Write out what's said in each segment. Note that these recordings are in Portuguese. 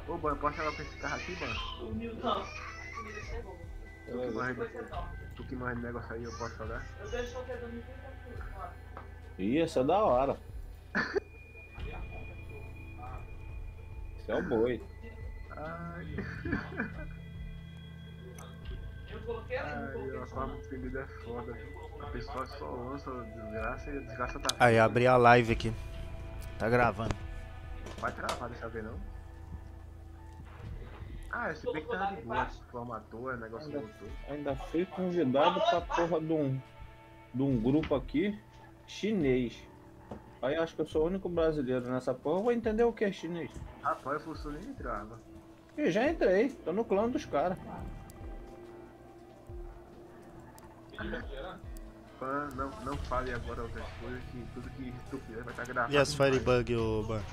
Ô, Ban, posso jogar pra esse carro aqui, Ban? Tu que manja de negócio aí, eu posso jogar? Ih, essa é da hora. Esse é o boi. Ai. Ai, a forma de vendida é foda. A pessoa só lança desgraça e a desgraça tá Aí, feita. abri a live aqui. Tá gravando. Vai travar dessa vez não? Ah, esse bem que tava de boa. Formatou, negócio voltou. Ainda fui convidado pra porra de um grupo aqui chinês. Aí acho que eu sou o único brasileiro nessa porra. Eu vou entender o que é chinês. Rapaz, o Fulso nem entrava. E já entrei, tô no clã dos caras. Pan, não fale agora outras coisas, que tudo que tu fizer vai estar gravado. E as demais. Firebug, ô Ban?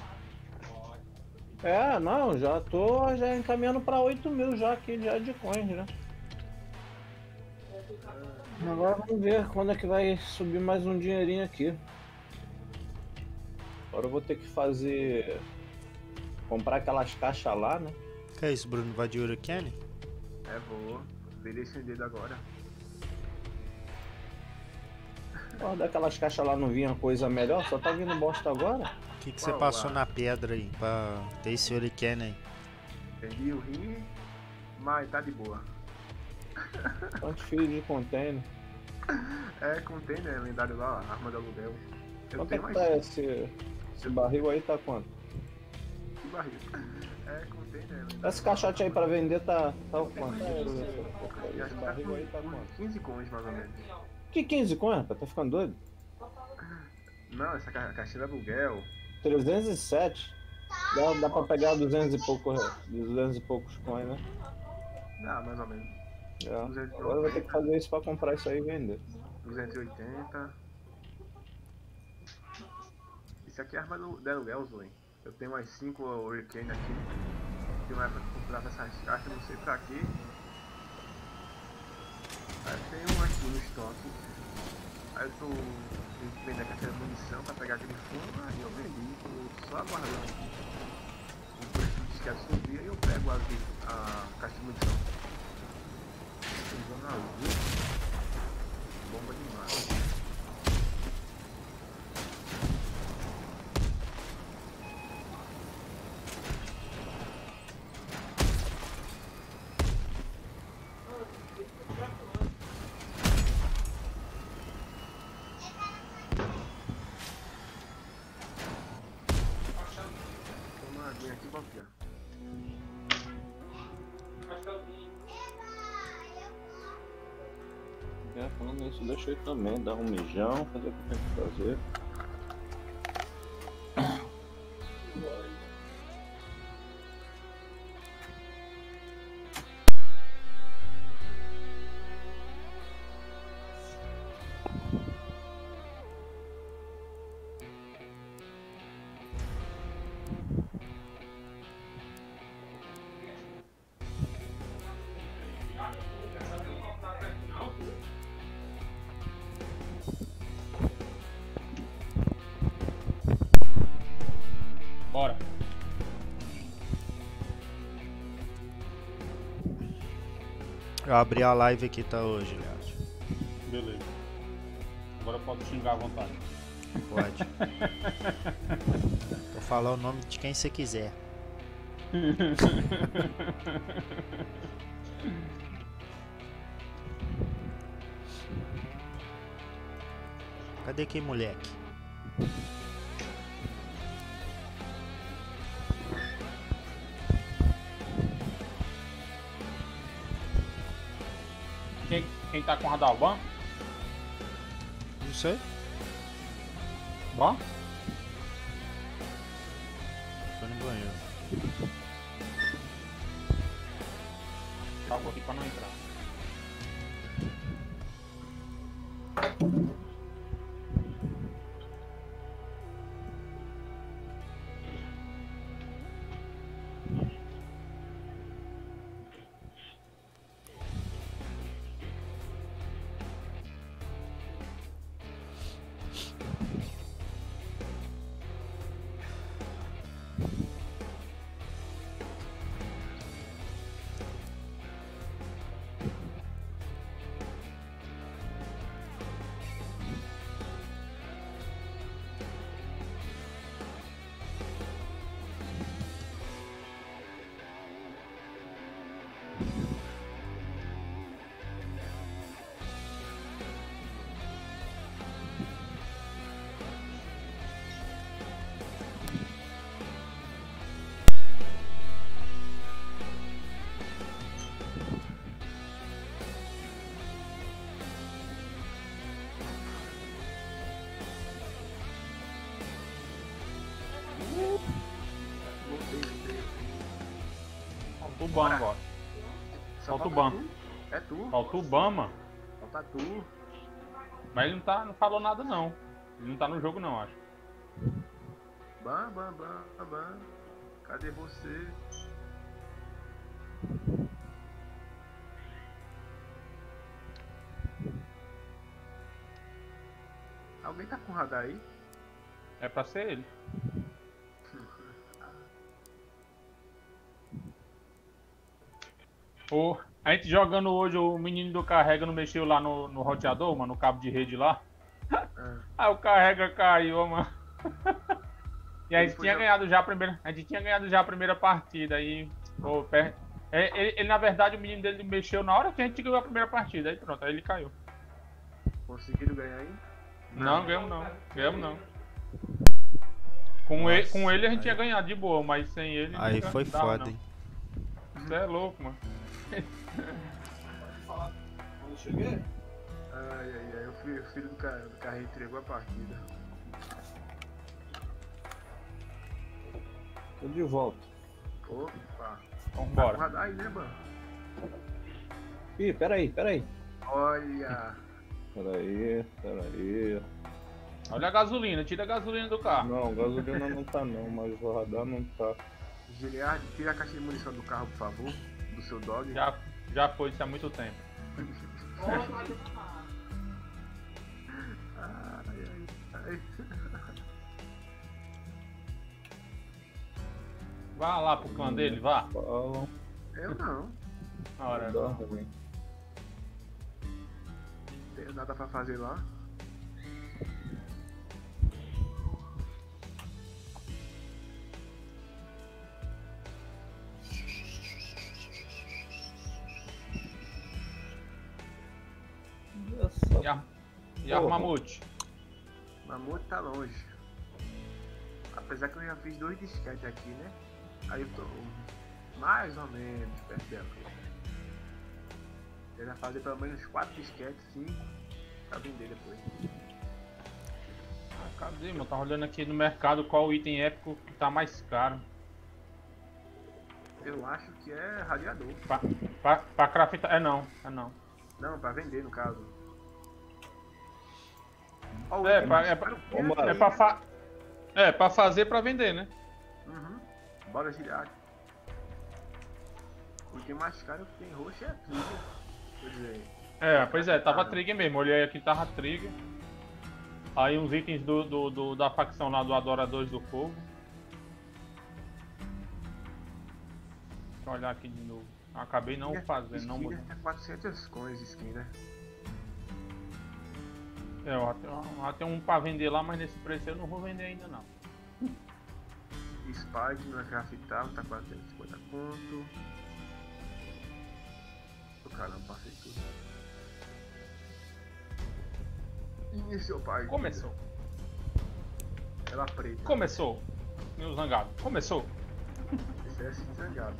É, não, já tô encaminhando pra 8.000 já aqui já de coins, né? Agora vamos ver quando é que vai subir mais um dinheirinho aqui. Agora eu vou ter que comprar aquelas caixas lá, né? Que é isso, Bruno? Vai de Hurricane? É, vou. Virei sem dedo agora. Porra, daquelas caixas lá não vinha coisa melhor, só tá vindo bosta agora. O que você Qual passou lá? na pedra aí pra ter esse Hurricane aí? Perdi o rim, mas tá de boa. Quantos fios de container? É, container, lendário lá, arma de aluguel. Eu Quanto é tenho que mais tá esse barril aí, tá quanto? que barril. É, container, lendário. Esse caixote aí pra vender tá quanto? E acho Esse que tá barril aí tá com quanto? 15 coins mais ou menos. Que 15 conto? Tá ficando doido? Não, essa caixinha de aluguel. 307. Dá pra pegar 200 e poucos coins, né? Dá, mais ou menos. É. Agora eu vou ter que fazer isso pra comprar isso aí e vender. 280. Isso aqui é arma de aluguel, Zoe. Eu tenho mais 5 Hurricane aqui. Tem uma época que eu comprava essas caixas, não sei pra quê. Aí tem um aqui no estoque. Aí eu tô vendendo a caixa de munição pra pegar aquele fundo, aí eu vendi, tô só aguardando o preço do disquete subir, aí eu pego a caixa de munição. Usando azul, bomba demais. Toma uma aguinha aqui, Valkyria. Falando nisso, deixa eu ir também, dar um mijão, fazer o que tem que fazer. Bora. Eu abri a live aqui, tá hoje, aliás. Beleza. Agora eu posso xingar à vontade. Pode. Vou falar o nome de quem você quiser. Cadê aquele moleque? Quem tá com o radar? Ban? Não sei. Ban? Tô no banheiro. Salvo aqui pra não entrar. Ban agora. Só Falta o Ban. tu. É tu. Falta o Ban, mano. Falta tu. Mas ele não falou nada não. Ele não tá no jogo não, acho. Ban. Cadê você? Alguém tá com radar aí? É pra ser ele. A gente jogando hoje, o menino do carrega não mexeu lá no roteador, mano, no cabo de rede lá. Aí o carrega caiu, mano. E a gente tinha ganhado já a primeira. A gente tinha ganhado já a primeira partida. Aí, ele, na verdade, o menino dele mexeu na hora que a gente ganhou a primeira partida. Aí pronto, aí ele caiu. Conseguiram ganhar aí? Não, ganhamos não. Ganhamos não. Com ele a gente tinha ganhado de boa, mas sem ele. Aí não foi dava, foda, não. hein? Você é louco, mano. Quando eu cheguei? Ai, o filho do carro entregou a partida. Tô de volta. Opa. Vambora. Tá com radar aí, né, Ban? Ih, peraí. Olha. Peraí. Olha a gasolina, tira a gasolina do carro. Não, gasolina não tá não, mas o radar não tá. Giliard, tira a caixa de munição do carro, por favor. Do seu dog. Já foi isso há muito tempo. Ai. Vá lá pro clã dele, vá. Falam. Eu não. Na hora. Dá ruim. Não tenho nada pra fazer lá. E a mamute? Mamute tá longe. Apesar que eu já fiz 2 disquetes aqui, né? Aí eu tô mais ou menos perto dela. Eu já fazer pelo menos 4 disquetes, 5 pra vender depois. Ah, cadê, mano? Tá olhando aqui no mercado qual o item épico que tá mais caro. Eu acho que é radiador. Pra craftar. É não. Não, pra vender no caso. Pra fazer pra vender, né? Uhum. Bora girar. O que mais caro que tem roxo é a trigger. Quer dizer, Pois é, tava trigger mesmo. Olhei aqui, tava trigger. Aí uns itens da facção lá do Adoradores do Fogo. Deixa eu olhar aqui de novo. Acabei não fazendo, não mudando. Skin é 400 coins skin, né? Eu tenho um pra vender lá, mas nesse preço eu não vou vender ainda não. Spike não é craftável, tá 450 conto. Caramba, passei tudo. E seu pai? Começou. Ela preta. Começou. Meu zangado. Começou. Esse é assim zangado.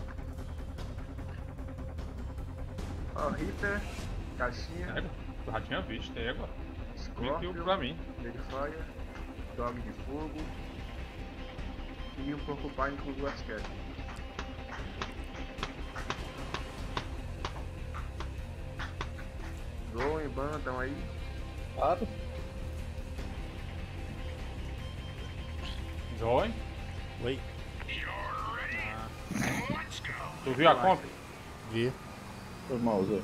Ó, Reaper, caixinha. Eu já tinha visto, égua. Scorpion, pra mim. Fire, Dog de fogo e um Porcupine com duas quedas. Zoe, Ban, estão aí? Claro. Zoe? Oi, Tu viu a comp? vi. Foi mal, Zé.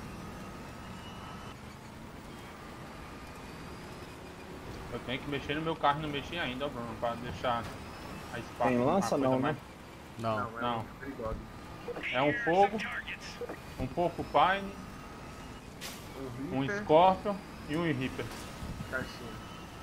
Eu tenho que mexer no meu carro e não mexi ainda, Bruno, pra deixar a espada. Tem lança não, né? Não. Não. É perigoso. É um fogo, um Porcupine, um Reaper, Scorpion e um Reaper. caixinha.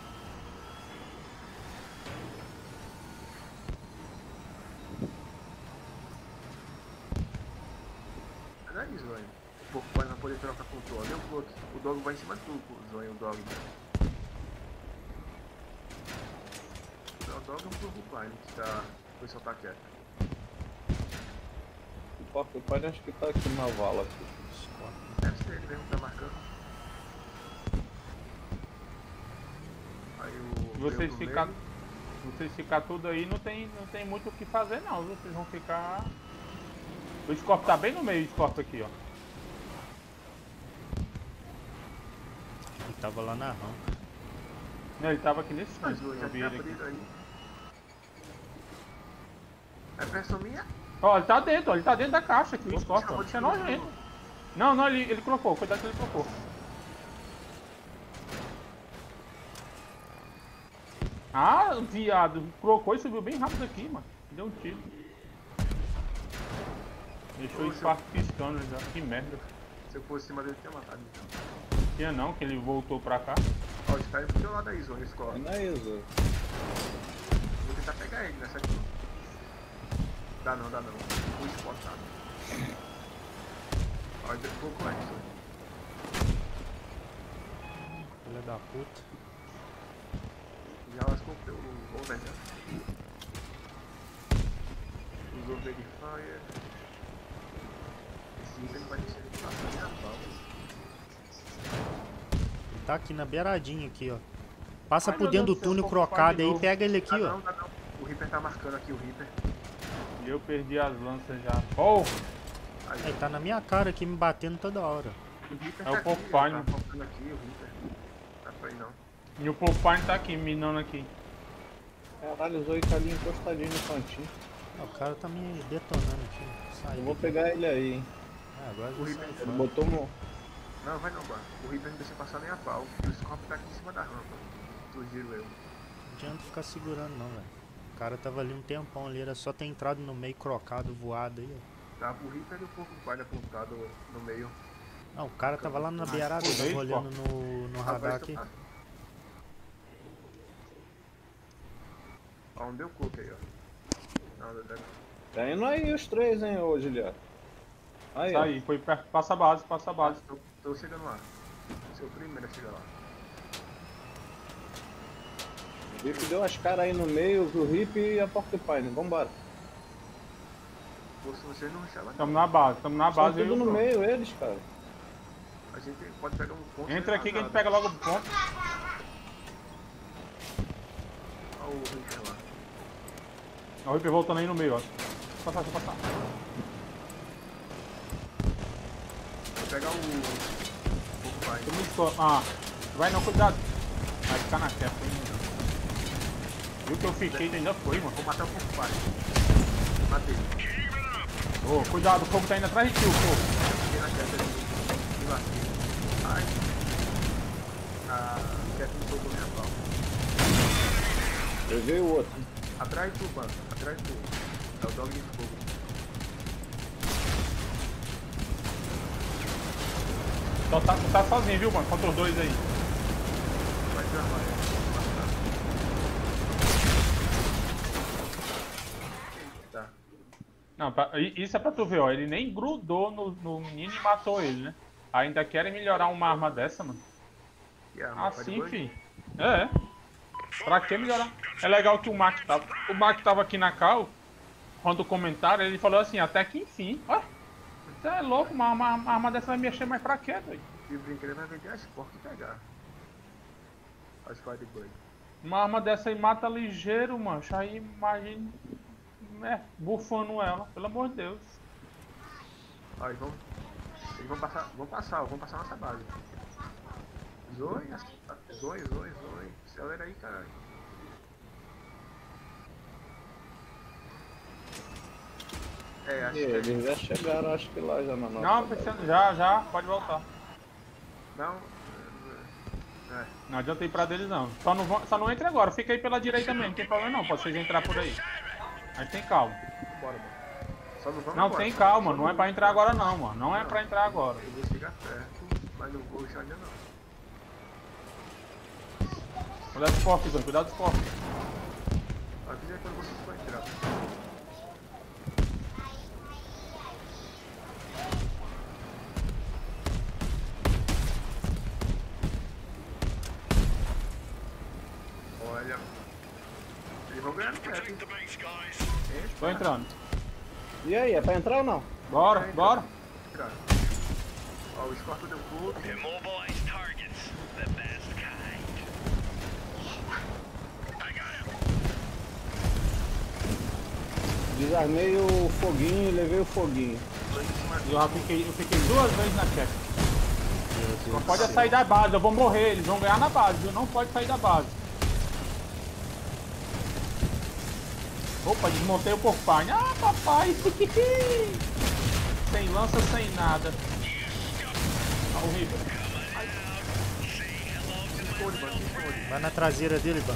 Não é isso, Zoe. O Porcupine vai poder trocar controle. O Dog vai em cima de tudo, Zoe, o Dog. O Dog é um Porcupine que foi soltar quieto. O Porcupine acho que tá aqui na vala. Aqui. Deve ser ele mesmo que tá marcando. Aí o. Vocês ficar tudo aí não tem muito o que fazer não, viu? Vocês vão ficar O Scorpio tá bem no meio, o Scorpio aqui, ó. Ele tava lá na rampa. Não, ele tava aqui nesse Mas canto. eu já Eu vi tinha ele aqui. abrido aí. É pressão minha? Ó, ele tá dentro da caixa aqui, o Opa, Scorpio. chamou Isso é de nojento. novo. Não, ele colocou, cuidado que ele colocou. Ah, viado, colocou e subiu bem rápido aqui, mano. Deu um tiro. Deixou o Spark piscando já, que merda. Se eu fosse em cima dele, eu tinha matado então. Tinha não, que ele voltou pra cá. Ó, ele tá indo pro teu lado aí, Zona Scorpio. Não é isso. Vou tentar pegar ele nessa aqui. Dá não. O spot tá. Ó, ele pouco antes. Filha da puta. Já lascou o over, né? Usou Verifier. Esse item vai ser passando na pau. Ele tá aqui na beiradinha aqui, ó. Passa Ai, por meu dentro do Deus do céu, túnel um pouco crocado de aí e novo. pega ele aqui, ó. Dá não. O Reaper tá marcando aqui o Reaper. E eu perdi as lanças já. Oh! Aí, Ele tá na minha cara aqui me batendo toda hora. o Reaper É o tá aqui, Porcupine. tá focando aqui o Reaper. Não dá pra ir não. E o Porcupine tá aqui, minando aqui. Caralho, o Zoe tá ali encostadinho no cantinho. Ah, o cara tá me detonando aqui. Sai. Eu vou pegar ele aí, hein. Ah, agora O já Reaper- sai Ele fora. botou no... Não, vai não, mano. O Reaper não deixa passar nem a pau. E o Scorpio tá aqui em cima da rampa. Sugiro eu. Não adianta ficar segurando não, velho. O cara tava ali um tempão ali, era só ter entrado no meio crocado, voado aí, ó. Tá o Reaper e o Porcupine apontado no meio. Não, o cara tava lá na beirada, eu fudei, tava olhando no radar aqui. Ó, onde eu cook aí, ó. Não, não. Tá indo aí os três, hein, ô Juliano. Aí, ó. Sai, foi perto. Passa a base, passa a base. Tô chegando lá. Seu primeiro a chegar lá. O Rip deu as caras aí no meio, o Rip e a Porcupine. Vambora. Ou se você não chama, Tamo na base, Estão eu e tudo o no Bruno. meio, eles, cara. a gente pode pegar um ponto. Entra aqui que a gente pega logo o ponto. Olha o Reaper lá. Ó, o Reaper voltando aí no meio, ó. Deixa eu passar. Vou pegar o Porcupine. Tem muito só. Ah, vai não, cuidado. Vai ficar na queda, hein. Viu que eu fiquei ainda foi, mano. Vou matar o Porcupine. Matei. Ô, cuidado, o fogo tá indo atrás de ti, o fogo. Fiquei na queda ali. Me lasquei. Ai. A queda não tocou minha pau. Levei o outro. Atrás do banco. Atrás do. É o dog de fogo. Só tá sozinho, viu, mano? Contra os dois aí. Vai desarmar ele. Tá. Não, isso é pra tu ver, ó. Ele nem grudou no menino e matou ele, né? Ainda querem melhorar uma arma dessa, mano. E a arma vai de Assim, bug? fi. É. Pra que melhorar? É legal que o Mac tava aqui na cal. Quando comentaram, ele falou assim, até que enfim. Ó, você é louco, uma arma dessa vai mexer mais pra quê, doido? Se brincar, vai vender as portas e pegar. As Fire Bug. Uma arma dessa aí mata ligeiro, mancho. Aí imagina. Bufando ela, pelo amor de Deus. Ó, eles vão passar nossa base. Zoe. Acelera aí, caralho. É, acho E que eles já chegaram, acho que lá já na nossa. Não, pensando, já, pode voltar. não. É. Não adianta ir pra deles não. Só não entre agora, fica aí pela direita mesmo, não tem problema não, pode vocês entrar por aí. Mas tem calma. Bora, mano. Só não vamos Não, agora. tem calma, Só não é pra entrar agora não, mano. Não é pra entrar agora. Eu vou chegar perto, mas não vou já ainda não. Cuidado dos porcos, Zão, cuidado dos porcos. Avisa quando vocês vão entrar. Olha. Eles vão ganhar no teto, hein? Tô entrando. E aí, é pra entrar ou não? Bora. Entrar. Ó, o Scorpio deu pulo. Immobilize targets, the best kind. I got him. Desarmei o foguinho e levei o foguinho. Lá em cima E eu fiquei 2 vezes na check. Meu Deus Não do pode céu. sair da base, eu vou morrer, eles vão ganhar na base, viu? Não pode sair da base. Opa, desmontei o porcupine. Ah, papai! Sem lança, sem nada. Ah, horrível. esconde, mano, se esconde. Vai na traseira dele, Ban.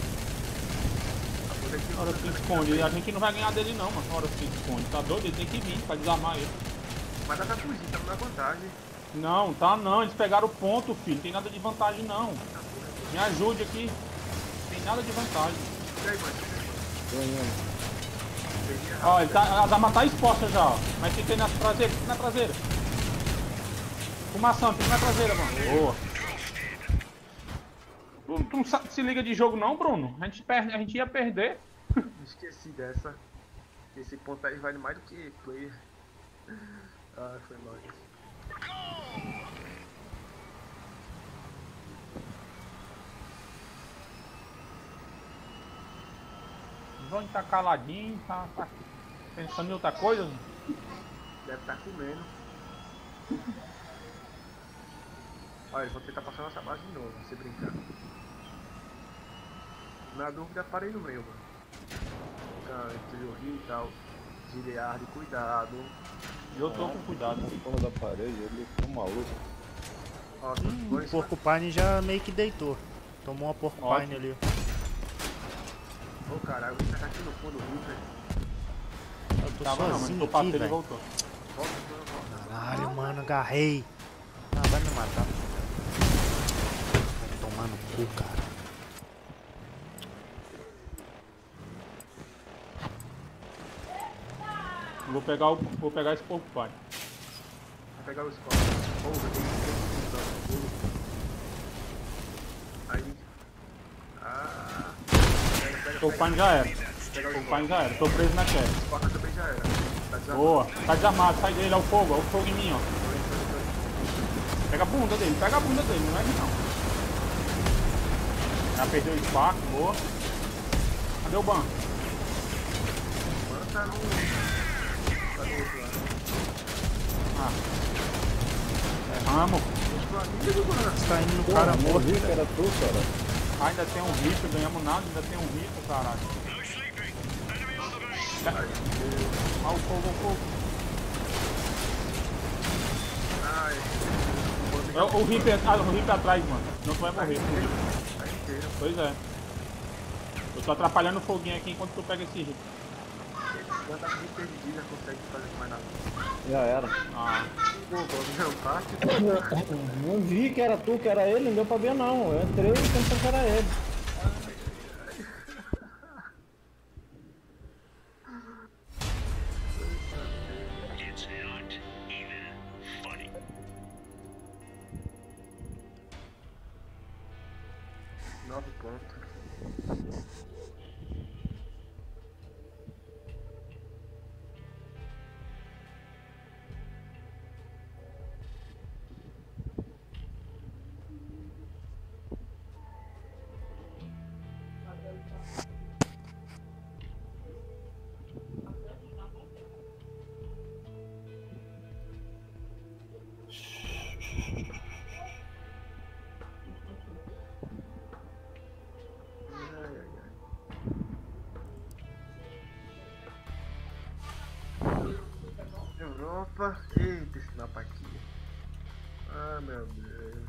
Na hora que se esconde, a gente não vai ganhar dele não, mano. Na hora que se esconde. Tá doido? Ele tem que vir pra desarmar ele. Mas dá pra fugir, estamos na vantagem. Não, tá não. Eles pegaram o ponto, filho. Não tem nada de vantagem não. Me ajude aqui. Não tem nada de vantagem. E aí, mano? Ganhando. Ó, ele tá, a arma tá exposta já, ó. Mas fica aí na traseira, fica na traseira. Fumação, fica na traseira, mano. Boa. Tu não se liga de jogo não, Bruno? A gente ia perder. Esqueci dessa. Esse ponto aí vale mais do que player. Ah, foi mal isso. O Johnny tá caladinho, tá pensando em outra coisa. Deve estar comendo. Olha, eles vão tentar passar nossa base de novo, se brincar. Na dúvida, parei no meio, mano. Entre o rio e tal. Gileard, cuidado. Eu tô com cuidado. Porra da parede, ele ficou maluco. Ó, O Porcupine já meio que deitou. Tomou uma Porcupine Ótimo. ali. Ô caralho, o cara tá aqui no fundo do rio, velho. Eu tô Tava não, mas sozinho tô aqui, passando e velho. voltou. Volta, volta. Caralho, mano, agarrei. Ah, vai me matar. Vai tomar no cu, cara. Vou pegar esse porcupine. Vou pegar o score. Pô, eu tenho que dar um pulo. Aí. Ah. Pega, Porcupine já era. Pega o Porcupine já era. Tô preso na check. score também já era. Tá desarmado. Boa. Tá desarmado, sai dele, é o fogo em mim, ó. Pega a bunda dele, não é ele não. Já perdeu o Spark, boa. Cadê o ban? Mano, tá no. Tá no outro lado. Ah. Erramos. Outro amigo, mano. Você tá indo no Porra, cara não morto, vi que velho. era tu, cara. Ah, ainda tem um hit, ganhamos nada, ainda tem um hit, caralho. Ah, o fogo. Ai. O hit atrás, mano. Não tu vai morrer. Tá inteiro. Pois é. Eu tô atrapalhando o foguinho aqui enquanto tu pega esse hit. Quando tá com perdido, já consegue fazer mais nada. Já era. Ah. Pô, vamos jantar. Não vi que era tu, que era ele, não deu pra ver não. Eu entrei e pensei que era ele. It's not even funny. Nove pontos. Europa. Eita, esse mapa aqui. Ah, meu Deus.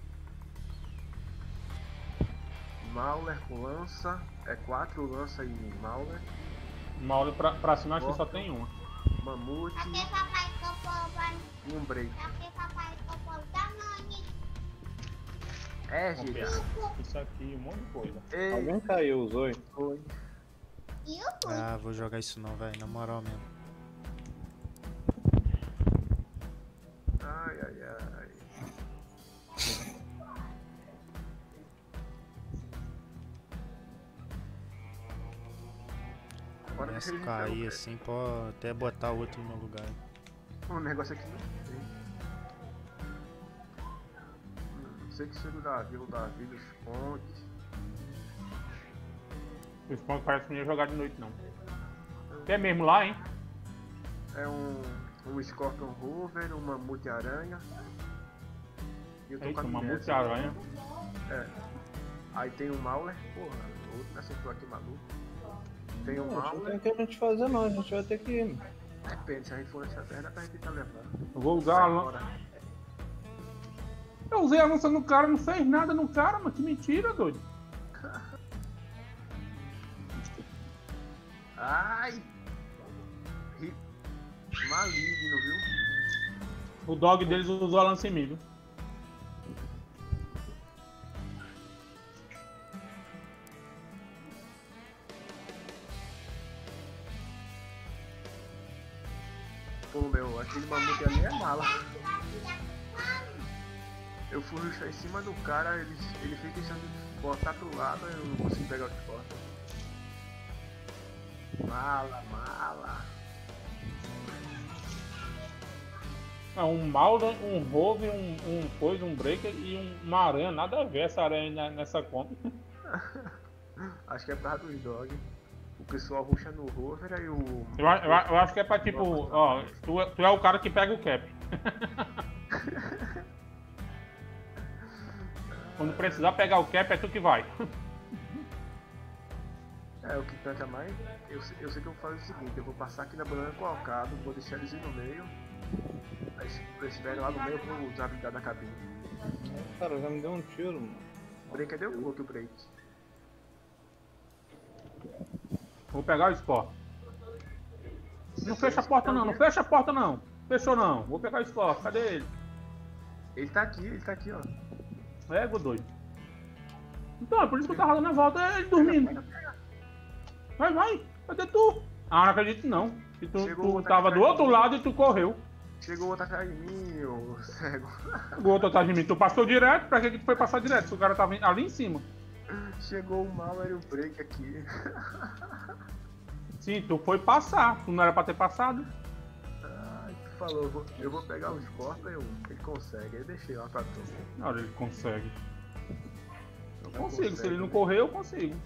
Mauler com lança. É 4 lança e Mauler. Uma hora pra cima acho que só tem uma. Mamute Aqui papai comprou e um break. aqui papai comprou tamanho. É, Vamos Giga. ver. Isso aqui, um monte de coisa. Ei, Alguém caiu, usou. foi. E o cu? Ah, vou jogar isso não, velho. Na moral mesmo. Ai, ai, ai. Bora Começa deixar a ele cair então, assim, pode até botar o outro no meu lugar. um negócio aqui não tem. Não sei que seja o Davi, os pontes. Os pontos parece que não ia jogar de noite não. É mesmo lá, hein? É um um Scorpion Rover, uma Mamute-Aranha. E eu tô Eita, com a uma Mineta. multi-aranha. É. Aí tem o Mauler, porra, outro me acertou aqui maluco. Tem o Não, não tem Mauler, o que a gente fazer não, a gente vai ter que ir. depende, se a gente for nessa terra, dá pra gente tentar levar. Eu vou usar a lança. Agora, Eu usei a lança no cara, não fez nada no cara, mano. Que mentira, doido. ai! Maligno, viu? O dog deles usou a lança em mim, viu? Pô, meu, aquele mamute ali é mala. Eu fui rushar em cima do cara, ele fica tentando botar pro lado, eu não consigo pegar o de porta. Mala, mala. Um Mauler, um Rover, um coisa, um Breaker e uma aranha. Nada a ver essa aranha nessa conta. Acho que é por causa dos dog. O pessoal rusha no rover aí o. Eu acho que é pra tipo, ó, tu é o cara que pega o cap. Quando precisar pegar o cap, é tu que vai. É, o que tanca mais. Eu sei que eu vou fazer o seguinte: eu vou passar aqui na banana colocado, vou deixar eles ir no meio. Aí se eles estiverem lá no meio, eu vou usar a habilidade da cabine. Cara, já me deu um tiro, mano. Break, cadê o outro break? Vou pegar o Score. Não fecha a porta não, não fecha a porta não. Fechou não, vou pegar o Score, cadê ele? Ele tá aqui, ó. É, doido. Então, é por isso que eu tava dando a volta, é ele dormindo. Vai, cadê tu? Ah, não acredito não. Que tu tava do outro lado e tu correu. Chegou outro atrás de mim, ô cego. O outro atrás de mim, tu passou direto, pra que tu foi passar direto? Se o cara tava ali em cima. Chegou o Malware e o break aqui. Sim, tu foi passar, tu não era pra ter passado. Ai, tu falou, eu vou pegar os corpos, ele consegue, aí deixei lá pra tu. Na hora ele consegue. Eu Não consigo, se consegue, ele não né? correr, eu consigo.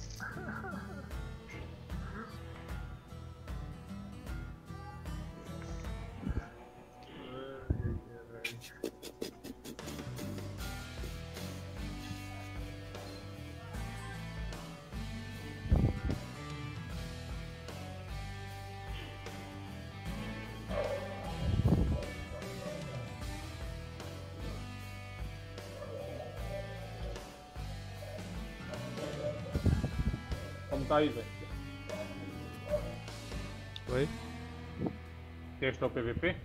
Como tá aí, velho? Oi? Testou o PVP?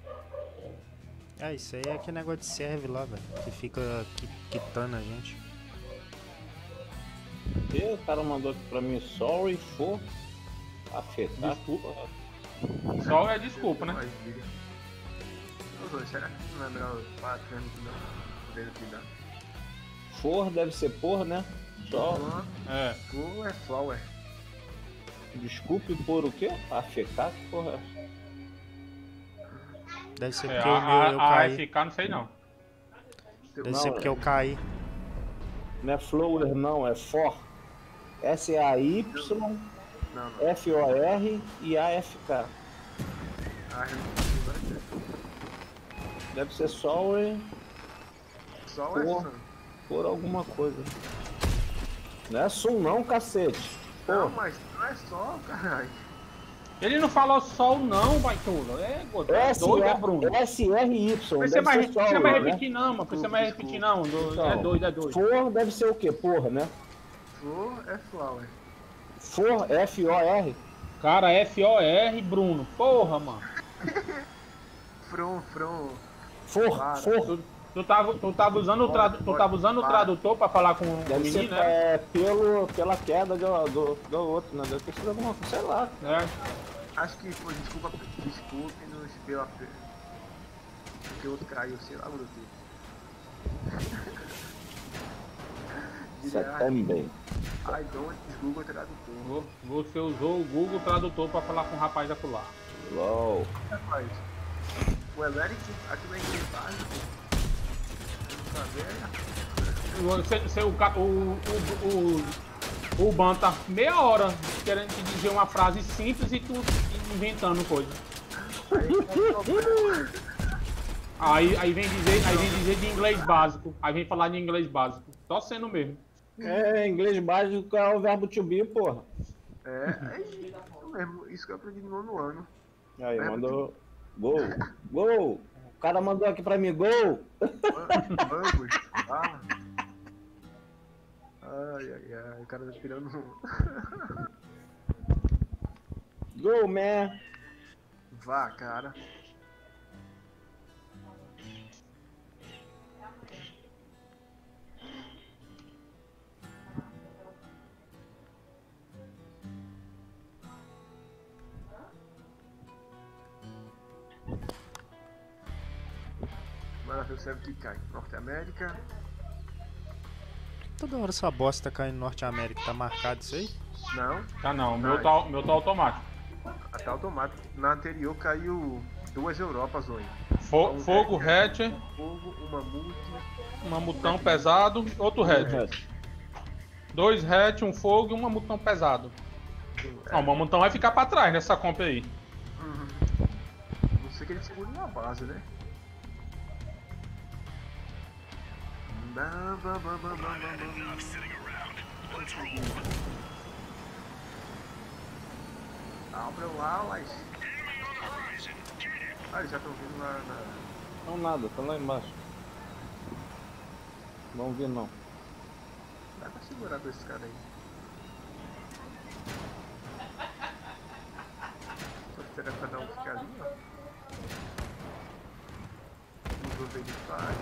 É, isso aí é aquele negócio de serve lá, velho. Que fica quitando a gente. E o cara mandou aqui pra mim, sorry for afetar. Desculpa. Só é desculpa, né? Mais vídeo. Ô, Zóio, será que não é melhor para transmitir não? Vendo que dá. For deve ser por, né? Só É. For é flower. desculpe por o quê? Afetar? Que porra é essa? Deve ser É, porque o meu eu a caí. FK não sei não. Deve ser porque eu caí. Não é flower não, é for. S-A-Y, Não. F-O-R e A-F-K. Ah, eu não vai ser. Deve ser sorry Sol é Por. sun. por alguma coisa. Não é som não, cacete. Não, Pô, mas não é sol, caralho. Ele não falou sol não, baitola. É, doido, é Bruno. S-R-Y. Precisa Deve mais ser sorry, né? repetir não, mano. Precisa mais repetir não. Então, É doido. For deve ser o quê? Porra, né? For é flower. For, F-O-R. Cara, F-O-R, Bruno. Porra, mano. From. For, Para. for. Tu tava usando o tradutor pra falar com o Deve ser menino, né? pela queda do outro, né? Deve ter sido alguma coisa, sei lá. É. Acho que foi desculpe-nos pela. Porque o outro caiu, sei lá, meu Deus. Isso é também. I don't Google Tradutor. Você usou o Google Tradutor pra falar com o rapaz da pular. LOL. Rapaz, o Eleric aqui na inglês básico. O Ban tá meia hora querendo te dizer uma frase simples e tu inventando coisa. Aí vem dizer de inglês básico. Aí vem falar de inglês básico. Só sendo mesmo. É, inglês básico é o verbo to be, porra. É isso mesmo. Isso que eu aprendi no 9º ano. Aí, Verbo mandou. Gol! Gol! O cara mandou aqui pra mim, gol! Ambos. Ah. Ai. O cara tá tirando um. Gol, man! Vá, cara. Maravilha, serve que cai. Norte América. Toda hora essa bosta cai no Norte América, tá marcado isso aí? Não, Tá não, o meu tá automático. até automático. Na anterior caiu 2 Europas, Zonho. Fogo, hatch, Fogo, uma multi. um mamutão pesado, outro hatch. 2 hatch, um fogo e um mamutão pesado. Ó, o mamutão vai ficar pra trás nessa compra aí. Não sei que ele segura na base, né? Abra lá, mas... Ah, eles já estão vindo lá na... Não nada, tá lá embaixo. Não vi não. Dá pra segurar com esse cara aí. Só esperar cada um ficar ali, ó. Vamos ver ele faz.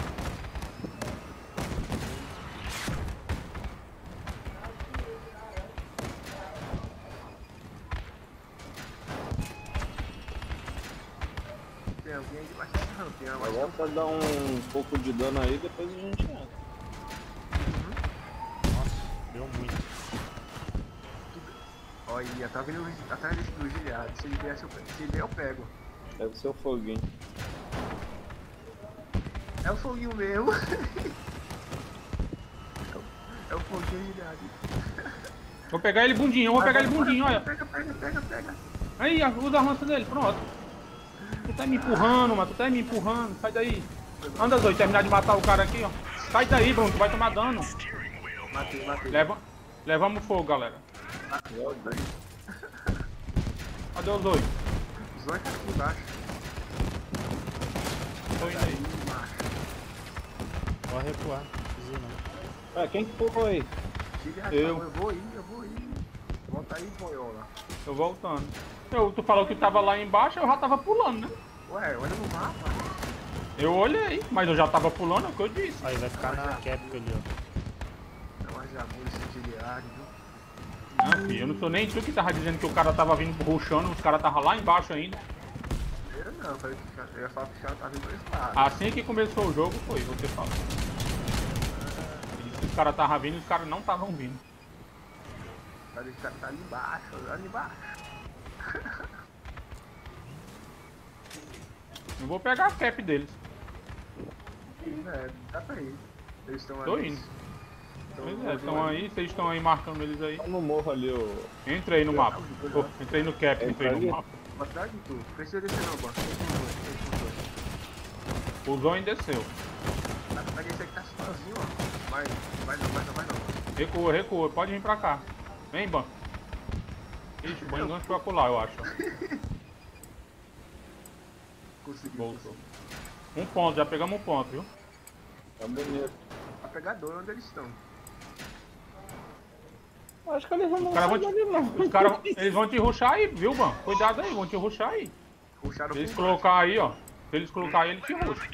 Tem alguém aí debaixo dessa rampinha, mas Agora pra dar um pouco de dano aí, depois a gente entra. Nossa, deu muito. olha, tá vindo atrás do gilhado. Se ele vier, se ele vier, eu pego. Deve ser o foguinho. É o foguinho meu. É o foguinho gilhado. Vou pegar ele bundinho, olha. Pega. Aí, usa a lança dele, pronto. Tu tá me empurrando, mano, sai daí. Anda, Zoe, terminar de matar o cara aqui, ó. Sai daí, Bruno, tu vai tomar dano. Matei. Levamos fogo, galera. Cadê o Zoe? Zóio tá aqui embaixo. Tô indo aí. Pode recuar, não precisa não. Quem que pulou aí? Gilhado, Eu eu vou ir. Volta aí, boiola. Tô voltando. Tu falou que tava lá embaixo, eu já tava pulando, né? Ué, olha no mapa. Eu olhei, mas eu já tava pulando, é o que eu disse. Aí vai ficar na cap ali, ó. Não, mas amor, esse gilhado, viu? Não, filho, eu não sou nem tu que tava dizendo que o cara tava vindo rushando, os caras tava lá embaixo ainda. Eu não, eu ia falar que o cara tá vindo dois lados. Assim que começou o jogo, foi, você falou. Ele disse que os caras estavam vindo e os caras não estavam vindo. Mas esse cara tá ali embaixo. Eu vou pegar a cap deles. É, dá pra ir. Eles estão Tô ali. indo. Pois é, estão aí, vocês estão aí marcando eles aí. Tá no morro ali, ô. Entrei no mapa. Entrei no cap, entrei no mapa. Atrás de tu. Precisa descer não, Bora. O Zone desceu. Pega esse aqui tá sozinho, ó. Vai não. Recua, pode vir pra cá. Vem, Ban. Ixi, o Ban enganchou pra pular, eu acho. Consegui. Voltou. Um ponto, já pegamos um ponto, viu? Tá bonito. A pegadora onde eles estão. Acho que eles não vão Os caras sair vão dali, não. Os caras, eles vão te rushar aí, viu, Ban? Cuidado aí, vão te rushar aí. Puxaram Se eles por baixo. colocar aí, ó. Se eles colocar aí, eles te rusham.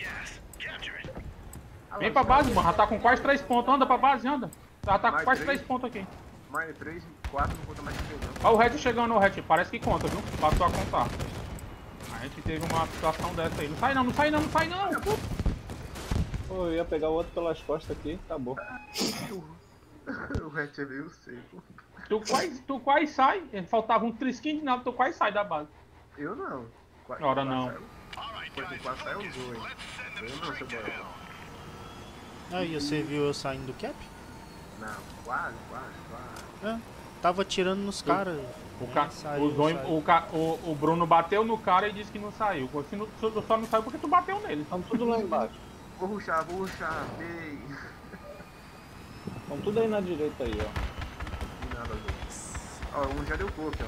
Ah, Vem lá, pra já- base, Ban. Já tá com quase 3 pontos. Anda pra base, anda. Já tá com Mais quase três? 3 pontos aqui. Mais 3, 4, não conta mais que eu não. Olha o Red chegando, o Red. Parece que conta, viu? Passou a contar. A gente teve uma situação dessa aí. Não sai não. Pô, eu ia pegar o outro pelas costas aqui, acabou. O Red é meio seco. Tu quase sai. Faltava um trisquinho de nada, tu quase sai da base. Eu não. Ora, não. Quando quase saiu os dois. Eu não, seu boiola. Aí, você viu eu saindo do cap? Não, quase. É. Tava atirando nos caras. O Bruno bateu no cara e disse que não saiu. Você só não saiu porque tu bateu nele. Estão tudo lá embaixo. Vou rushar, ei. Estão tudo aí na direita aí, ó. Nada, velho. Ó, um já deu cloak, ó.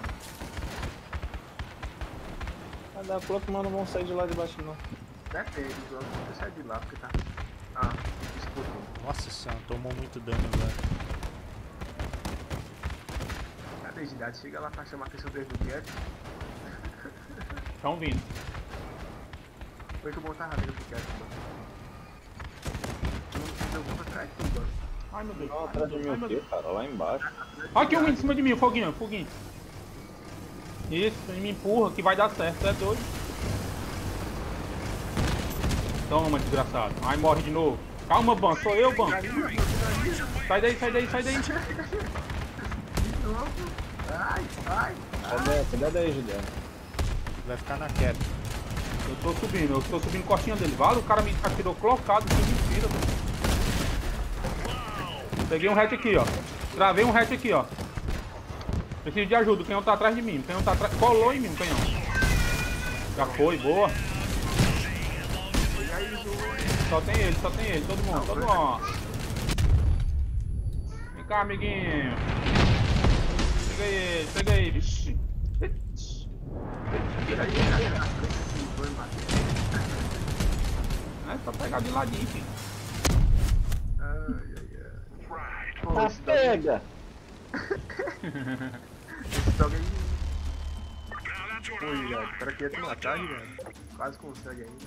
Vai dar cloak, mas não vão sair de lá de baixo, não. Depende, eu sair de lá porque tá. Ah, disputou. Nossa senhora, tomou muito dano agora. Cadê a idade? Chega lá pra chamar a atenção dele do Cat. Estão vindo. Foi que eu botar rápido pro Cat, mano. Eu vou pra trás de tudo, mano. Ai meu Deus. Não, atrás de mim o quê, cara? Lá embaixo. Olha aqui um em cima de mim, foguinho. Isso, me empurra que vai dar certo, é doido. Toma, desgraçado. Ai, morre de novo. Calma, Ban, sou eu, Ban. Sai daí. De novo. Ai. Cuidado aí, Juliano. Vai ficar na queda. Eu tô subindo cortinha dele. Vale, o cara me atirou colocado, que mentira, velho. Peguei um hatch aqui, ó. Travei um hatch aqui, ó. Preciso de ajuda, o canhão tá atrás de mim. O canhão tá atrás. Colou em mim o canhão. Já foi, boa. Só tem ele, todo mundo. Vem cá, amiguinho. Pega aí, vixi. Tira aí. É só pegar de ladinho, filho. Ai. Pô, Tá esse pega! dog aí. Pô, velho, o cara queria te matar, velho. Quase consegue ainda.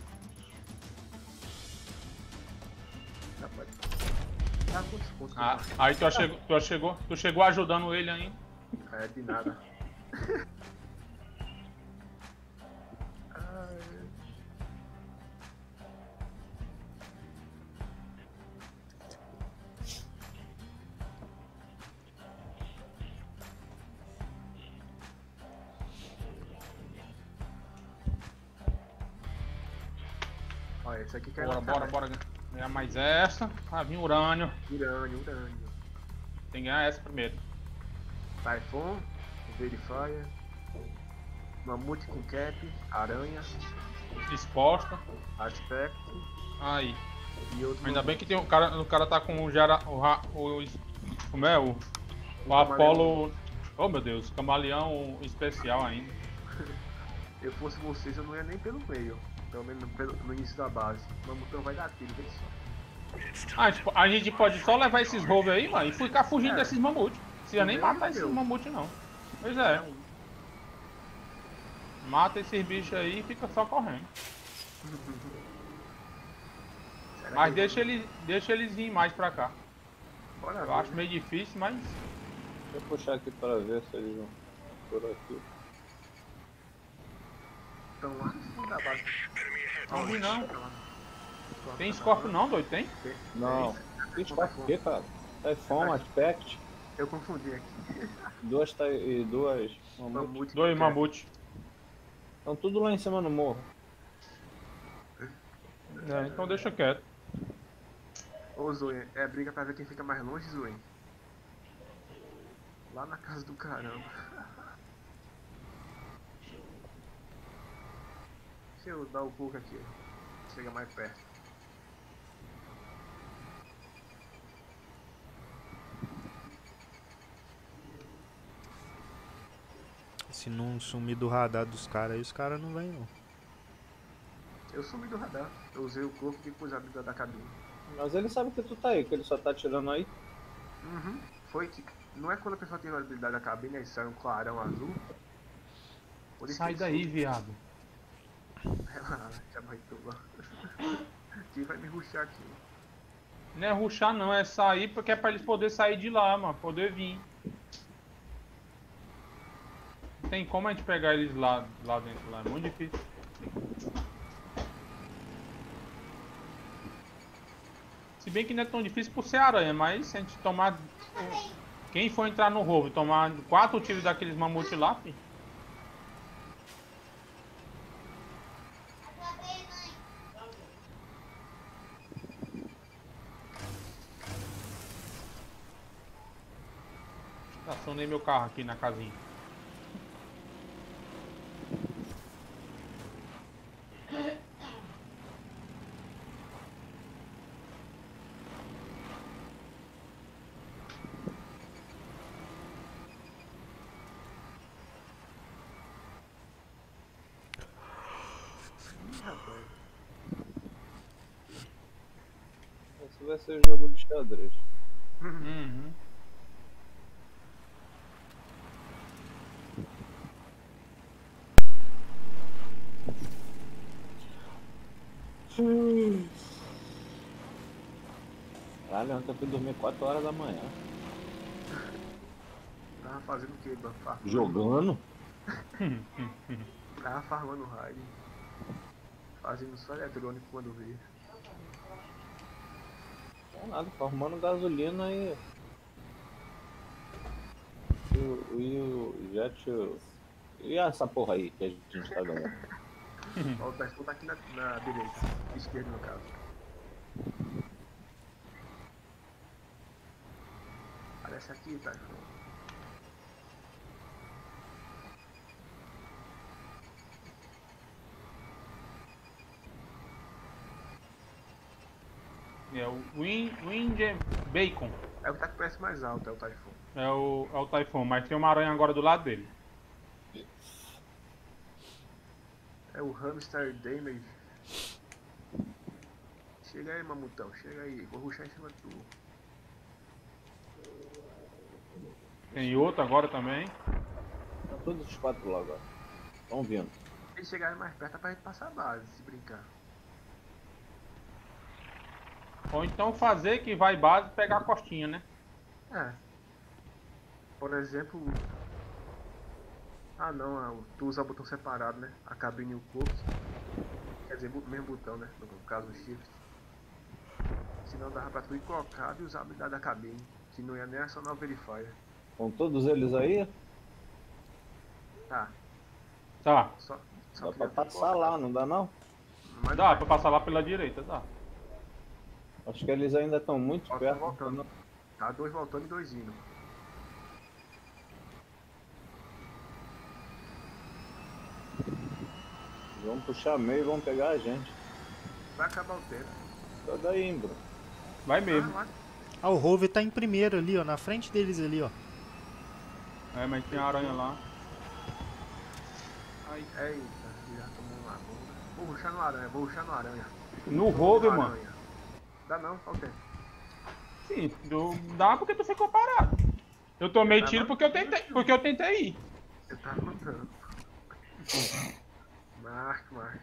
Rapaz. Tá quantos pontos? Aí tu chegou ajudando ele ainda. É, de nada. Ai. Olha, esse aqui quer Bora. Ganhar mais essa. Ah, vim urânio. Urânio. Tem que ganhar essa primeiro. Typhoon, Verifier, Mamute com Cap, Aranha, Exposta. Aspect Aí. e outro. Ainda bem que tem o cara tá com o como é? O Apollo. Oh meu Deus, camaleão especial ainda. Eu fosse vocês, eu não ia nem pelo meio. Pelo menos no início da base. O Mamutão vai dar tiro, vê só. A gente pode só levar esses rovers aí, mano, e ficar fugindo desses mamutes. Não precisa nem matar esses mamutes, não. Pois é. Mata esses bichos aí e fica só correndo. Mas deixa eles virem mais pra cá. Bora Eu ver, acho né? meio difícil, mas... Deixa eu puxar aqui para ver se eles vão por aqui. Então lá no fundo da base. Não vi não. Lá. Tem Scorpio não, doido? Tem? Não. Que Scorpio o quê, cara? Typhoon, Aspect, Eu confundi aqui. duas mamute. Mamute. Dois mamutes. Estão tudo lá em cima no morro. É, então deixa quieto. Ô Zoe, é briga pra ver quem fica mais longe, Zoe. Lá na casa do caramba. Deixa eu dar o pulo aqui. Chega mais perto. Se não sumir do radar dos caras aí, os caras não vêm não. Eu sumi do radar. Eu usei o corpo e pus a habilidade da cabine. Mas ele sabe que tu tá aí, que ele só tá atirando aí. Uhum. Foi que. Não é quando a pessoa tem a habilidade da cabine, aí sai um clarão azul. Por isso Sai que daí, viado. Relaxa, baitola. Quem vai me rushar aqui? Não é rushar não, é sair porque é pra eles poderem sair de lá, mano. Poder vir. Tem como a gente pegar eles lá dentro, lá. É muito difícil. Se bem que não é tão difícil por ser aranha, mas se a gente tomar... Quem for entrar no roubo e tomar 4 tiros daqueles mamutes lá, filho. Tá estacionei meu carro aqui na casinha. Ih, rapaz. Esse vai ser jogo de xadrez. Uhum. Caralho, ontem eu fui dormir 4 horas da manhã. Tava fazendo o que, Banfar? Jogando? Tava farmando raid. Fazendo só eletrônico quando veio. Não é nada, formando gasolina e o jet. E essa porra aí que a gente tá dando? Ó, o Typhoon tá aqui na direita. Esquerda, no caso. Aparece aqui, Typhoon. É o Wind Bacon. É o que tá com preço mais alto, é o Typhoon. É o Typhoon, mas tem uma aranha agora do lado dele. É o Hamster Damage. Chega aí, mamutão, chega aí. Vou rushar em cima de tu. Tem outro agora também. Tá todos os 4 lá agora. Estão vindo. Se eles chegarem mais perto, é pra gente passar a base, se brincar. Ou então fazer que vai base e pegar a costinha, né? É. Por exemplo... Ah não, tu usa o botão separado, né? A cabine e o corpo. Quer dizer, o mesmo botão, né? No caso, o shift. Senão dava pra tu ir colocado e usar a habilidade da cabine. Que não ia nem acionar o verifier. Estão todos eles aí? Tá. Tá. Só Dá queria pra ter passar colocado. lá, não dá não? Mas Dá pra passar lá pela direita, dá. Acho que eles ainda estão muito Ó, tá perto. voltando. Tá 2 voltando e 2 indo. Vamos puxar meio e vão pegar a gente. Vai acabar o tempo. Sai daí, Imbro. Vai mesmo. Vai. Ah, o Rover tá em primeiro ali, ó. Na frente deles ali, ó. É, mas tem a aranha lá. Ai, eita, já tomou uma bomba. Vou rushar no aranha, vou rushar no aranha. No Rover, No mano. aranha. Dá não, qual tempo? Sim, dá porque tu ficou parado. Eu tomei Tá tiro bom. porque eu tentei ir. Você tá contando. Marca.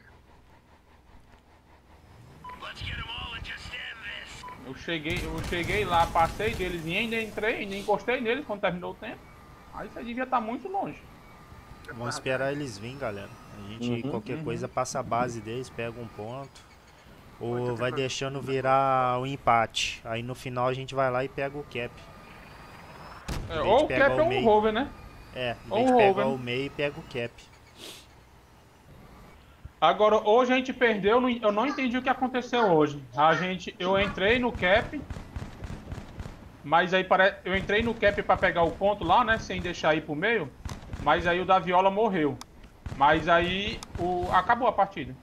Let's get them all and just end this. Eu cheguei lá, passei deles e ainda entrei, ainda encostei neles quando terminou o tempo. Aí você devia estar muito longe. Vamos esperar eles virem, galera. A gente, qualquer coisa, passa a base deles, pega um ponto. Ou vai deixando virar o empate. Aí no final a gente vai lá e pega o cap. É, Em vez ou de o pegar cap o ou um meio. Rover, né? É, em Ou vez de o pegar Rover, o meio, pega o cap. Agora, hoje a gente perdeu, eu não entendi o que aconteceu hoje. Eu entrei no cap, mas aí eu entrei no cap pra pegar o ponto lá, né, sem deixar ir pro meio, mas aí o da Viola morreu. Mas aí acabou a partida.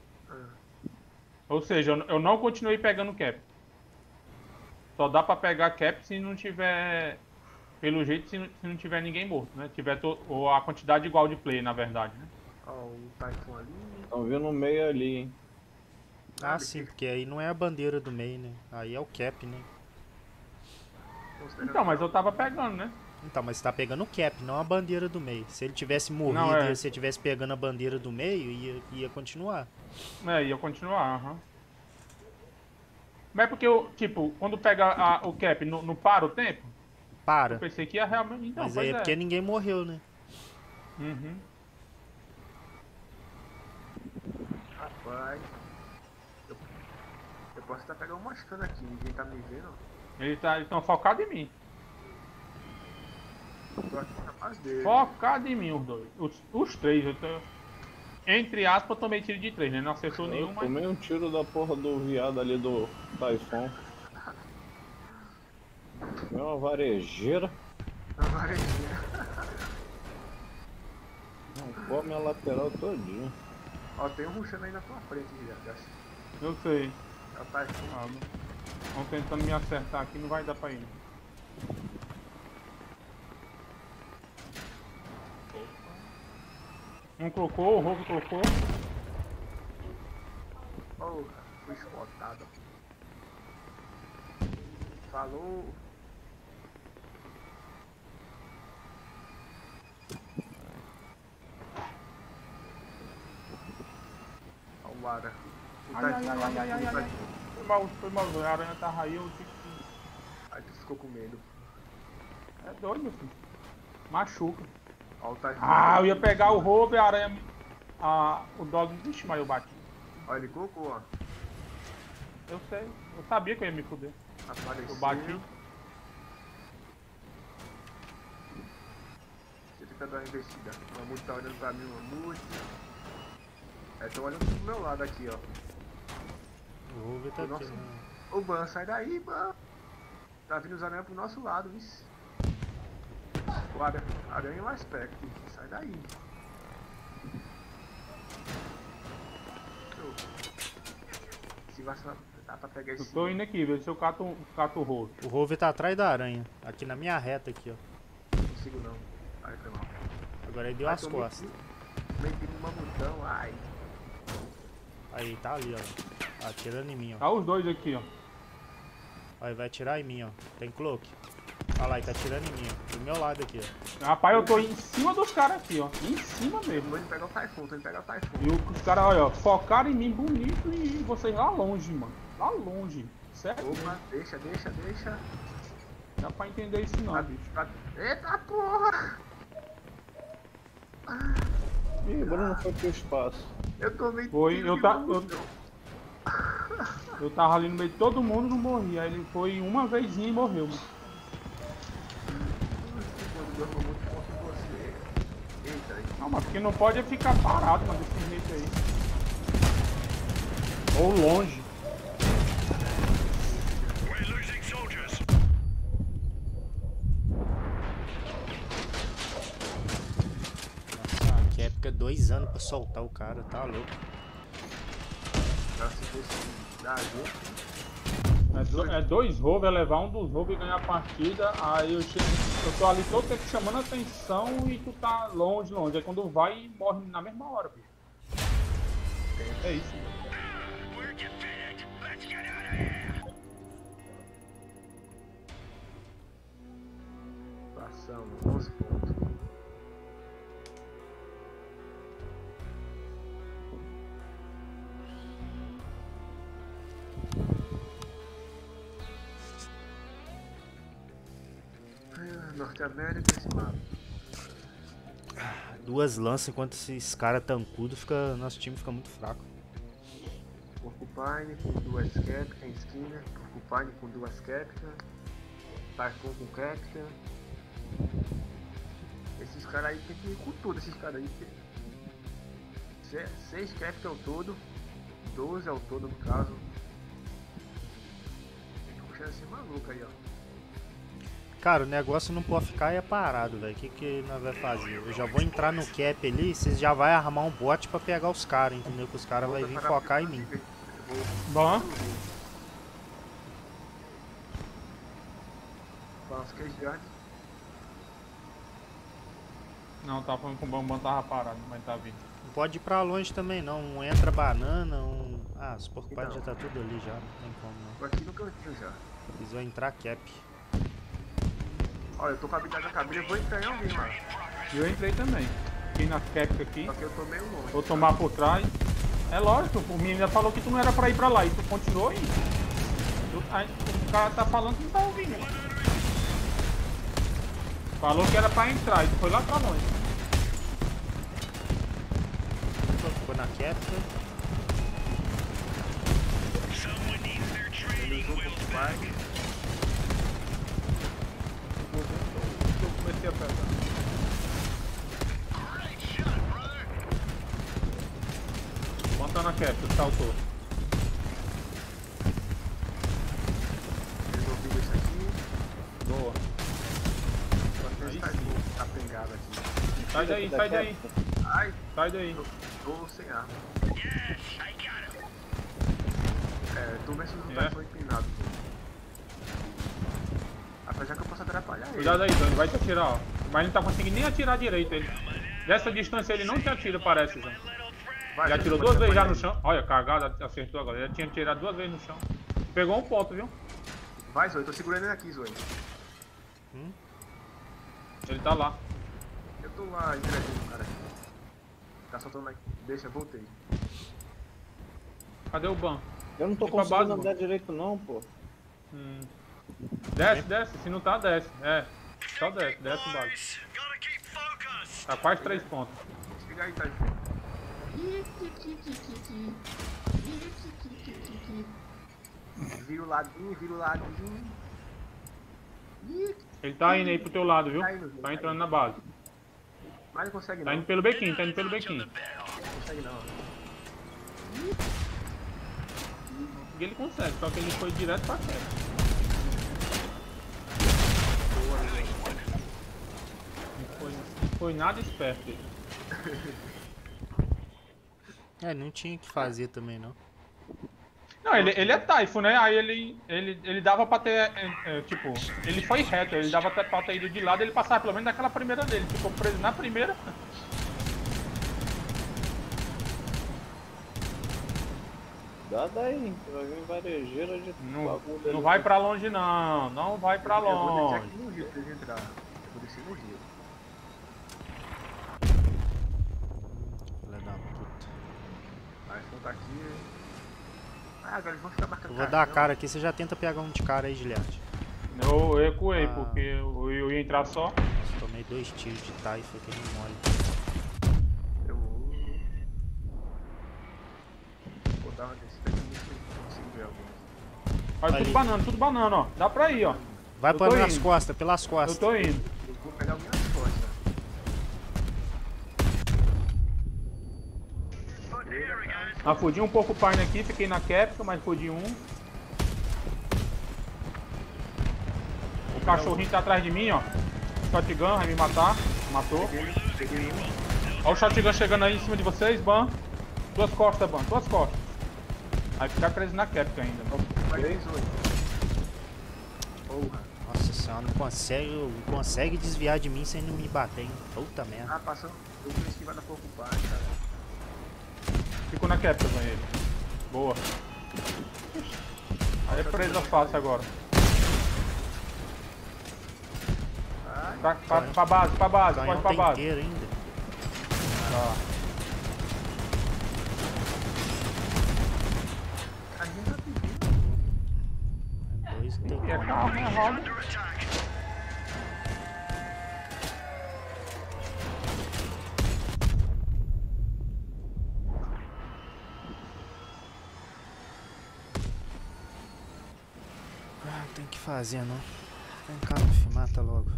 Ou seja, eu não continuei pegando cap. Só dá pra pegar cap se não tiver, pelo jeito, se não tiver ninguém morto, né? Tiver ou a quantidade igual de play, na verdade, né? Ó, o Typhoon ali. Estão vindo no meio ali, hein? Ah, sim, porque aí não é a bandeira do meio, né? Aí é o cap, né? Então, mas eu tava pegando, né? Então, mas você tá pegando o cap, não a bandeira do meio. Se ele tivesse morrido Não, é. e você tivesse pegando a bandeira do meio, ia continuar. É, ia continuar, aham. Mas é porque, tipo, quando pega o cap, não para o tempo? Para. Eu pensei que ia realmente... Então, Mas pois aí é porque ninguém morreu, né? Uhum. Rapaz. Eu posso estar pegando uma machucando aqui, ninguém tá me vendo. Eles estão focados em mim. Eu tô aqui capaz dele. Focados em mim, os dois. Os três, eu tô... Entre aspas, eu tomei tiro de 3, né? Não acertou nenhum, Eu mas... tomei um tiro da porra do viado ali do Typhoon. É uma varejeira. Varetinha. Não come a lateral todinha. Ó, tem um rushando aí na tua frente, já. Eu sei. Já tá aqui. Estão tentando me acertar aqui, não vai dar pra ir. Um colocou, o Robo colocou. Oh, fui spotado. Falou. Ó o Ara. Ai. Foi mal, a aranha tava aí, eu tive que... Aí tu ficou com medo. É doido, meu filho. Machuca. Ó o Typhoon. Ah, eu ia pegar o Robo e a aranha... o dog... Vixe, mas eu bati. Ó, ele colocou, ó. Eu sei, eu sabia que eu ia me fuder. Apareceu. Eu bati. Você tenta dar uma investida. O Mamute tá olhando pra mim, o Mamute. Tô olhando pro meu lado aqui, ó. O Ruby tá aqui, Nossa. né? Ô Ban, sai daí, Ban. Tá vindo os aranhas pro nosso lado, vice. O aranha é mais perto, sai daí. Se vai dá pra pegar Eu esse. tô indo aqui, ver se eu cato o Robo. O Ruby tá atrás da aranha. Aqui na minha reta aqui, ó. Não consigo não. Ai, foi mal. Agora ele deu as costas. Meti no mamutão, ai. Aí, tá ali, ó. Atirando em mim, ó. Tá os dois aqui, ó. Aí vai atirar em mim, ó. Tem cloak. Olha lá, ele tá atirando em mim, ó. Do meu lado aqui, ó. Rapaz, eu tô em cima dos caras aqui, ó. Em cima mesmo. Ele pega o Typhoon, ele pega o Typhoon. E os caras, olha, ó, focaram em mim bonito e vocês lá longe, mano. Lá longe. Certo? Opa, deixa. Não dá pra entender isso não, bicho. Eita porra! Ih, o Bruno foi pro espaço. Eu tomei Foi, tiro eu de tá- munição. Eu tava ali no meio de todo mundo e não morri. Aí ele foi uma vezinha e morreu, mano. Quando Deus não muito forte em você. Eita, aí. Não, mas porque não pode ficar parado, mano, desse jeito aí. Ou longe. We're losing soldiers. Nossa, a Capca 2 anos pra soltar o cara, tá louco. Já se fosse da gente. É dois roubos, é levar um dos roubos e ganhar a partida. Aí eu tô ali todo tempo chamando a atenção e tu tá longe. Aí quando vai, morre na mesma hora, bicho. É isso. We're defeated. Let's get out of here. Passamos 11 pontos. Norte América, esse mapa. 2 lanças enquanto esses caras tancudos, nosso time fica muito fraco. Porcupine com 2 Capca em esquina. Porcupine com 2 Capca. Typhoon com Capca. Esses caras aí tem que ir com tudo, esses caras aí. 6 Capca ao todo. 12 ao todo no caso. Tem que puxar esse maluco aí, ó. Cara, o negócio não pode ficar parado, velho. O que nós vamos fazer? Eu já vou entrar no cap ali, vocês já vai armar um bot pra pegar os caras, entendeu? Que os caras vão vir focar em mim. Bom. Faço case guard. Não, tava falando que o bambam tava parado, mas tá vindo. Não pode ir pra longe também, não. Um entra banana, Ah, os porcupines Então. já tá tudo ali já, não tem como não. Tô aqui no cantinho já. Eles vão entrar cap. Olha, eu tô com a habilidade na cabine, eu vou entrar em alguém, mano. E eu entrei também. Fiquei na Capca aqui. Só que eu tô meio longe. Vou tomar por trás. É lógico, o menino falou que tu não era pra ir pra lá e tu continuou indo. O cara tá falando que não tá ouvindo. Falou que era pra entrar e tu foi lá pra longe. Ficou na cap. Someone needs their training wheels back. Eu comecei a pegar. Great shot, brother. Monta na Capca, saltou. Resolvi isso aqui. Boa. Agora tem Aí esse Sai daí, sai daí. Ai, Sai daí. tô sem arma. É, tô vendo se os lugares são empinados. Apesar que eu posso atrapalhar ele. Cuidado aí, Dani, vai te atirar, ó. Mas ele não tá conseguindo nem atirar direito. Ele. Dessa distância ele não te atira, parece, Zé. Vai, Já Zé, atirou pode 2 vezes já no atrapalhar chão. Olha, cagada, acertou agora. Ele já tinha tirado 2 vezes no chão. Pegou um ponto, viu? ele. Vai, Zoe, tô segurando ele aqui, Zoe. Ele tá lá. Eu tô lá entregando o cara aqui. Tá soltando lá. Deixa, voltei. Cadê o ban? Eu não tô Fica pra conseguindo base, andar direito não, pô. Desce, desce. Se não tá, desce. É. Só desce, desce o base. Tá quase 3 pontos. Chega aí, tá aí. Vira o ladinho, vira o ladinho. Ele tá indo aí pro teu lado, viu? Tá indo, Tá entrando na base. Mas não consegue Tá não. indo pelo bequinho, tá indo pelo bequinho. Não consegue não. E ele consegue, só que ele foi direto pra queda. Não foi nada esperto dele. É, não tinha o que fazer também, não. Não, ele é Typhoon, né? Aí ele dava pra ter, tipo, ele foi reto, ele dava pra ter ido de lado, ele passava pelo menos naquela primeira dele, ficou preso na primeira. Dá daí, vai vir varejeira de bagulho Não ali. vai pra longe não, não vai pra Eu vou descer longe. aqui no rio pra eles entrar. Eu vou descer no rio. Filha da puta. Aí se não tá aqui. Ah, agora eles vão ficar marcando. Eu vou dar a cara aqui, você já tenta pegar um de cara aí, Giliard. Eu recuei, porque eu ia entrar só. Nossa, tomei 2 tiros de taifa aqui no mole. Eu vou dar uma descida aqui e consigo ver alguns. Olha, Ali. tudo banana, ó. Dá pra ir, ó. Vai Eu pra tô nas indo. costas, pelas Eu costas. tô indo. Eu vou pegar algumas costas. Ah, fudi um pouco o Pine aqui, fiquei na capsule, mas fudi um. O cachorrinho tá atrás de mim, ó. Shotgun vai me matar. Matou. Peguei um. Olha o shotgun chegando aí em cima de vocês, Ban. Duas costas, Ban, duas costas. Vai ficar preso na capsule ainda. Vai 10 hoje. Porra. Nossa senhora, não consegue desviar de mim sem não me bater, hein? Puta merda. Ah, passou. Eu fui esquivar da pouco pai, cara. Ficou na capsule, Ban, ele. Boa. Aí é presa fácil agora. Ai, Pra base, O pode canhão pra tá base. inteiro ainda. Tá. a gente tá pedindo. É 2 não tem E é como. carro, né? Roda. Ah, não tem o que fazer, não. Vem cá, meu filho, mata logo.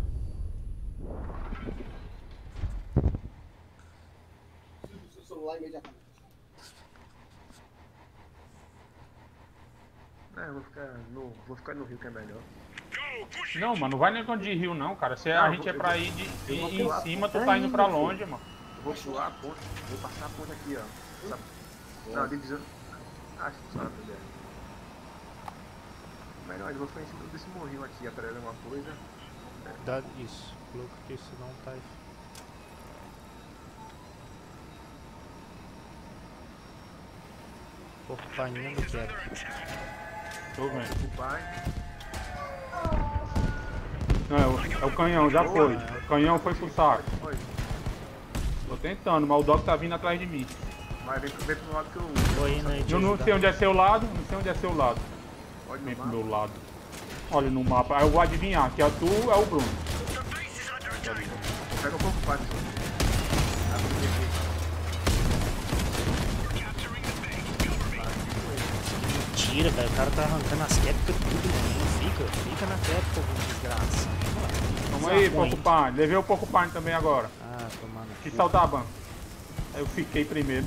É, eu vou ficar no rio que é melhor. Não, mano, não vai nem de rio não, cara. Se a Não, gente eu é pra vou- ir eu vou em pular cima, tu a tá indo pra ponta longe, mano. Eu vou pular a ponte, vou passar a ponte aqui, ó. Não, a divisão. Acho que sabe, né? Melhor, eu vou ficar em cima desse morrinho aqui, atrás alguma coisa. Dá isso. Louco que isso não tá aí. Porcaria do quero. Tô vendo. O pai. Não, é o canhão, já foi. O canhão foi pro saco. Olha, Tô tentando, mas o Doc tá vindo atrás de mim. vai, vem pro lado que eu. Tô indo aí te Eu não ajudar. sei onde é seu lado, não sei onde é seu lado. Olha Vem no pro mapa. meu lado. Olha no mapa, aí eu vou adivinhar, que é tu, é o Bruno. Pega um pouco o pai, pessoal. Mentira, velho. O cara tá arrancando as captas tudo, mano. Não fica na capta, desgraça. Vamos Isso aí, é ruim. Porcupine. Levei o Porcupine também agora. Ah, tomando. Que saltar, Ban. Aí eu fiquei primeiro.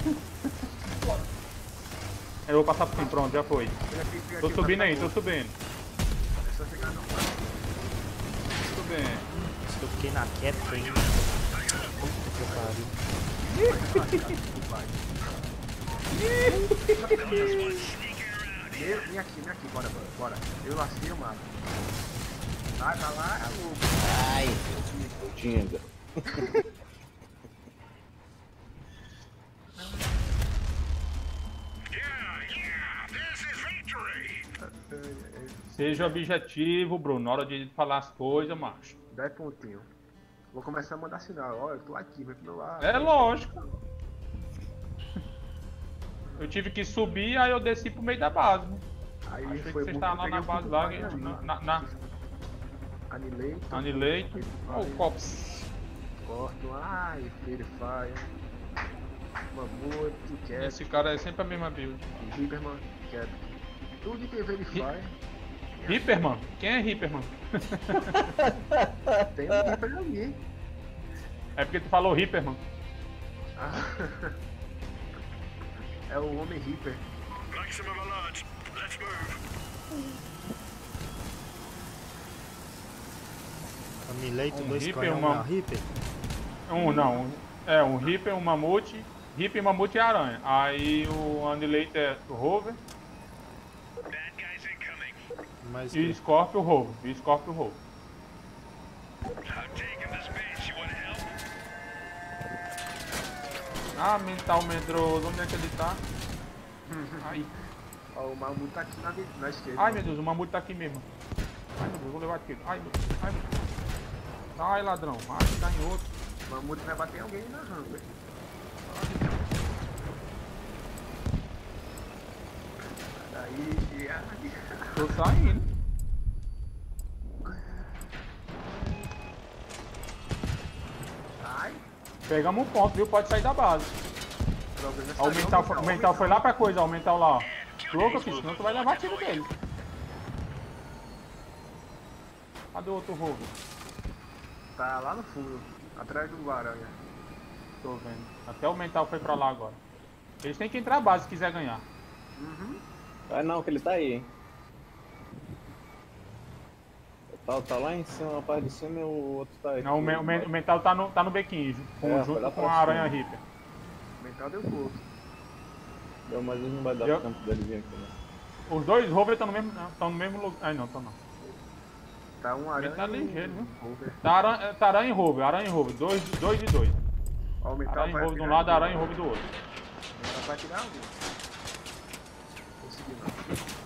Aí eu vou passar por cima, pronto, já foi. Tô subindo aí, tô subindo. É só chegar não, pai. Tudo bem. Eu fiquei na capta ainda. Vem aqui, bora. Eu lasquei o mato. Vai pra lá, é louco. Ai, eu tinha ainda. Seja objetivo, Bruno. Na hora de falar as coisas, macho. 10 pontinhos. Vou começar a mandar sinal. Olha, eu tô aqui, vem pro meu lado. É lógico. Eu tive que subir, aí eu desci pro meio da base, né? Aí Achei que foi você muito, estava lá eu peguei na um base pouco lá. mais ali. Anileito. Anileito. Olha o Cops. Corto. Ai, Free Fire. Mamute, Cap. Esse cara é sempre a mesma build. Hipperman, Cap. Tudo que Verify. Hipperman? Quem é Hipperman? Tem um Hipper ali. É porque tu falou Hipperman. Ah, é o homem Hipper. Maximum alert. Let's move. Anileito, Um 2 Reaper, canhão uma- na Reaper. Um Reaper, um Mamute. Reaper, Mamute e Aranha. Aí o Anileito é o Rover. Bad guys incoming. Mas E o Scorpio, o Rover. E o Scorpio, o Rover. I'm taking this base. You wanna help? Ah, mental medroso. Onde é que ele tá? Ai, Ó, o Mamute tá aqui na esquerda. ai meu Deus, o Mamute tá aqui mesmo. Ai meu Deus, vou levar tiro. Ai meu Deus, ai meu Deus. Ai ladrão, ai tá em outro. O Mamute vai bater alguém na rampa. Daí, Tô saindo. ai. Pegamos um ponto, viu? Pode sair da base. Problema é Ó, sair, o mental foi lá pra coisa, ó, o mental lá, ó. Louco, filho, senão tu vai levar tiro dele. Cadê o outro Rover? Tá lá no fundo, atrás do aranha. Tô vendo. Até o mental foi pra lá agora. Eles têm que entrar a base se quiser ganhar. Uhum. Ah não, que ele tá aí, hein? Tá lá em cima, na parte de cima e o outro tá aqui. Não, o mental tá no bequinho, foi junto lá com pra a Aranha cima. Reaper. O mental deu pouco. Deu, mas ele não vai dar Eu- tempo dele vir aqui, né? Os dois Rover estão no mesmo lugar. Ai não, estão não. Tá um aranha Tá ligeiro, viu? Rover. Tá Aranha e Rover. Dois e dois. Ó, o mental Aranha e vai Rover de um atirar lado, em Aranha e alguém. Rover do outro. O mental vai tirar alguém. Consegui não.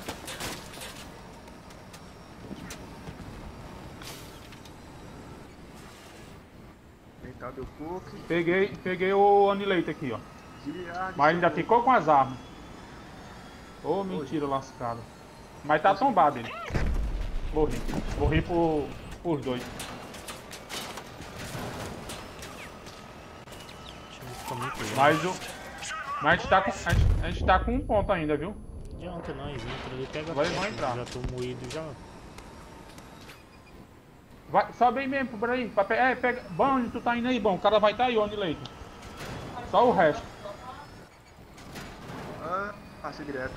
O mental deu pouco. Peguei o Anileito aqui, ó. Mas ainda ficou com as armas. Ô, mentira lascada. Mas tá tombado ele. Morri por dois. O time fica muito longe. Mas a gente tá com um ponto ainda, viu? Não adianta nós, entra ali, pega Agora a eles vão peça, entrar. já tô moído já. Vai, sobe aí mesmo, por aí. Pega. Bom, onde tu tá indo aí, bom? O cara vai tá aí, onde leito. Só o resto. Ah, passei direto.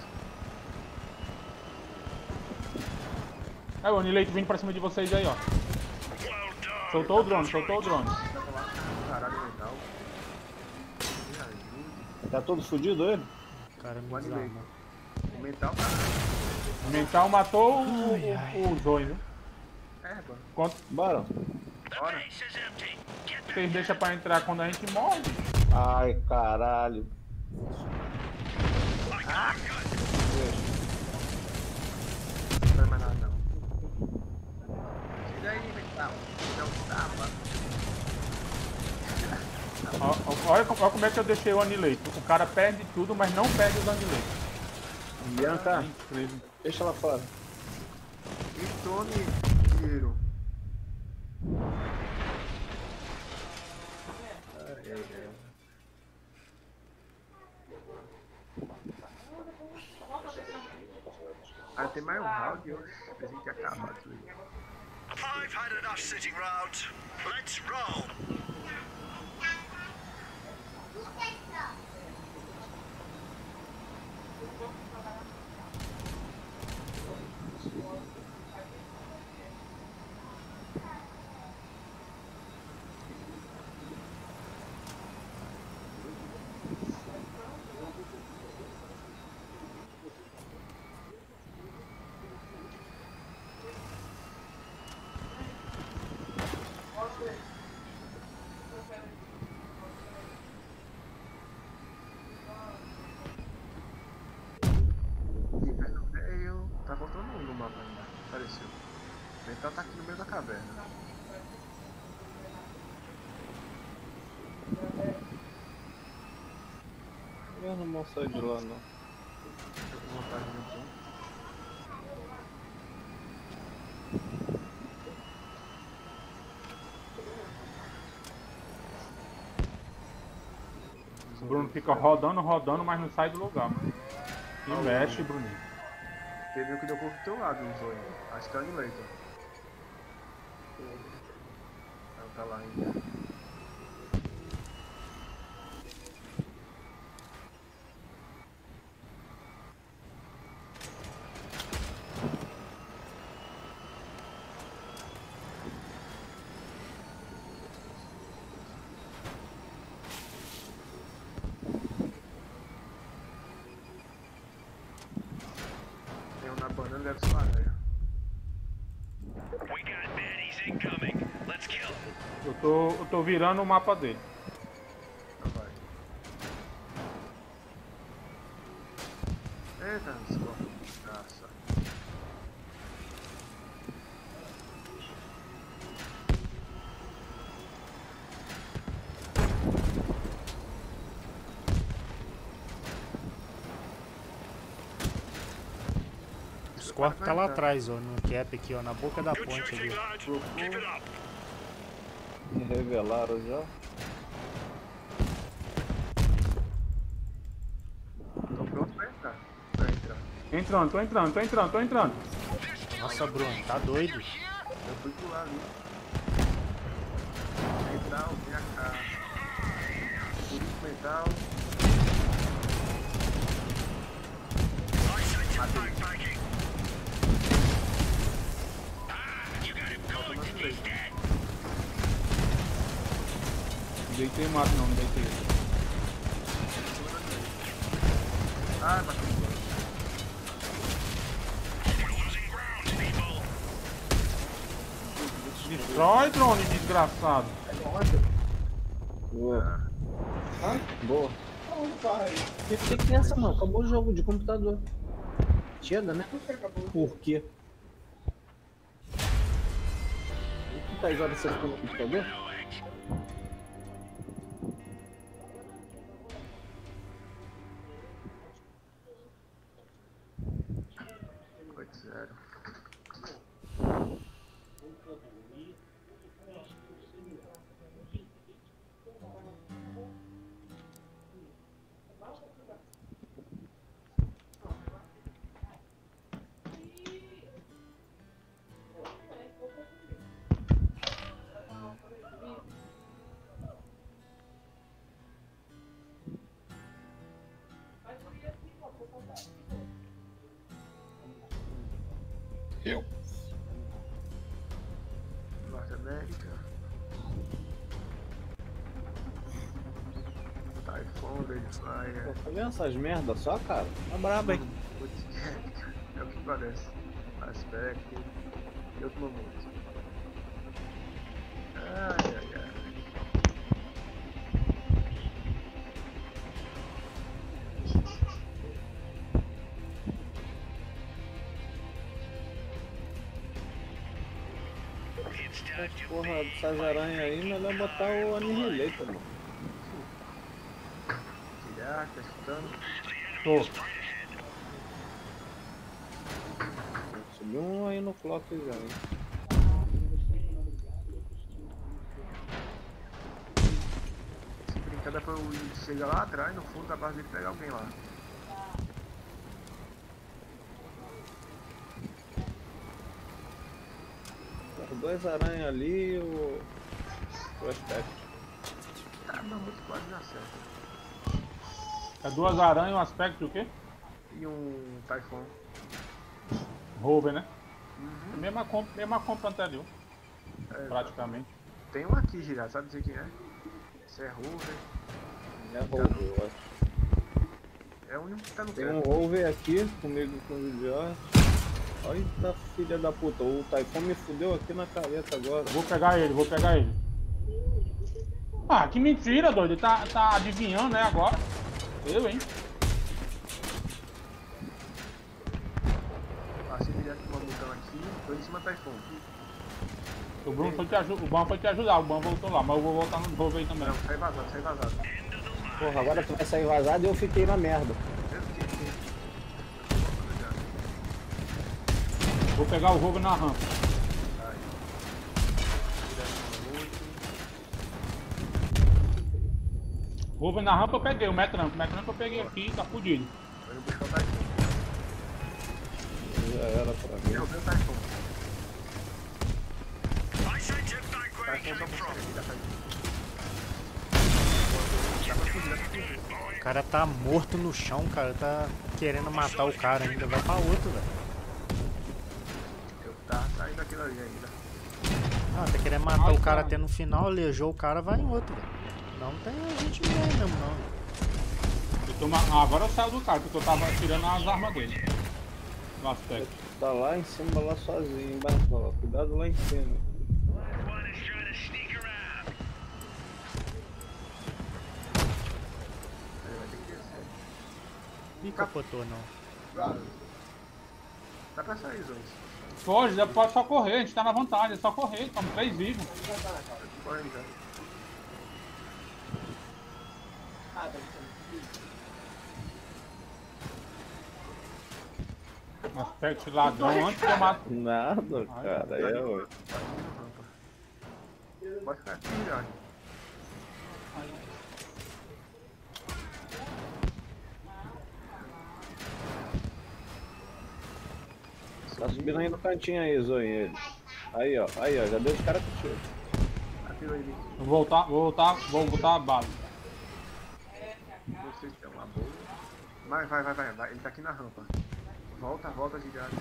É o Anileito vindo pra cima de vocês aí, ó. Soltou o drone. Caralho, mental. Me ajude. Tá todo fudido ele? O cara me O Anileito. desarmou. O mental tá. O mental matou o Zoe, viu? É, mano. Quanto Bora. Bora. Base is empty. Get the vocês deixam pra entrar quando a gente morre? Ai, caralho. Não vai mais nada não. Chega aí, mental. Dá um tapa. Olha como é que eu deixei o Anileito. O cara perde tudo, mas não perde os Anileitos. Bianca, Incrível. deixa ela fora. E tome tiro. Ah, tem mais um round hoje. A gente acaba tudo. I've had enough sitting round. Let's roll. mapa ainda. Apareceu. O Mental tá aqui no meio da caverna. Eu não vou sair de lá, não. Eu com vontade de ir. O Bruno fica rodando, mas não sai do lugar, mano. E mexe, Bruninho. Teve um que deu corpo do teu lado, não foi? Acho que é o Annihilator. Não tá lá ainda. Tem um na banana, deve ser laranja. We got baddies incoming. Let's kill. Eu tô virando o mapa dele. Não vai. Eita, desculpa. O Scorp tá lá atrás, ó, no cap aqui, ó, na boca da Good ponte shooting, ali. lads. Keep it up. Me revelaram já. Tô pronto pra entrar. Tô entrando. Nossa, Bruno, tá doido. Eu fui pular ali. Mental, vem cá. Mental. Matei. You got him going. He's dead. Não deitei mato não deitei. Ah, bateu no plano. We're losing ground, people. Destrói, drone, desgraçado. Boa. Boa. O que é essa, mano? Acabou o jogo de computador. Chega, né? Por quê? Que tais horas você ficou no computador? Zero. Norte América. Typhoon, Deadfire. Tá vendo essas merdas só, cara? Tá brabo, hein? É o que parece. Aspecto. E outro momento. Ai, ai, ai. It's time to Porra, pay. dessas aranhas aí, melhor botar o Annihilator, mano. Tirar, tá escutando? Tô. Subiu um aí no clock já, hein? Se brincar, dá pra eu chegar lá atrás, no fundo da base dele, pegar alguém lá. Os dois aranhas ali e o Prospect. Ah, meu muito quase na certa. É duas aranhas, um aspecto o quê? E um Typhoon. Rover, né? Mesma compra anterior, É, praticamente. tem um aqui, Girar, sabe dizer quem é? Esse é Rover. É Rover, eu acho. É o único que tá no Tem pé. um Rover aqui comigo com o Vidior. Olha da filha da puta, o Typhoon me fudeu aqui na careta agora. Vou pegar ele. Ah, que mentira, doido. Ele tá adivinhando, né, agora? Eu, hein? Passei direto com uma multa cima, Taifun. O Bruno foi te ajudar, o Ban foi te ajudar, o Ban voltou lá, mas eu vou voltar no jogo aí também. Não, sai vazado, sai vazado. Porra, agora tu vai sair vazado e eu fiquei na merda. Eu fiquei aqui. Vou pegar o jogo na rampa. Sai. Roubo na rampa eu peguei, o metranco eu peguei aqui, tá fudido. Eu vou buscar o Taifun. Já era pra mim. Derrubei o Taifun. I sense a threat where Taifun it só coming from. consegue, dá pra ir. Dá pra fugir, dá pra fugir. O cara tá morto no chão, cara. Tá querendo matar o cara ainda. Vai pra outro, velho. Eu tá saindo daquilo ali ainda. Ah, tá querendo matar o cara até no final, aleijou o cara, vai em outro, velho. Não tem a gente mesmo, não. Agora eu saio do cara, porque eu tava tirando as armas dele. No aspecto. Tá lá em cima, lá sozinho, embaixo, ó. Cuidado lá em cima. One is trying to sneak around. Aí vai ter que descer. Ih, capotou, não. Dá pra sair, Zones. Pode só correr, a gente tá na vantagem, é só correr, estamos 3 vivos. Correndo já. Aspecto ladrão antes de eu matar. Nada, cara. É, ué. Tá aqui no rampa. Pode ficar aqui, já. Tá subindo aí no cantinho aí, Zoe, ele. Aí, ó, já deu os caras com tiro. Atira ele. Vou botar a bala. Vocês têm uma boa. Vai. Ele tá aqui na rampa. Volta, gigante.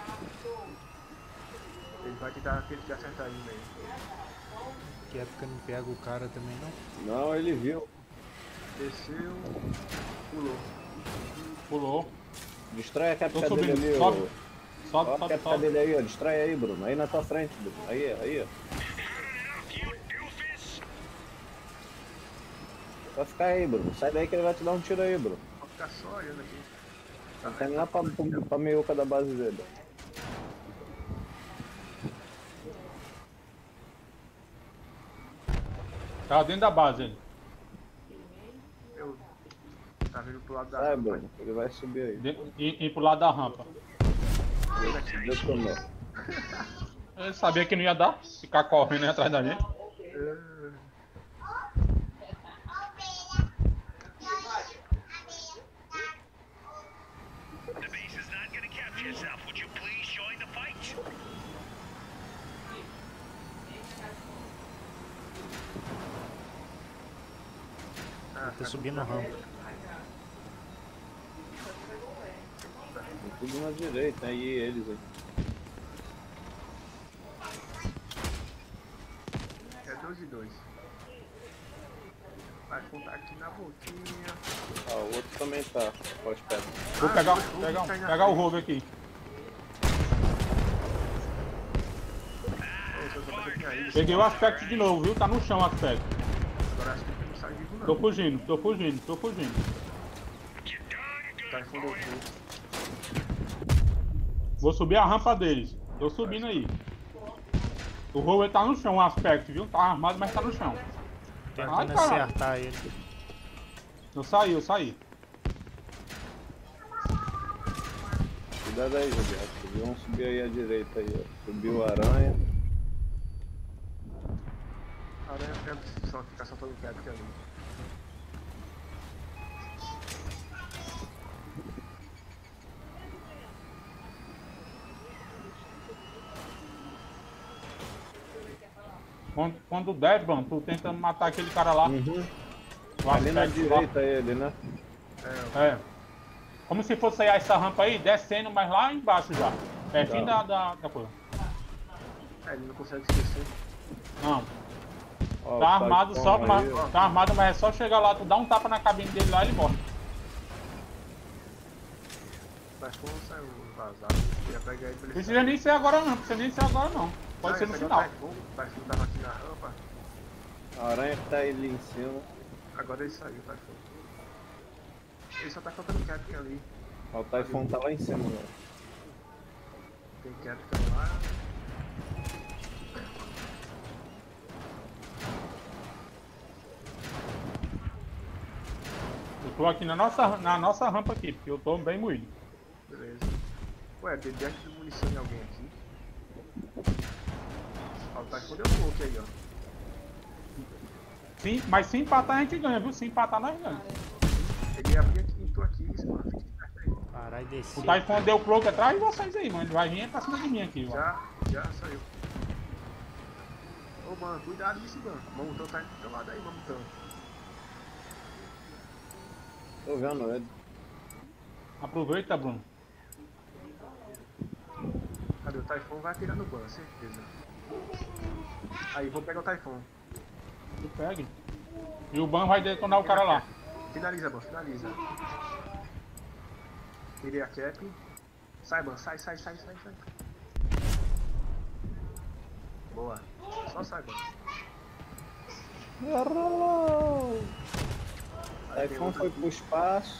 Ele vai tentar acertar ele meio. Que época não pega o cara também, não? Não, ele viu. Desceu. Pulou. Pulou. Distrai a Tô capta dele subindo, ali, sobe. ó. Sobe, Ó a sobe, capta sobe. dele aí, ó. Distrai aí, Bruno. Aí na tua frente, Bruno. Aí, ó. You doofus! Vai ficar aí, Bruno. Sai daí que ele vai te dar um tiro aí, Bruno. Vou ficar só olhando aqui. Tá indo lá pra meiuca da base dele. Tava dentro da base ele. Eu. Tá vindo pro lado da Sai, rampa. Bruno. Ele vai subir aí. E pro lado da rampa. Detonou. Eu sabia que não ia dar, ficar correndo aí atrás da gente. The base is not gonna capture yourself. Would you please join the fight? Tá subindo a rampa. Tudo na direita, aí eles aí. É 2 e 2. Vai contar aqui na boquinha. Ah, o outro também tá. Pode pegar. Vou pegar o rover aqui. Peguei o aspecto de novo, viu? Tá no chão o aspecto. Agora acho que ele não sai vivo não. Tô fugindo. Tá afundou tudo. Vou subir a rampa deles. Tô subindo aí. O rover tá no chão, o aspecto, viu? Tá armado, mas tá no chão. Tentando caralho. acertar ele. Eu saí. Cuidado aí, Juliette. Vamos subir aí à direita aí, ó. Subiu a aranha. Aranha é só ficar soltando o cap ali. Quando der, Bruno, tu tenta matar aquele cara lá. Uhum. O Ali na aspecto lá. direita ele, né? É. Como se fosse sair essa rampa aí, descendo, mas lá embaixo já. Pertinho da coisa. Ele não consegue esquecer. Não. Ó, Tá o armado Taifun só, aí, ó. tá armado, mas é só chegar lá, tu dá um tapa na cabine dele lá e ele morre. Mas como saiu vazado, eu ia pegar ele pra ele Precisa nem ser agora não, Pode ser no final. O Taifun tava aqui na rampa, A aranha que tá ali em cima. agora ele saiu, o Taifun. Ele só tá faltando Captain ali. Ó, o Taifun tá lá em cima, né? Tem Captain lá. tô aqui na nossa rampa aqui, porque eu tô bem moído. Beleza. Ué, tem dentro de munição de alguém aqui. Falta esconder o cloak aí, ó. Sim, mas se empatar a gente ganha, viu? Se empatar nós ganhamos. Peguei a minha aqui, entrou aqui, mano. Fica esperto aí. Caralho, desceu. O Typhon deu o cloak atrás de vocês aí, mano. Ele vai vir pra cima de mim aqui, ó. Já saiu. Ô, mano, cuidado disso, mano. Mamutão tá indo do teu lado aí, Mamutão. Tô vendo ele. Aproveita, Bruno. Cadê o Typhon? Vai atirar no ban, certeza. Aí, vou pegar o Typhon. Tu pegue. E o Ban vai detonar o cara lá. Finaliza, Ban, finaliza. Tirei a cap. Sai, Ban, sai. Boa. Só sai, Ban. Errou! Typhon foi pro espaço.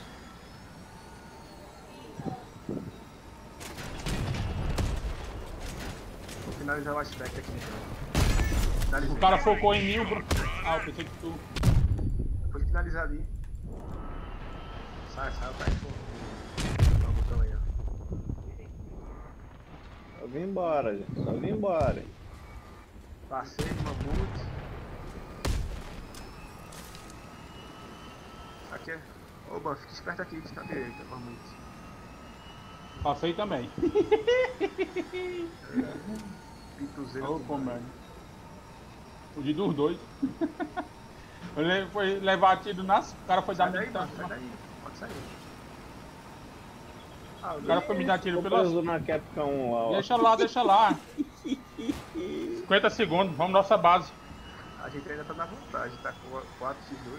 Vou finalizar o iceberg aqui, então. Finalizei. O cara focou em mim, o Bruno. Ah, eu pensei que tu... Foi finalizar ali. Sai, o Typhon. Dá um botão aí, ó. Só vim embora, gente. Só vim embora. Passei, mamute. Aqui é. Ô, Ban, fica esperto aqui, fica à direita, mamute. Passei também. Pituzeiro. Ô, pô, mano. Fugi dos dois. Ele foi levar tiro nas... O cara foi dar Sai daí, militar. mano, sai daí. Pode sair. O cara foi me dar tiro Tô pelas... preso na Capcom lá, ó. Deixa lá. 50 segundos, vamos nossa base. A gente ainda tá na vantagem, tá com 4x2.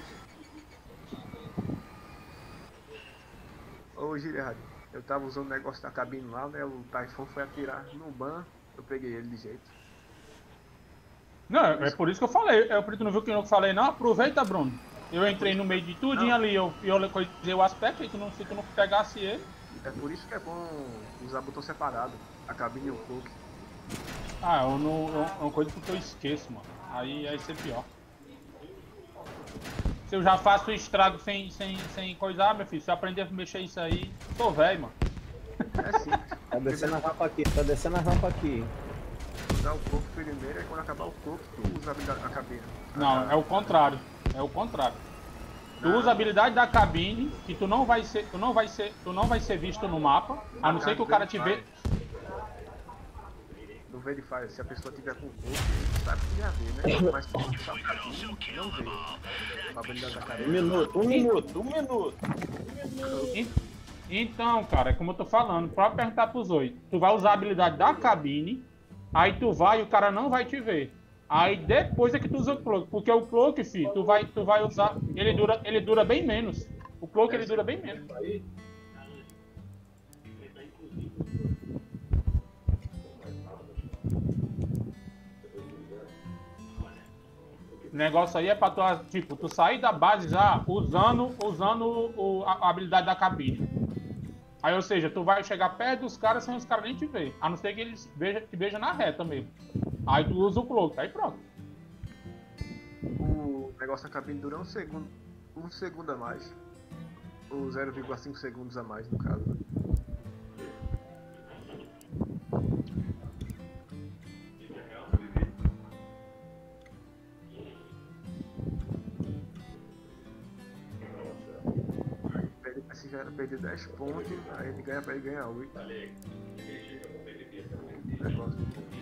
Ô, Giliard, eu tava usando o negócio da cabine lá, né? O Typhon foi atirar no ban, eu peguei ele de jeito. Não, é por isso que eu falei. É por isso que tu não viu que eu falei, não? Aproveita, Bruno. Eu entrei no meio de tudinho ali, eu coisei o aspecto, e se tu não pegasse ele. É por isso que é bom usar botão separado, a cabine e o cloak. Ah, é uma coisa que eu esqueço, mano. Aí ser pior. Se eu já faço estrago sem coisar, meu filho, se eu aprender a mexer isso aí, tô velho, mano. É simples. Tá descendo a rampa aqui, Usar o cloak primeiro, e quando acabar o cloak, tu usa a cabine. Não, é o contrário. Tu usa a habilidade da cabine, que tu não vai ser visto no mapa, a não ser que o cara te vê. No Verify, se a pessoa tiver com o cloak, sabe que já vê, né? Mas se tu só a cabine, não vê. A habilidade da cabine. Um minuto. Então, cara, é como eu tô falando, pra perguntar pros 8, tu vai usar a habilidade da cabine, aí tu vai e o cara não vai te ver. Aí depois é que tu usa o cloak, porque o cloak, filho, tu vai usar, ele dura bem menos. O cloak ele dura bem menos. O negócio aí é pra tu, tipo, tu sair da base já usando a habilidade da cabine. Aí, ou seja, tu vai chegar perto dos caras sem os caras nem te ver. A não ser que eles te vejam na reta mesmo. Aí tu usa o cloak, aí pronto. O negócio da cabine dura um segundo a mais. Ou 0,5 segundos a mais, no caso. Se já perder 10 pontos, aí ele ganha 8. Negócio.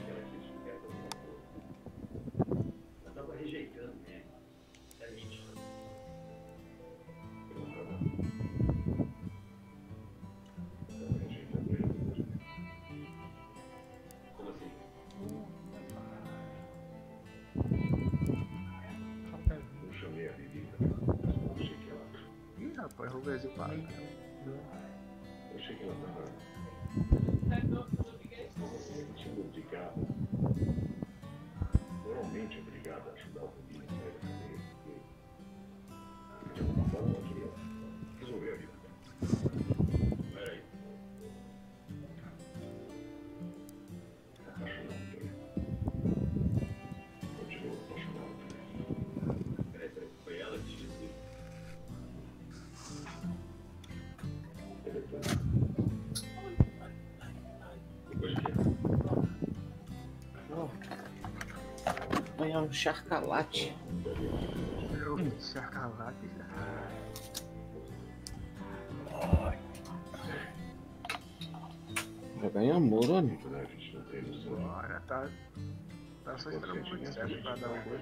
Ih, rapaz, o Brasil para. Eu achei que ela tava sentindo obrigada. Moralmente obrigada a ajudar o menino a sair da cadeia. De alguma forma ela queria resolver a vida dela. Peraí. Apaixonado por ele. Continua apaixonado por ele. Peraí. Foi ela que te disse. Ganhar um charcalate. Charcalate já. Já ganhamos, né? Olha, tá só esperando muito certo pra dar um gol.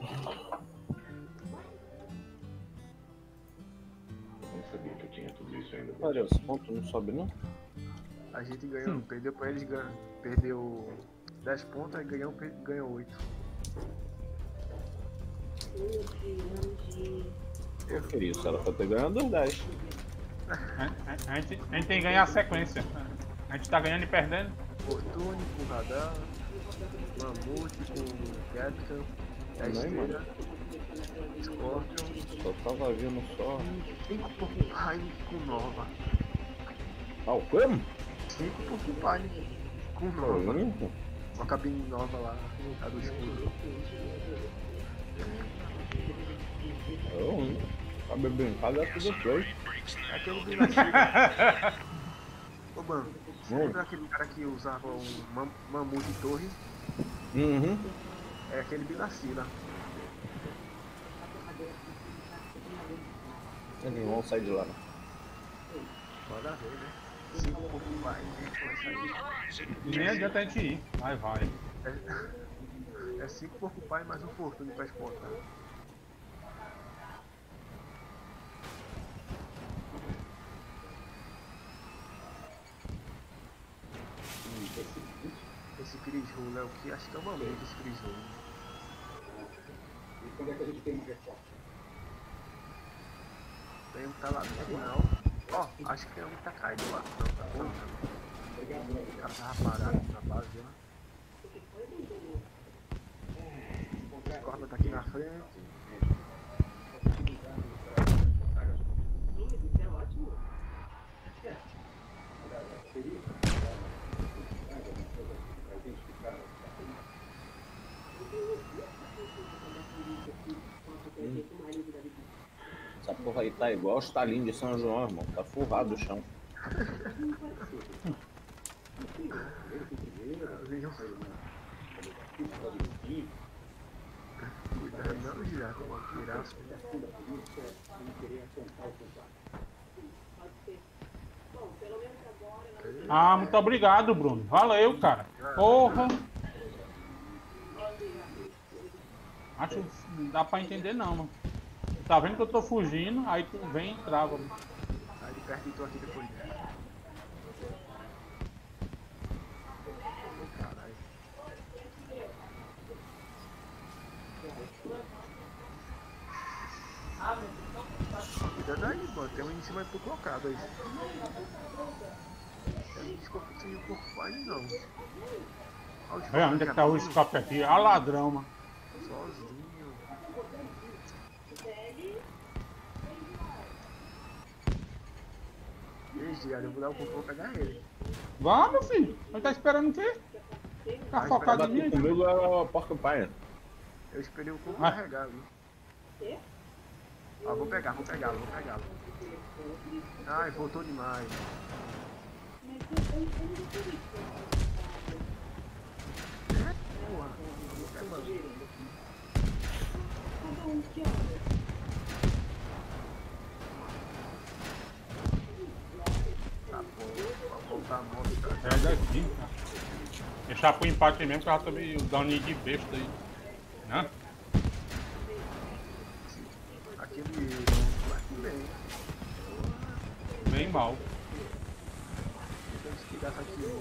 Olha, esse ponto não sobe não? A gente ganhou, perdeu pra eles, perdeu 10 pontos, aí ganhou 8. Eu queria isso, era pra ter ganhado os 10. A gente tem que ganhar a sequência. A gente tá ganhando e perdendo. Fortune com Radar, Mamute com Captain, Esteira, Scorpion. Só tava vindo só. 5 Porcupine com Nova. Ah, o como? 5 Porcupine com Nova. Uma cabine nova lá, a do escuro. Tá bebendo casa tudo depois. É aquele Binacila. Ô, mano, você lembra aquele cara que usava um mamute torre? Uhum. É aquele Binacila. Eles não vão sair de lá, não. Bora ver, né? 5 Porcupine, vai sair. Nem adianta a gente ir. Vai. É 5 Porcupine mais um Fortune pra exportar. Esse Chris Hull é o que? Acho que é uma lei desse Chris Hull. E quando é que a gente tem uma resposta? Tem um que tá lá no final. Ó, acho que tem um que tá caído lá. Não, tá bom. O cara tava parado na base lá. O Scorpion tá aqui na frente. Essa porra aí tá igual os talinhos de São João, irmão. Tá forrado o chão. Cuidado não, girar com uma girafa. Ah, muito obrigado, Bruno. Valeu, cara. Porra. Acho que não dá pra entender não, mano. Tá vendo que eu tô fugindo, aí tu vem e trava. Mano. Aí de perto e tô aqui depois dela. Caralho. Cuidado aí, mano. Tem um em cima do colocado aí. Eu não desconfio o Porcupine não. Olha onde é que tá o Scorpion aqui? Ah, ladrão, mano. Sozinho. Diário, eu vou dar o cupom pra pegar ele. Vamos, filho. Ele tá esperando o quê? Tá Vai focado em mim? Comigo é o Porcupine. Eu esperei o cupom carregar ali. Ó, vou pegá-lo. Ai, voltou demais. Porra, tá bom, vou voltar a moto, cara. É daqui, cara. Deixar pro empate mesmo, que eu já tomei o downinho de besta aí. Né? Aquele bem. Bem mal. Temos que dar aqui.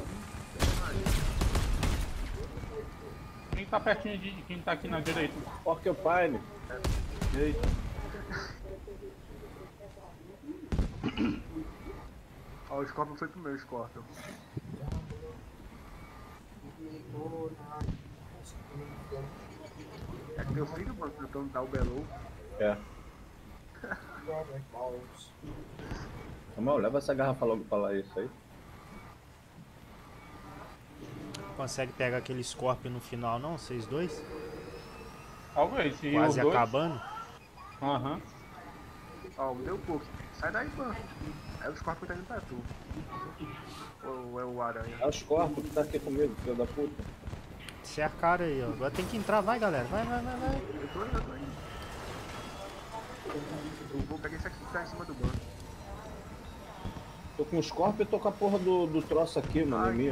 Quem tá pertinho de quem tá aqui na direita? Porcupine. Eita. Ó, o Scorpion foi pro meu Scorpion. É que meu filho, mano, tentando dar o Belou. É. Samuel, leva essa garrafa logo pra lá, isso aí. Consegue pegar aquele Scorpion no final não, vocês dois? Talvez, se Quase os dois... acabando. Aham. Ó, me deu pouco. Sai daí, mano. Aí os corpos tá indo pra tu. Ou é o aranha? É os corpos que tá aqui comigo, filho da puta. Cercaram aí, ó. Agora tem que entrar, vai galera. Vai. Eu tô indo. Eu vou pegar esse aqui que tá em cima do banco. Tô com os corpos e tô com a porra do troço aqui, mano, em mim.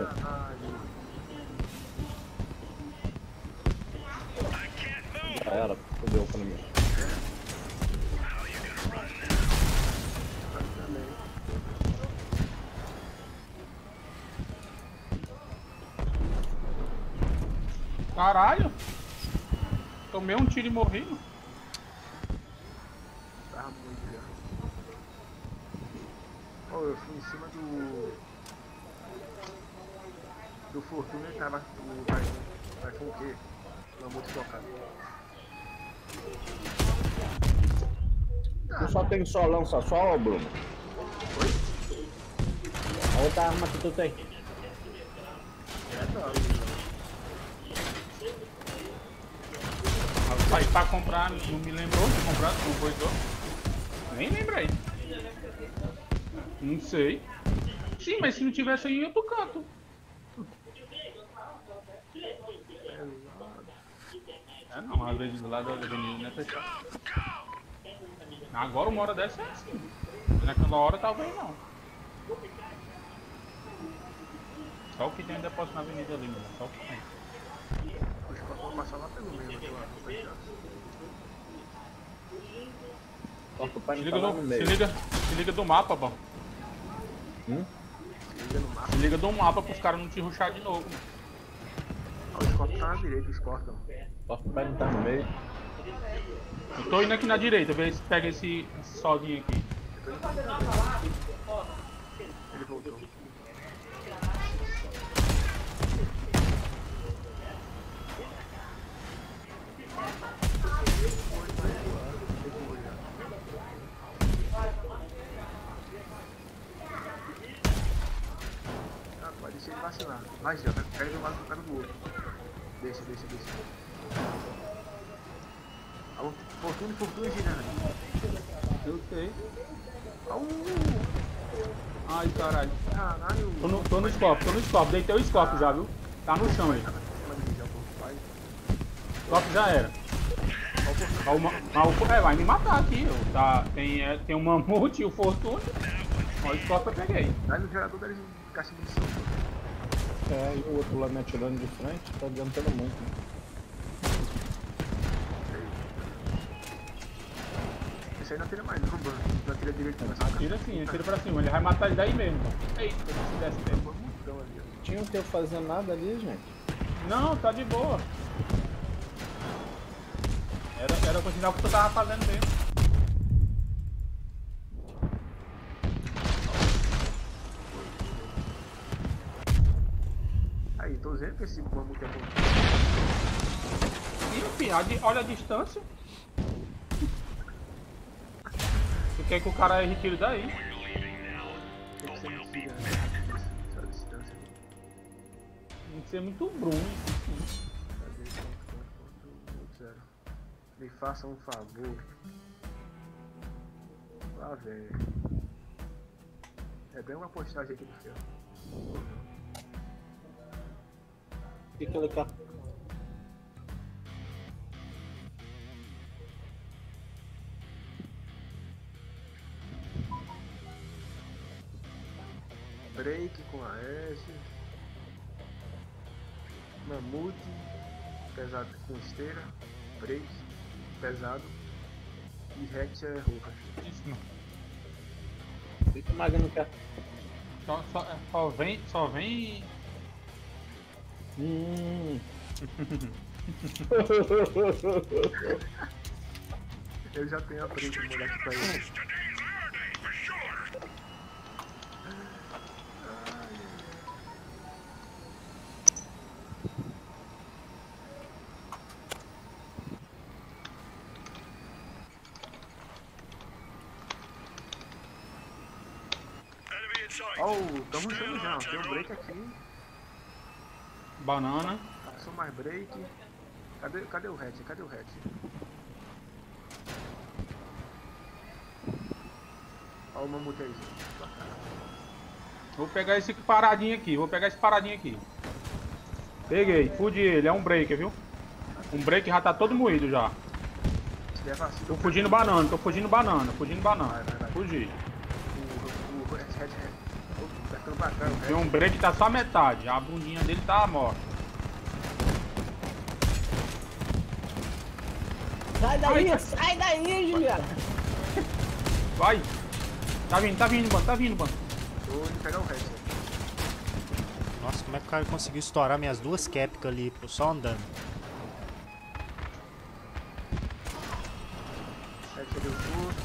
Já era, fodeu pra mim. Caralho! Tomei um tiro e morri, mano. Tá muito já. Ó, eu fui em cima do Fortuna e tava vai com o quê? Uma moto focada. Tu só tem só lança-sol, Bruno? Oi? A outra arma que tu tem? É da hora. Aí pra comprar, não me lembrou de comprar, não foi só. Nem lembrei. Não sei. Sim, mas se não tivesse aí, eu tô canto. É não, às vezes do lado da avenida não é fechado. Agora uma hora dessa é assim. Naquela hora talvez não. Só o que tem depósito na avenida ali, mano. Só o que tem. Os corpos vão passar lá pelo meio, aqui lá, vou fechar. Corpo pra Se mim liga, tá lá no meio. se liga do mapa, bom. Se liga no mapa. Se liga do mapa pros caras não te rushar de novo. Ó, os corpos tá na direita, os corpos. Corpo pra mim tá no meio. Eu tô indo aqui na direita, ver se pega esse sozinho aqui. Ele voltou. Ah, pode deixar ele vacilar. Vai, Gil, pega de um lado e pega do outro. Deixa. Alô, Fortuna girando. Eu sei. Au! Ai, caralho. Caralho. Tô no scope. Deitei o scope já, viu? Tá no chão aí. Tá na cima de mim já, pô. Vai. Scope já era. Vai me matar aqui. Tem um mamute e o Fortuna. Ó, o scope eu peguei. Vai no gerador deles de caixa de munição. É, e o outro lá me atirando de frente, tá adiantando muito. Né? Esse aí não atira mais, não roubando. Não atira direito, mas só Atira sim, atira pra cima. Ele vai matar ele daí mesmo. Eita, se desse tempo. mutão ali, ó. Tinha que eu fazer nada ali, gente. Não, tá de boa. Era continuar o que tu tava fazendo mesmo. Aí, tô dizendo que esse mamute é bom. Enfim, olha a distância. Tu quer que o cara erre tiro daí? Tem que ser mentira, né? Essa distância. Tem que ser muito Bruno. Cadê? Ponto 0. Me faça um favor. Lá, velho. É bem uma postagem aqui do filme. O que ele quer? Break com a S. Mamute. Pesado com esteira. Break. Pesado. E Rex é roupa. Isso não. O que o Magno quer? Só vem. Eu já tenho a print do moleque pra ele. Oh, tamo chegando já, tem um break aqui. Banana. Passou mais break. Cadê o hatch? Olha o mamute aí. Vou pegar esse paradinho aqui, Peguei, fudi ele, é um breaker, viu? Um breaker já tá todo moído já. Tô fugindo banana. Vai. Fugi. O Red. Apertando pra cá, o Tem um break que tá só metade, a bundinha dele tá morta. Sai daí, Juliano. Vai! Tá vindo, mano. Tô indo pegar o Red. Nossa, como é que o cara conseguiu estourar minhas duas capicas ali, pô, só andando? Red deu curso.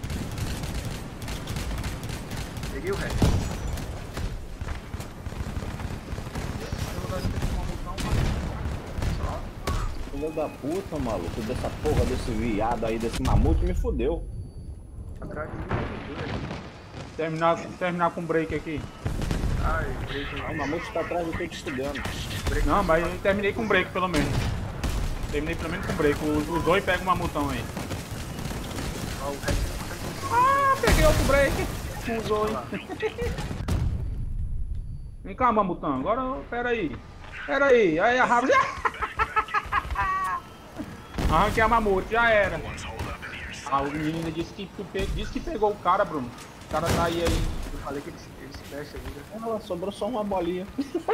Peguei o Red. Filho da puta, maluco, dessa porra, desse viado aí, desse mamute, me fudeu. Atrás de mim, Terminar com break aqui. ai, break. O mamute tá atrás de tudo estudando. Não, mas eu terminei com break pelo menos. Terminei pelo menos com break. Os dois pegam uma mamutão aí. Ó, o Red. Ah, peguei outro break. Usou, hein? Vem cá, mamutão. Agora, pera aí. Aí a rabo. Arranquei a mamute, já era. Ah, o menino disse que pegou o cara, Bruno. O cara tá aí. Eu falei que ele se mexe ainda. Ela sobrou só uma bolinha.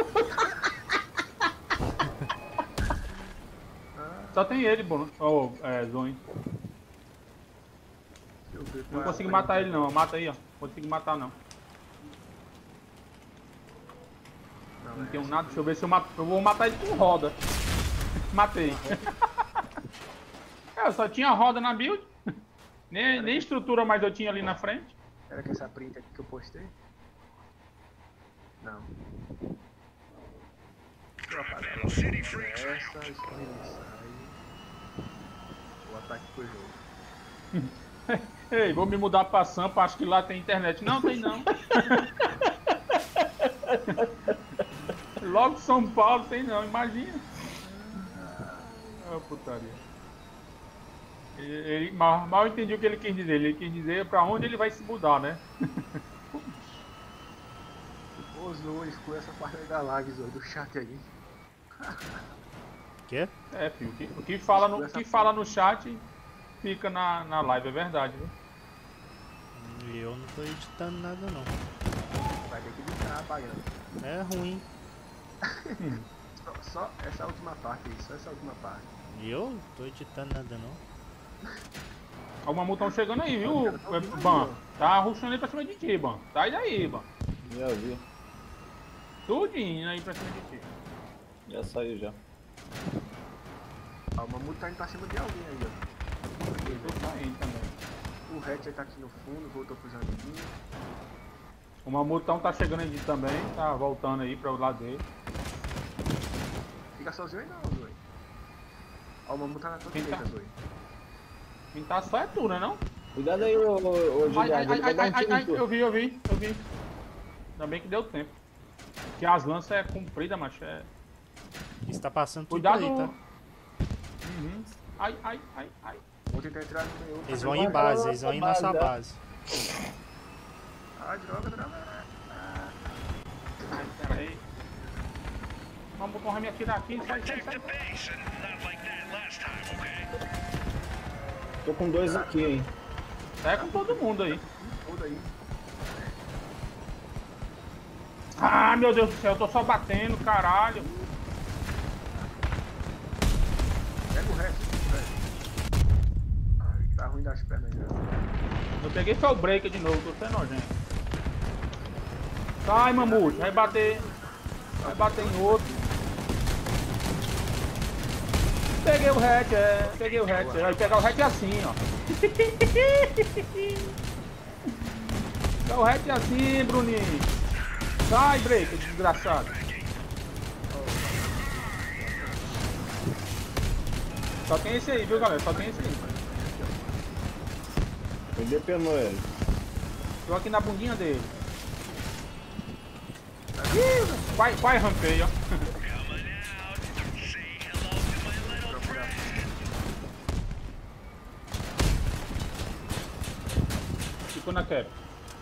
Só tem ele, Bruno. Oh, Zonho. Deixa eu ver Não qual é consigo a matar frente. ele não, mata aí, ó. Não consigo matar não. Não tenho nada, deixa eu ver se eu mato. Eu vou matar ele com roda. Matei. Eu só tinha roda na build. Nem estrutura mais eu tinha ali na frente. Era que essa print aqui que eu postei? Não. Deixa eu apagar ela. Essa, escolhe sai. O ataque foi jogo. Ei, vou me mudar pra Sampa, acho que lá tem internet. Não, tem não. Logo São Paulo tem não, imagina. Ah, putaria. Ele mal entendi o que ele quis dizer. Ele quis dizer pra onde ele vai se mudar, né? Ô, Zoe, exclui essa parte aí da live, Zoe, do chat aí. Quê? É, filho, o que fala no chat fica na live, é verdade, viu? Eu não tô editando nada não. Vai ter que editar apagando. É ruim. Só essa última parte aí, só essa última parte. Eu não tô editando nada não. Ó, o mamutão chegando aí, viu, Ban? Tá rushando aí pra cima de ti, Ban. Sai daí, Ban. Já vi. Tudinho aí pra cima de ti. Já saiu já. Ó, o Mamute tá indo pra cima de alguém aí, ó. Eu tô saindo também. O Red aí tá aqui no fundo, voltou pros amiguinhos. O mamutão tá chegando aí também, tá voltando aí pra o lado dele. Fica sozinho aí não, Zoe. Ó, o Mamute tá na tua Quem direita, tá? Zoe. Quem tá só é tu, né não? Cuidado aí, ô Juliano, ele vai dar um tiro em tu. Eu vi. Ainda bem que deu tempo. Porque as lanças é comprida, macho. É... Isso tá passando tudo Cuidado. aí, tá? Uhum. Ai. Vou tentar entrar no meio. Eles vão em base, eles vão em nossa base. Ah, droga. Ai, peraí. O mamutão vai me atirar aqui, sai. Tô com dois aqui, hein. Sai com todo mundo aí. Tudo aí. Ah, meu Deus do céu, eu tô só batendo, caralho. Pega o Red. Ai, tá ruim das pernas já. Eu peguei só o breaker de novo, tô sendo nojento. Sai, mamute, vai bater em outro. Peguei o hatch, vai pegar o hatch assim, ó. Pegar o hatch assim, Bruninho. Sai, breaker, desgraçado. Só tem esse aí, viu, galera? Só tem esse aí. Ele depenou ele. Tô aqui na bundinha dele. Vai, rampei, ó. Ficou na cap.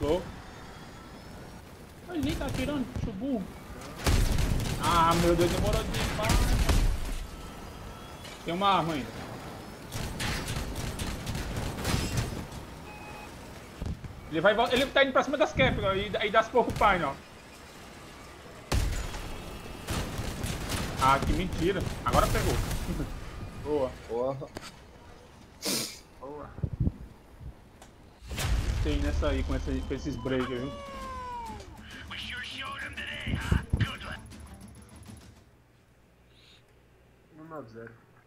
Flow. Mas nem tá atirando, bicho burro. Ah, meu Deus, demorou demais. Tem uma arma ainda. Ele tá indo pra cima das cap e das porcupine, ó. Ah, que mentira. Agora pegou. Boa. Porra. Boa. Tem nessa aí com esses breakers, viu? We sure showed him today, huh? Good luck. 190.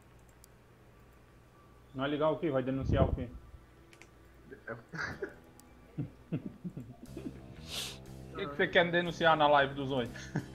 Não é legal o quê? Vai denunciar o quê? O que você quer denunciar na live dos 8?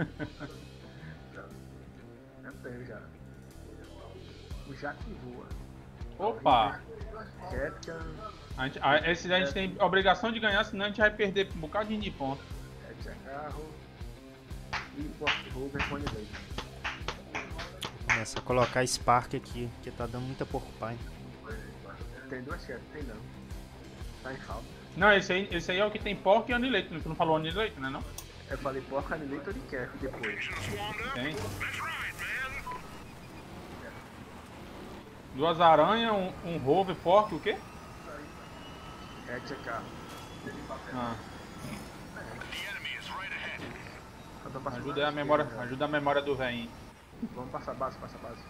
Eu tenho já. O Jack voa. Opa! Képica, Esse a gente tem obrigação de ganhar, senão a gente vai perder um bocadinho de ponto. Képica carro e Pork-Rover com Leite. Começa a colocar Spark aqui, porque tá dando muita porcupine. Tem duas Képica, tem não. Tá em falta. Não, esse aí é o que tem porco e anileito. Tu não falou anileito, né não? Eu falei Pork, Leite ou de Képica depois. Tem. Duas aranhas, um rover, porco, o quê? Képica carro. Ah, The enemy is right ahead. Eu tô passando ajuda a memória do velhinho. Vamos passar base, passa base.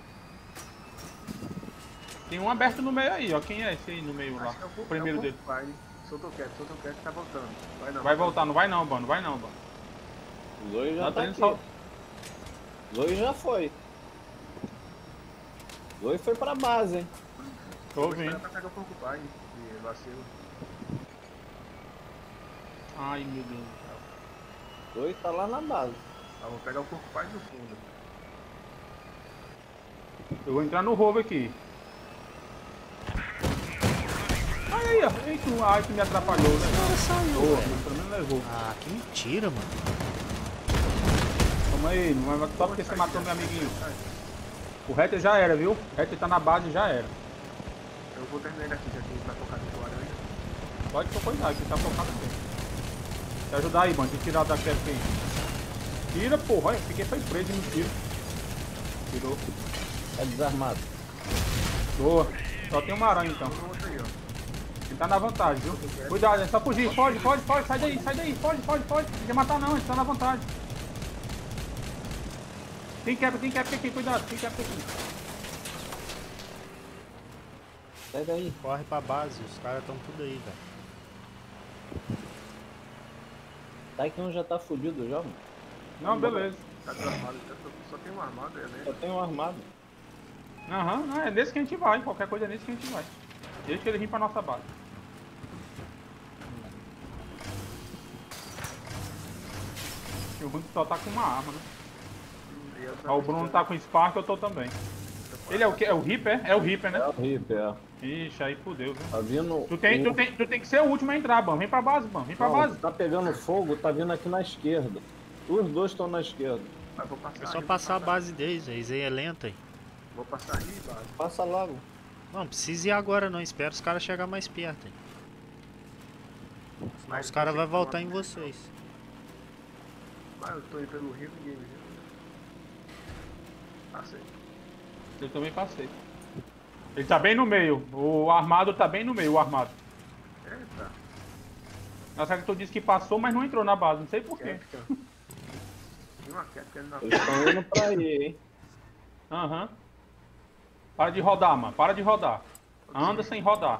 Tem um aberto no meio aí, ó. Quem é esse aí no meio lá? Acho que é O primeiro é dele. Porcupine. Soltou o Képica, tá voltando. Vai não. Vai voltar, não vai não, Bano, vai não, Bano. O Zoe já Não, tá tá indo aqui. só. Zoe já foi. Zoe foi pra base, hein? Tô Vou esperar ouvindo. pra pegar o Porcupine de vacilo. Ai, meu Deus. Zoe tá lá na base. Ah, vou pegar o Porcupine no fundo. Eu vou entrar no rover aqui. Ai, aí, ó. Eita, ai, que me atrapalhou, né? Boa, pelo menos levou. Ah, que mentira, mano. Calma aí, não vai só porque você matou meu amiguinho. O Hatter já era, viu? O Hatter tá na base, já era. Eu vou terminar ele aqui, já que ele tá focado no laranja. Pode cuidar, que tá focado bem. Te ajudar aí, mano, de tirar da cap aí. Tira, porra, olha, fiquei foi preso e não tiro. Tirou. Tá desarmado. Boa. Só tem uma aranha então. Tem outro aí, ó. Ele tá na vantagem, viu? Cuidado, é só fugir. Foge, sai daí, foge. Não quer matar não, ele tá na vantagem. Tem cap aqui, cuidado, tem cap aqui. Sai daí. Corre pra base, os caras tão tudo aí, velho. Tá que um já tá fudido já, mano. Não, beleza. Tá desarmado, só tem uma armada, né? Só tem um armado. Aham, não, é nesse que a gente vai, qualquer coisa é nesse que a gente vai. Deixa ele vir pra nossa base. O Bruno só tá com uma arma, né? E eu Ó, o Bruno tá com Spark, eu tô também. Ele é o que? É o Reaper? É o Reaper, É né? o Reaper, é. Ixi, aí fudeu, viu? Tá vindo. Tu tem que ser o último a entrar, Ban. Vem pra base, Ban. Vem pra Não, base. tá pegando fogo, tá vindo aqui na esquerda. Os dois estão na esquerda. Mas vou passar É só aí, passar a vou base deles, eles aí é lenta aí. Vou passar aí, base. Passa logo. Não precisa ir agora não, espera os caras chegar mais perto aí. Senão Mas os caras você vão que voltar em manda. vocês. Mas eu tô indo pelo rio, ninguém me viu. Passei. Eu também passei. Ele tá bem no meio. O armado tá bem no meio, o armado. Eita. Nossa, que tu disse que passou, mas não entrou na base. Não sei porquê. Képica. Tem uma Képica ali na Eles estão indo pra aí, hein? Aham. Para de rodar, mano. Para de rodar. Anda sem rodar.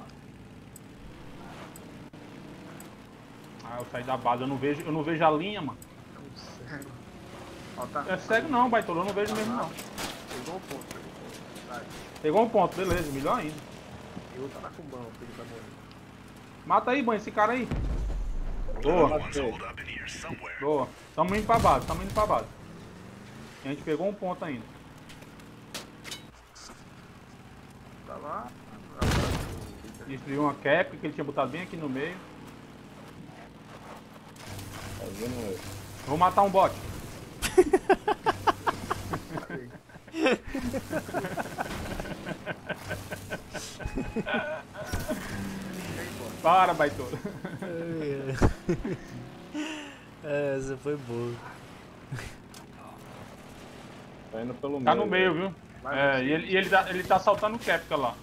Ah, eu saí da base. Eu não vejo a linha, mano. Não, sério. Ó, tá. É cego não, baitola. Eu não vejo mesmo, não. Pegou o ponto. Sai. Pegou um ponto, beleza. Melhor ainda. E o outro tá com mão, filho da mãe. Mata aí, banho, esse cara aí. Boa. Matei. Boa. Tamo indo pra base, A gente pegou um ponto ainda. Tá lá. Destruiu uma cap que ele tinha botado bem aqui no meio. Tá vendo ele? Vou matar um bot. Para, baitola. Essa foi boa. Tá indo pelo meio. Tá no meio, viu? Vai, E ele tá saltando o Kepka lá.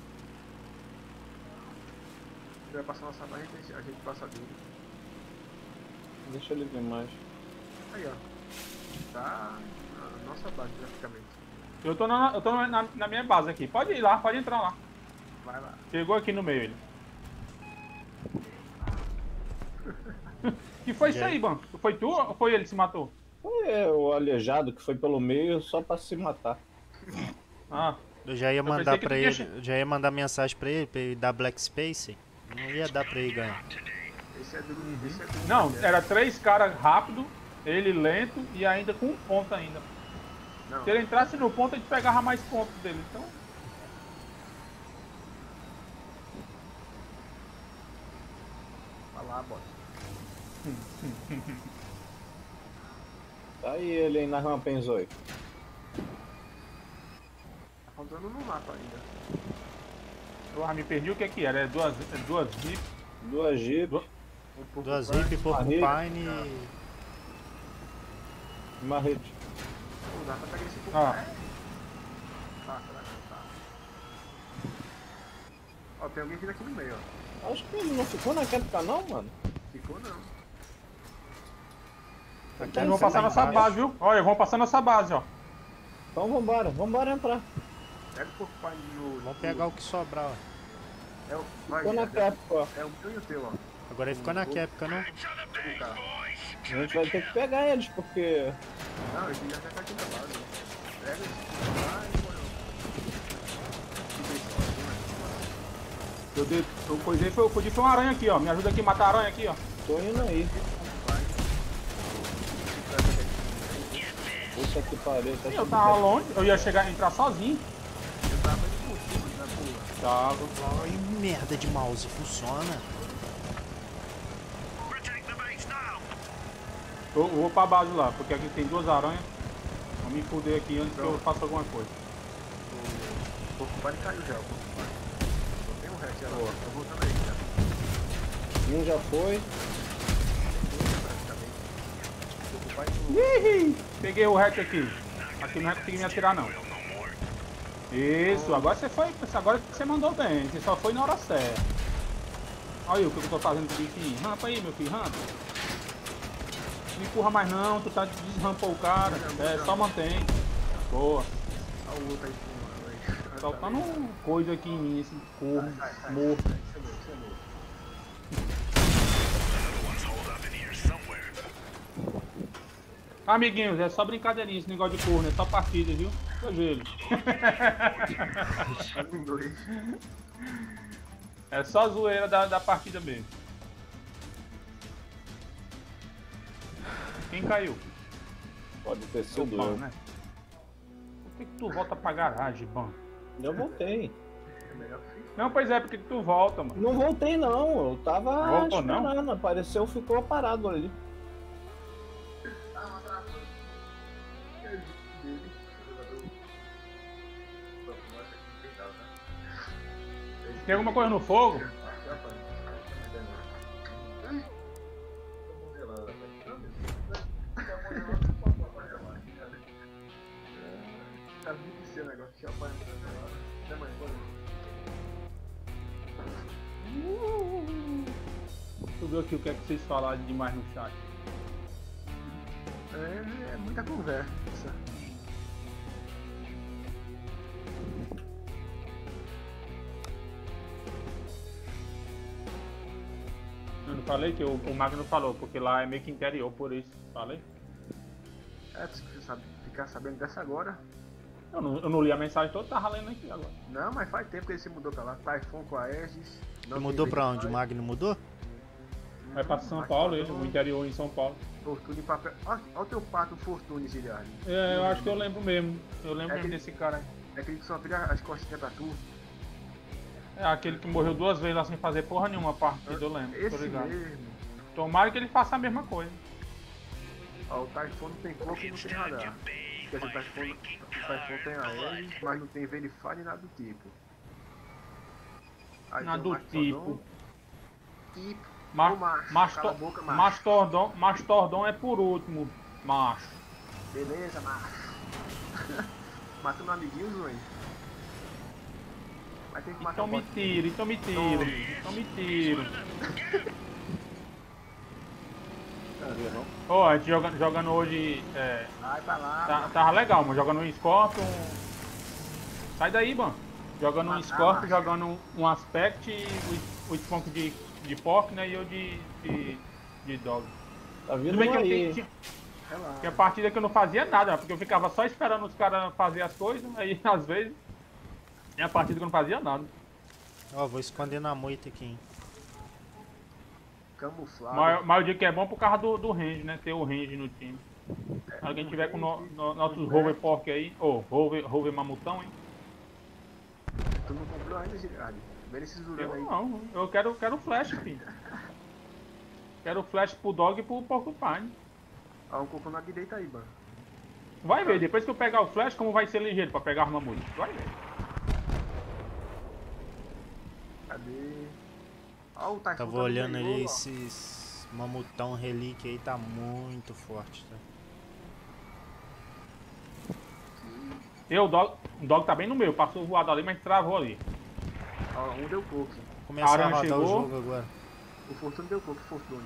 Se vai passar nossa barra, a gente passa dele. Deixa ele vir mais. Aí, ó. Tá na nossa base, praticamente. Eu tô na minha base aqui. Pode ir lá, pode entrar lá. Vai lá. Chegou aqui no meio ele. Que foi isso aí, Ban? Foi tu ou foi ele que se matou? Foi o aleijado que foi pelo meio só pra se matar. Ah, Eu já ia pensei mandar que pra tu ele, tinha- já ia mandar mensagem pra ele dar Black Space. Não ia dar pra ele ganhar. Esse é do. Esse é do não, era 3 caras rápido, ele lento e ainda com um ponto ainda. Não, Se ele entrasse no ponto, a gente pegava mais pontos dele. Então, vai lá, bota. Tá aí ele aí na rampa, hein, Zoe? Tá faltando no mapa ainda. eu me perdi o que era. É duas VIP. Duas Jeep, Duas Zip, Porcupine e... marrete. Não dá pra pegar esse pouco. Ah. Tá, será que tá? Ó, tem alguém vindo aqui no meio, ó. Acho que ele não ficou naquele canal, mano. Ficou não. Eles vão passar nossa base, viu? Olha, vão passar nossa base, ó. Então vambora entrar. Pega o Porcupine no. Vamos pegar o que sobrar, ó. É o. Vai, Ficou na Guilherme. Capca, ó. É o meu e o teu, ó. Agora ele ficou na Kepka, não? O carro. A gente vai ter que pegar eles, porque... Não, esse já tá aqui na base. Pega esse. Vai, morreu. Eu coisei, foi uma aranha aqui, ó. Me ajuda aqui a matar a aranha aqui, ó. Tô indo aí. Puta que pariu, tá Eu tava longe, eu ia entrar sozinho. Eu tava indo por cima da pula. Tava. Ai, merda de mouse, funciona. Protect the base now. Eu vou pra base lá, porque aqui tem 2 aranhas. Vou me fuder aqui antes que eu faça alguma coisa. O Porcupine caiu já, o Porcupine. Só tem um hatch agora. Tô voltando aí já. Um já foi. Praticamente. O Porcupine no. Peguei o hatch aqui. Aqui não vai conseguir me atirar não. Isso, agora você foi. Agora você mandou bem, você só foi na hora certa. Olha aí o que eu tô fazendo com o bichinho. Rampa aí, meu filho, rampa. Não empurra mais não, tu tá desrampou o cara. É, só mantém. Boa. Olha o outro aí em cima. Aí. Faltando coisa aqui em mim, esse corvo morto. Isso é meu, isso é meu. One's holed up in here somewhere. Amiguinhos, é só brincadeirinha esse negócio de corno, é só partida, viu? Veja ele. Tá com dois. É só zoeira da partida mesmo. Quem caiu? Pode ter sido Ban, eu. né? Por que tu volta pra garagem, Ban? Eu voltei. É melhor que fique. Não, pois é, porque tu volta, mano. Não voltei não, eu tava Voltou, não? esperando. Apareceu, ficou parado ali. Dele. Tem alguma coisa no fogo? Tá muito esse negócio de champanhe. Até mais, Deixa eu ver aqui o que é que vocês falaram demais no chat. É muita conversa. Eu não falei que o Magno falou, porque lá é meio que interior, por isso. Falei? É, se você sabe, ficar sabendo dessa agora. Eu não li a mensagem toda, tava lendo aqui agora. Não, mas faz tempo que ele se mudou pra lá. Typhoon com a Aegis. Ele mudou pra onde? O Magno mudou? Vai pra São Paulo, ele, o interior em São Paulo. Fortune em papel. Olha o teu pato Fortune, Ziliardi. É, eu acho que eu lembro mesmo. Eu lembro É mesmo que- desse cara aí. É aquele que só vira as costinhas pra tu. É aquele que morreu 2 vezes lá sem fazer porra nenhuma partida, eu lembro. Tô Esse ligado. mesmo. Tomara que ele faça a mesma coisa. Ó, o Typhoon não tem fogo e não tem radar. Quer dizer, o Typhoon tem a Aegis, mas não tem Verify nem nada do tipo. Aí Nada tem o do Mastodon. tipo. Tipo. Ma Ô, macho, macho, cala a boca, macho. Mastordon é por último, macho. Beleza, macho. Matando um amiguinho, Zoe. Vai ter que matar Então o me bot. tiro, então me tiro, então me tiro. Não viu, não? Ó, a gente jogando hoje, Vai pra lá. tava legal, mano, jogando um Scorpion. Sai daí, mano. Jogando um Matar, Scorpion, macho. jogando um Aspect, o Spunk de Pork, né, e eu de Dog. Tá Tudo vindo bem que eu aí. Relaxa. tinha partida que eu não fazia nada, porque eu ficava só esperando os caras fazer as coisas, aí às vezes tinha partida que eu não fazia nada. Ó, vou esconder na moita aqui, hein. Camuflado. Mas eu digo que é bom por causa do range, né? Ter o range no time. Alguém tiver com nossos Rover Pork aí, ou Rover Mamutão, hein? Tu não comprou ainda, Girardi? Vê esses Eu durando aí. não, eu quero flash, filho. Quero flash pro Dog e pro Porcupine. Ó, um cocô na direita aí, mano. Vai ver, depois que eu pegar o flash, como vai ser ligeiro pra pegar as mamutas. Vai ver. Cadê? Ó, o Typhoon Tava tá olhando no ali, meio, ó. esses mamutão relíquia aí tá muito forte, tá? O Dog tá bem no meio, passou voado ali, mas travou ali. Ó, um deu coco. Começar a Aranha rodar o chegou. jogo agora. O Fortune deu coco, Fortune.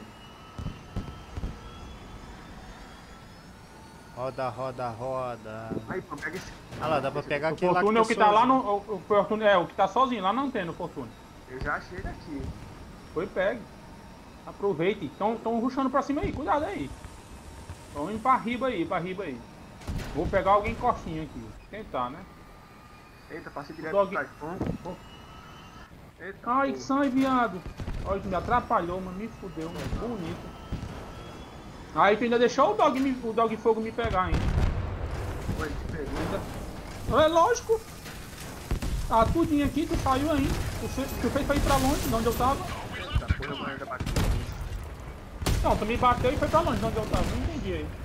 Roda, roda, roda. Aí, pô, pega esse. Ah lá, dá pra pegar O aquele lá Fortune é o que tá sozinho. lá no. O Fortune é o que tá sozinho lá na antena, o Fortune. Eu já achei daqui. Foi pegue. Aproveite. Tão rushando pra cima aí, cuidado aí. Tão indo pra riba aí, Vou pegar alguém coxinha aqui. Tentar, né? Eita, passei direto Dog- do Typhoon. Eita, Ai, pô. que sangue, viado. Olha, me atrapalhou, mano. Me fudeu, mano. Bonito. Aí tu ainda deixou o Dog Fogo me pegar ainda. Pô, ele te pegou. É lógico. Tá tudinho aqui, tu saiu ainda. Tu fez pra ir pra longe, de onde eu tava. Eita, porra, eu ainda bati. Não, tu me bateu e foi pra longe, de onde eu tava. Não entendi aí.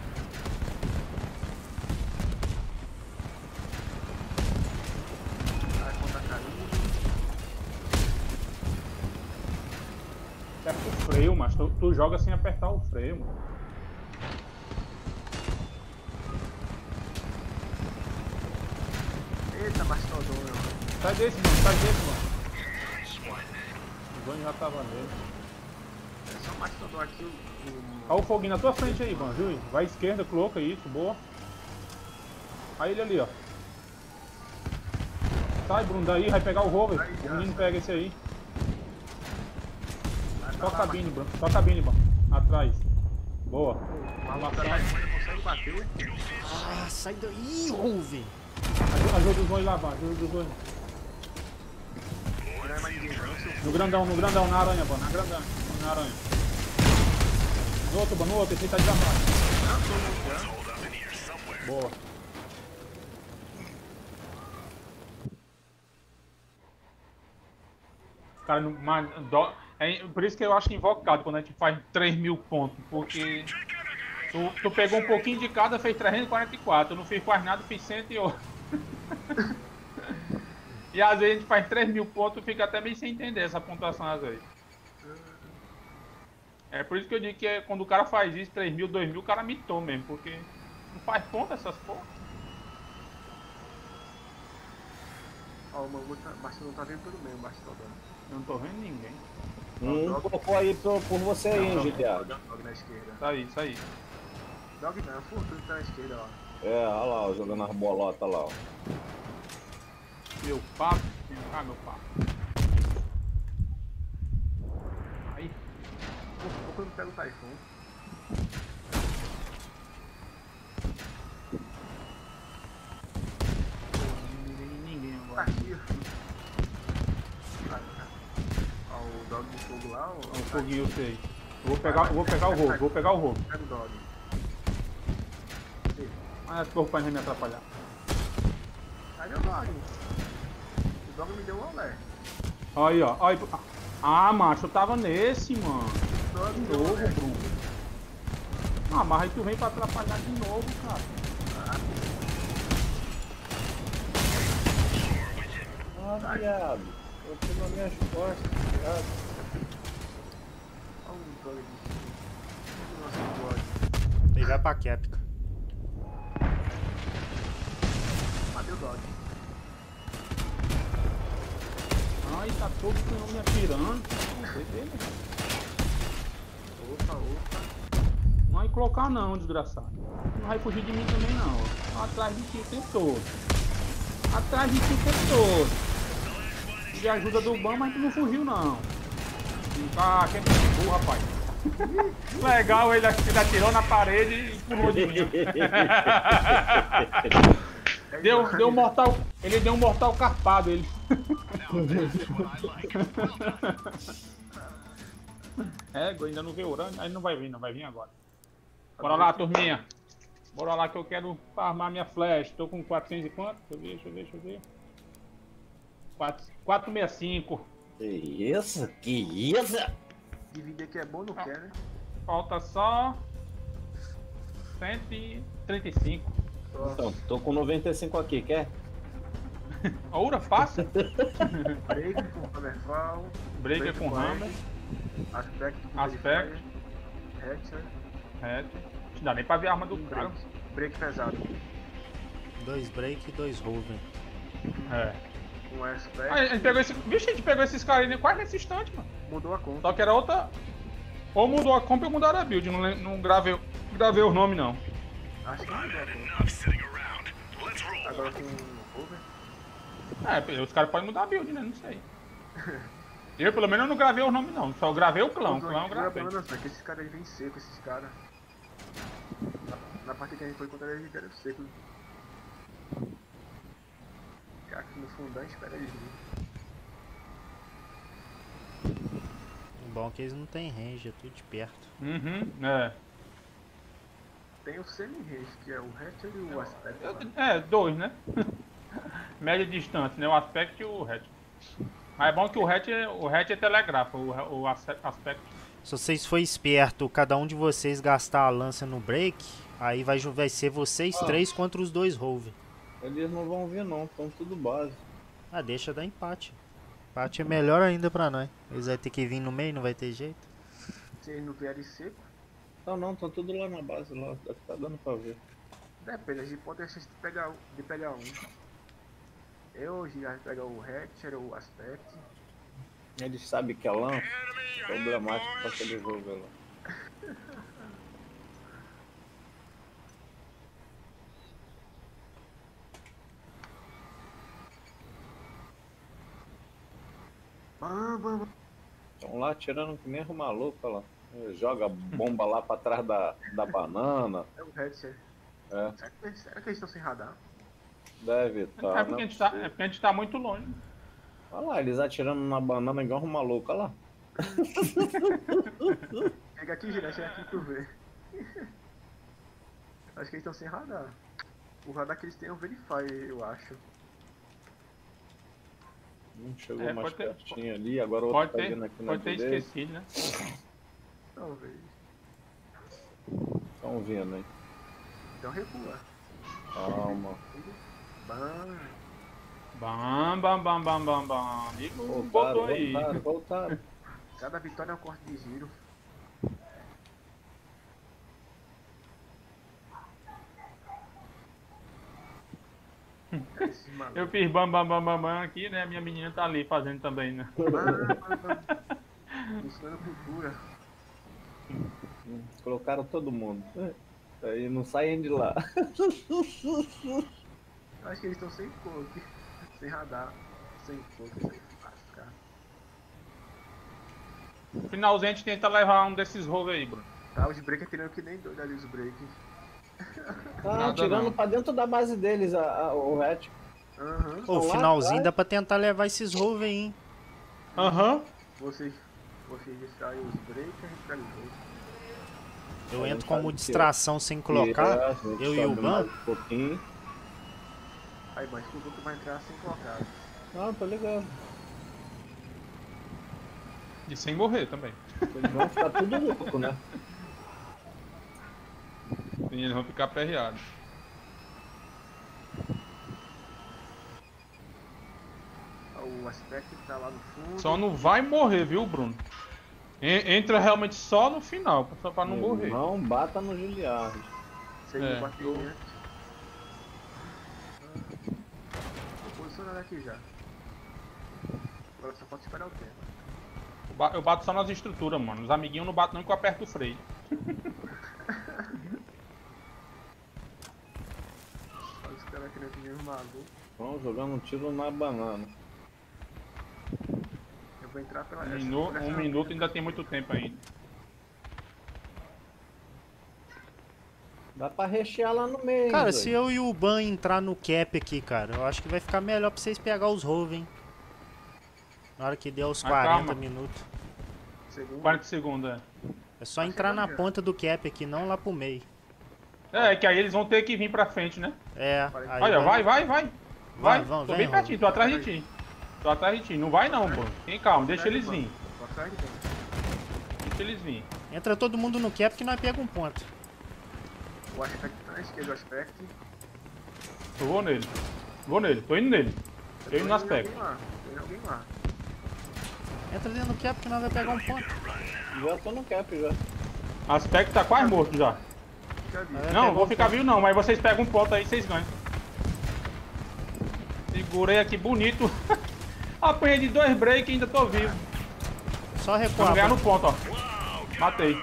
Vai contar carinho. Aperta o freio, mas tu joga sem apertar o freio, mano. Eita, Mastodon. Sai desse, mano. O Zone já tava nele. É só Mastodon aqui. Olha o foguinho na tua frente aí, mano, viu? Vai à esquerda, coloca isso, boa. Aí ele ali, ó. Sai, Bruno, daí, vai pegar o rover. O menino pega esse aí. Só a cabine, Bruno. Só a cabine, Bruno. Atrás. Boa. O maluco da Typhoon consegue bater. Ah, sai daí, Ruve. Ajuda os dois lá, mano. Ajuda os dois. Não é mais ninguém, não, seu No grandão, na aranha, mano. Na aranha. No outro, mano, no outro. Esse aí tá desarmado. Boa. Cara, por isso que eu acho invocado quando a gente faz 3.000 pontos, porque tu pegou um pouquinho de cada, fez 344, eu não fiz quase nada, fiz 108. E às vezes a gente faz 3.000 pontos, fica até meio sem entender essa pontuação às vezes. É por isso que eu digo que quando o cara faz isso, 3.000, 2.000, o cara mitou mesmo, porque não faz ponto essas porra. Ó, o Mastodon tá vindo pelo meio, o Mastodon. Eu não tô vendo ninguém. Colocou aí por você aí, hein, GTA. Dog na esquerda. Isso aí. Dog não, Fortune tá na esquerda, ó. É, olha lá, ó, jogando as bolotas lá, ó. Meu papo, vem cá, meu papo. Aí. Pô, quando pega o Typhoon. Ninguém Tá agora. aqui, ó. Ó, o Dog de fogo lá, ó. O foguinho eu sei. Eu vou pegar o roubo, Pega o Dog. Ah, esse corpo vai me atrapalhar. Cadê o Dog? O Dog me deu um olé. Aí, ó. Aí. Ah, macho, eu tava nesse, mano. O Dog De me deu um novo, olé. Bruno. Ah, mas aí tu vem pra atrapalhar de novo, cara. Ah, viado. Eu tô nas minhas costas, viado. Ó, bug de nossa explode. Ele vai pra Capca. Matei o dog. Ai, tá todo canhão me atirando. Não sei dele. Opa. Não vai colocar não, desgraçado. Não vai fugir de mim também não. Ó. Atrás de ti o tempo todo. Atrás de ti o tempo todo. De ajuda do BAM, mas tu não fugiu não. Ah, que burro, rapaz. Legal, ele atirou na parede e pulou de mim. Deu um mortal. Ele deu um mortal carpado, ele. É, ainda não veio orando, aí não vai vir agora. Bora lá, turminha. Bora lá que eu quero farmar minha flash. Tô com 400 e quanto? Deixa eu ver. 465. Que isso? Dividir aqui é bom, não quer, né? Falta só 135. Então, tô com 95 aqui, quer? Oura, fácil. Break com Hammerfall. Breaker com Hammer. Aspecto com Aspecto. Hatcher. Não dá nem pra ver a arma do cara. Break pesado. 2 break e 2 Roven. É. Com Aspect. A gente pegou esse. Vixe, a gente pegou esses caras aí quase nesse instante, mano. Mudou a conta. Só que era outra. Ou mudou a compra ou mudaram a build. Não gravei os nomes não. Acho que mudou a conta. Agora com Over. Os caras podem mudar a build, né? Não sei. Eu pelo menos não gravei os nomes não. Só gravei o clã. O clã eu gravei. Não, que esses caras aí vêm seco, esses caras. Na parte que a gente foi contra eles, eram secos. Cara, aqui no fundão, espera eles vir. O bom é que eles não tem range, é tudo de perto. É. Tem o semi-range, que é o Hatcher e o Aspect. Dois, né? Média distância, né? O Aspect e o Hatch. Mas é bom que o Hatch telegrafa, o Aspect. Se vocês for esperto, cada um de vocês gastar a lança no break, aí vai ser vocês três contra os 2 Rover. Eles não vão vir não, estão tudo base. Ah, deixa dar empate. Empate é melhor ainda pra nós. Eles vão ter que vir no meio, não vai ter jeito. Se eles não vierem seco, Não, estão tudo lá na base, lá, tá dando pra ver. depende, a gente pode ter a chance de pegar um. Eu já pegar o Hatcher ou o Aspect. Eles sabem que é lã, problemático pra aquele jogo lá. Estão lá atirando que nem um maluco, olha lá. Joga bomba lá pra trás da banana. É o Hatcher. É, Será que eles estão sem radar? deve estar. É porque a gente tá muito longe. Olha lá, eles atirando na banana igual um maluco, olha lá. Chega aqui, gira, chega aqui pra tu ver. Acho que eles estão sem radar. O radar que eles têm é o Verify, eu acho. Chegou mais pode ter- pertinho ali, agora o outro Pode tá vindo aqui ter, na pode ter direita. esquecido, né? Talvez. Estão vindo, hein? Então recua. Calma. Bam. Bam. Amigo, botou aí. Voltaram. Cada vitória é um corte de giro. Esse maluco. Eu fiz bam aqui, né? Minha menina tá ali fazendo também, né? Ensinando cultura. Colocaram todo mundo. Aí não saem de lá. Acho que eles estão sem coque, sem radar, sem coque, sem lascar. No finalzinho a gente tenta levar um desses rolos aí, Bruno. Tá, os breakers tirando que nem doido ali, os breakers. Tá tirando não. pra dentro da base deles o hatch. Aham. Ô, lá finalzinho atrás. dá pra tentar levar esses Rover aí, hein? Vocês distraem os breakers, a gente pega os outros. Eu Aí entro faz como o quê? distração sem colocar, A gente eu e o sobe Ban. mais um pouquinho. Aí, mas o outro vai entrar sem colocar. Ah, tô ligado. E sem morrer também. Eles vão ficar tudo louco, né? E eles vão ficar aperreados. O aspecto tá lá no fundo. Só não vai morrer, viu, Bruno? Entra realmente só no final, só pra não morrer. Não bata no Giliard. Você É. me bateu antes. Tô posicionado aqui já. Agora só pode esperar o tempo. Eu bato só nas estruturas, mano. Os amiguinhos não batem não que eu aperto o freio. Olha os caras querendo que nem um maluco. Vamos jogando um tiro na banana. Eu vou entrar pela Um minuto ainda tem muito tempo ainda. Dá pra rechear lá no meio. Cara, velho. se eu e o Ban entrar no cap aqui, cara, eu acho que vai ficar melhor pra vocês pegar os Rove, hein? Na hora que der os Mas 40 calma. minutos. Segundo. 40 segundos, é. É só entrar na ponta do cap aqui, não lá pro meio. É, que aí eles vão ter que vir pra frente, né? É, aí Olha, vai. Vai, vamos, tô vem, bem Rony. pertinho, tô atrás de ti. Tô atrás de ti. Não vai não, pô. Tem calma, deixa eles vir. Tô atrás de dentro. Deixa eles vir. Entra todo mundo no cap que nós pega um ponto. O aspecto tá na esquerda, o aspecto. Eu vou nele. Tô indo nele. Tô indo no aspecto. Tem alguém lá. Entra dentro do cap que nós vai pegar um ponto. Já tô no cap já. Aspecto tá quase morto já. Já vi. Vai Não, pegar vou um ficar ponto. vivo não, mas vocês pegam um ponto aí, vocês ganham. Segurei aqui bonito. Apanhei de 2 break e ainda tô vivo. Só Vamos recuar, ganhar Ban. no ponto, ó. Matei.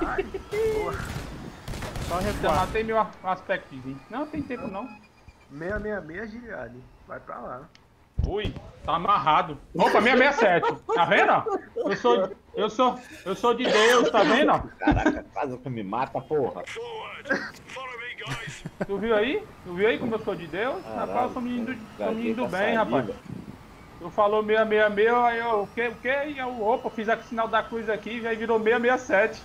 Só Já recuar. matei meu aspectozinho. Não, tem tempo não. 666 Giliard. Vai pra lá. Ui, tá amarrado. Opa, 667. Tá vendo? Ó? Eu sou de Deus, tá vendo? Ó? Caraca, quase que me mata, porra. Tu viu aí? Tu viu aí como eu sou de Deus? Rapaz, eu sou menino do bem, rapaz. Tu falou 666, aí eu, o quê? E eu, opa, fiz aqui o sinal da cruz aqui, aí virou 667.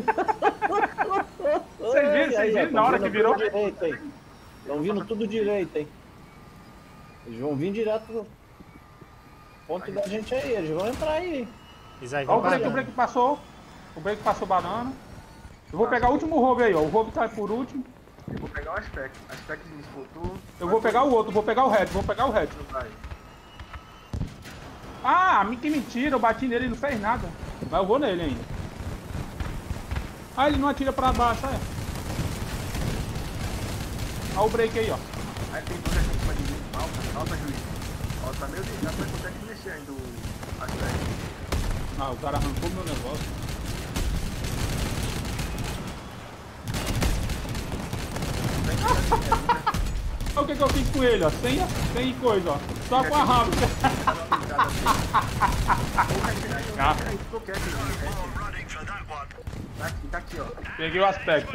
Vocês viram na hora que virou? Estão vindo tudo direito, hein? Eles vão vir direto pro ponto da gente aí, eles vão entrar aí. Eles vai vir Ó, o break parando. passou. O break passou banana. Eu vou pegar o último Rogue aí, ó. O Rogue tá por último. Eu vou pegar o aspecto. Aspecto me disputou. Eu vou pegar o outro, vou pegar o reto, Não vai. Ah, que mentira, eu bati nele e não fez nada. Mas eu vou nele ainda. Ah, ele não atira pra baixo, é. Olha o break aí, ó. Aí tem dois aqui em cima de mim. Alta, juiz. Ó, tá meio deitado, mas consegue mexer ainda o aspecto. Ah, o cara arrancou meu negócio. Olha o que eu fiz com ele, ó. Sem coisa, ó. Só com a rápida. Ah, Tá aqui, ó. peguei o aspecto.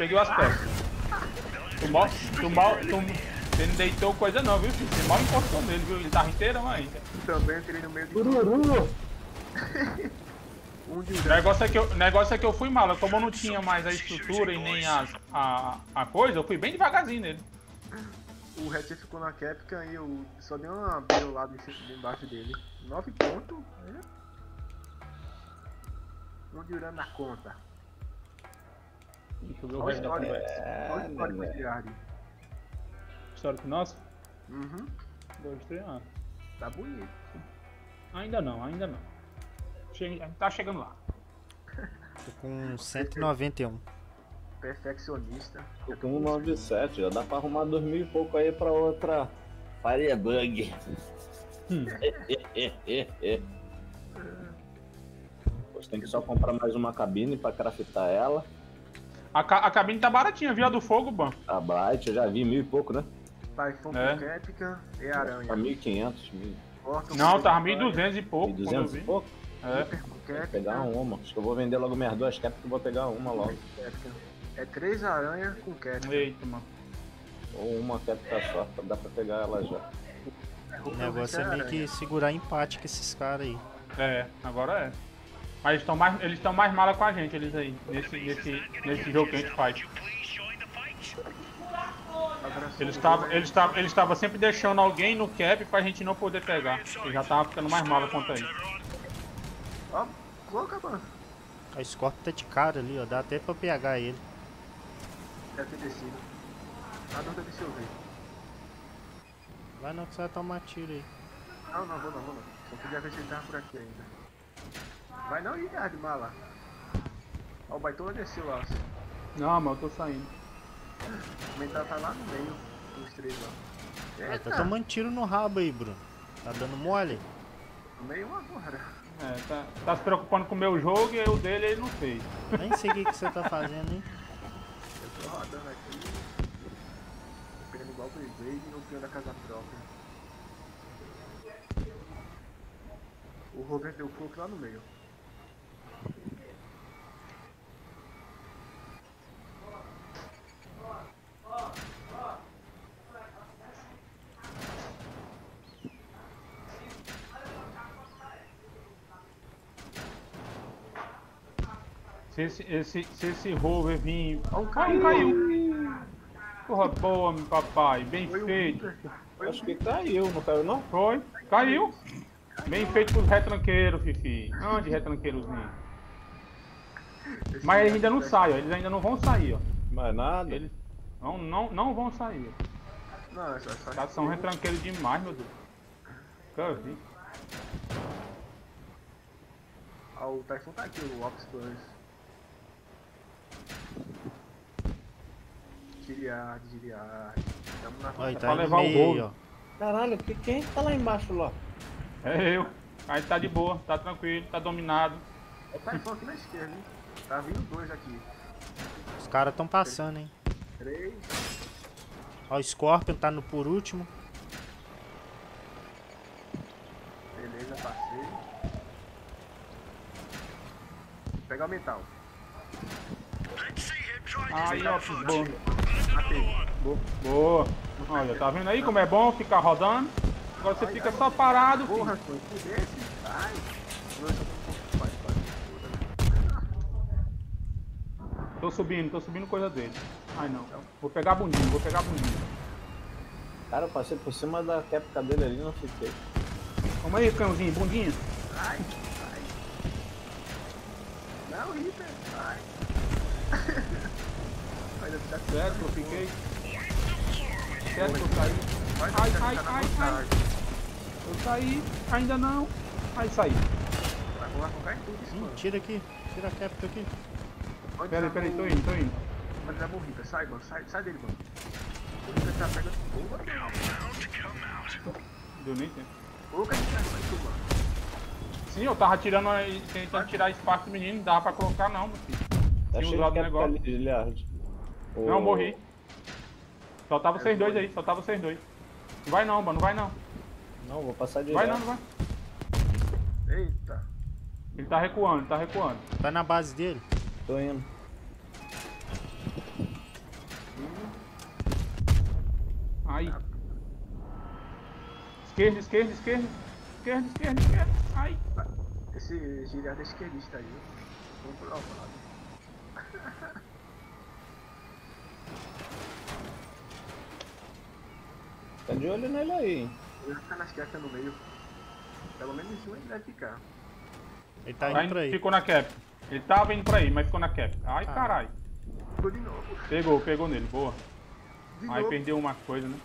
Você não deitou coisa não, viu, filho? Você mal encostou nele, viu? Ele tava inteirão ainda. Também eu tirei no meio de um de O negócio é que eu fui mal. Como eu não tinha mais a estrutura e nem a coisa, eu fui bem devagarzinho nele. O Red ficou na Capcom e eu só dei uma beirolada embaixo dele. 9 pontos. Né? Um de urano na conta. Deixa eu ver o Olha a resto da história. conversa. Olha a história com esse Yard. Histórico nosso? Uhum. 2, 3 anos. Tá bonito. Ainda não. Tá chegando lá. Tô com 191. Perfeccionista. Tô com 197, já dá pra arrumar 2000 e pouco aí pra outra Firebug. Depois tem que só comprar mais uma cabine pra craftar ela. A cabine tá baratinha, viu? A do fogo, Ban. A Bright, eu já vi 1000 e pouco, né? Typhoon É. com Capcom e Aranha. Tá 1500, 1000. Orton Não, com tava Capcom, 1200 e pouco. quando eu 1200 e vi. pouco? É. Hyper com Vou Capcom, pegar uma. Acho que eu vou vender logo minhas duas caps que eu vou pegar uma logo. Capcom. É 3 aranha com Capcom. Eita, mano. Ou uma cap tá só, dá pra pegar ela já. O negócio é meio que segurar empate com esses caras aí. É, agora é. Mas eles estão mais mala com a gente, eles aí. Nesse jogo que a gente faz. Eles estavam sempre deixando alguém no cap pra gente não poder pegar. Eles já estavam ficando mais mala quanto aí. Ó, coloca, mano. A Scorpio tá de cara ali, ó. Dá até pra pegar ele. Deve ter descido. A dúvida deixa eu ver. Vai não que você vai tomar tiro aí. Não vou não. Só podia ver se ele tava por aqui ainda. Vai não, Yard, mala. Ó, o Baitola desceu lá. Não, mas eu tô saindo. O Mental tá lá no meio, os três lá. Aí tá tomando tiro no rabo aí, Bruno. Tá dando mole? No meio agora. Tá se preocupando com o meu jogo e o dele ele não fez. Nem sei o que você tá fazendo, hein? Eu tô rodando aqui. Pegando igual o Beyblade no pior da casa própria. O Rover deu fogo lá no meio. Se esse rover vir... Oh, caiu! Porra boa, meu papai. Bem feito. Acho que caiu, não caiu não? Foi? Caiu? Bem feito pros retranqueiros, Fifi. Onde retranqueirozinho? Mas eles ainda não saem, ó. Eles ainda não vão sair, ó. Mais nada. Eles não vão sair. Não, é só Os caras são retranqueiros demais, meu Deus. Nunca vi. Ah, o Typhoon tá aqui, o Ops Plus. Giriard. Tamo na Olha, pra tá aí no levar o meio gol. aí, ó. Caralho, quem tá lá embaixo lá? É eu. Aí tá de boa, tá tranquilo, tá dominado. É o Typhoon aqui na esquerda, hein? Tá vindo dois aqui. Os caras tão passando, hein? 3. Ó, o Scorpion tá no por último. Beleza, passei. Pegar o mental. Aí, ó, boa. Matei. Boa. Olha, tá vendo aí como é bom ficar rodando? Agora você fica só parado, filho. Porra, foi desse? Ai. Tô subindo coisa dele. Ai não. Vou pegar a bundinha. Cara, eu passei por cima da képica dele ali e não fiquei. Vamos aí, cãozinho, bundinha. Ai. Não, Rita. Ai. Vai dar Certo, eu fiquei. Certo, eu caí. Ai. Eu saí, ainda não. Aí saí. Vai focar em tudo isso, mano. Tira aqui. Tira a capta aqui. Peraí, tô indo. Pode dar bom, Rita. Sai, mano. Sai dele, mano. O Rita tá pegando fogo. Deu nem tempo. Ô, que a gente tá saindo, mano. Sim, eu tava tirando aí, tentando tirar espaço do menino, não dava pra colocar não, meu filho. Tá Tinha cheio usado de o képica negócio. ali, Giliard. Não, morri. Só tava vocês dois aí, Não vai não, mano, não vai não. Não, vou passar direto. Vai não vai. Eita. Ele tá recuando, Vai na base dele. Tô indo. Aí. Esquerda. Ai. Esse Giriard é esquerdista aí. Vamos pro lado. Tá de olho nele aí, hein? Ele vai ficar na esquerda no meio. Pelo menos em cima ele deve ficar. Ele tá indo pra aí. Ficou na cap. Ele tava indo pra aí, mas ficou na cap. Ai, caralho. Ficou de novo. Pegou nele, boa. De Aí novo. perdeu uma coisa, né?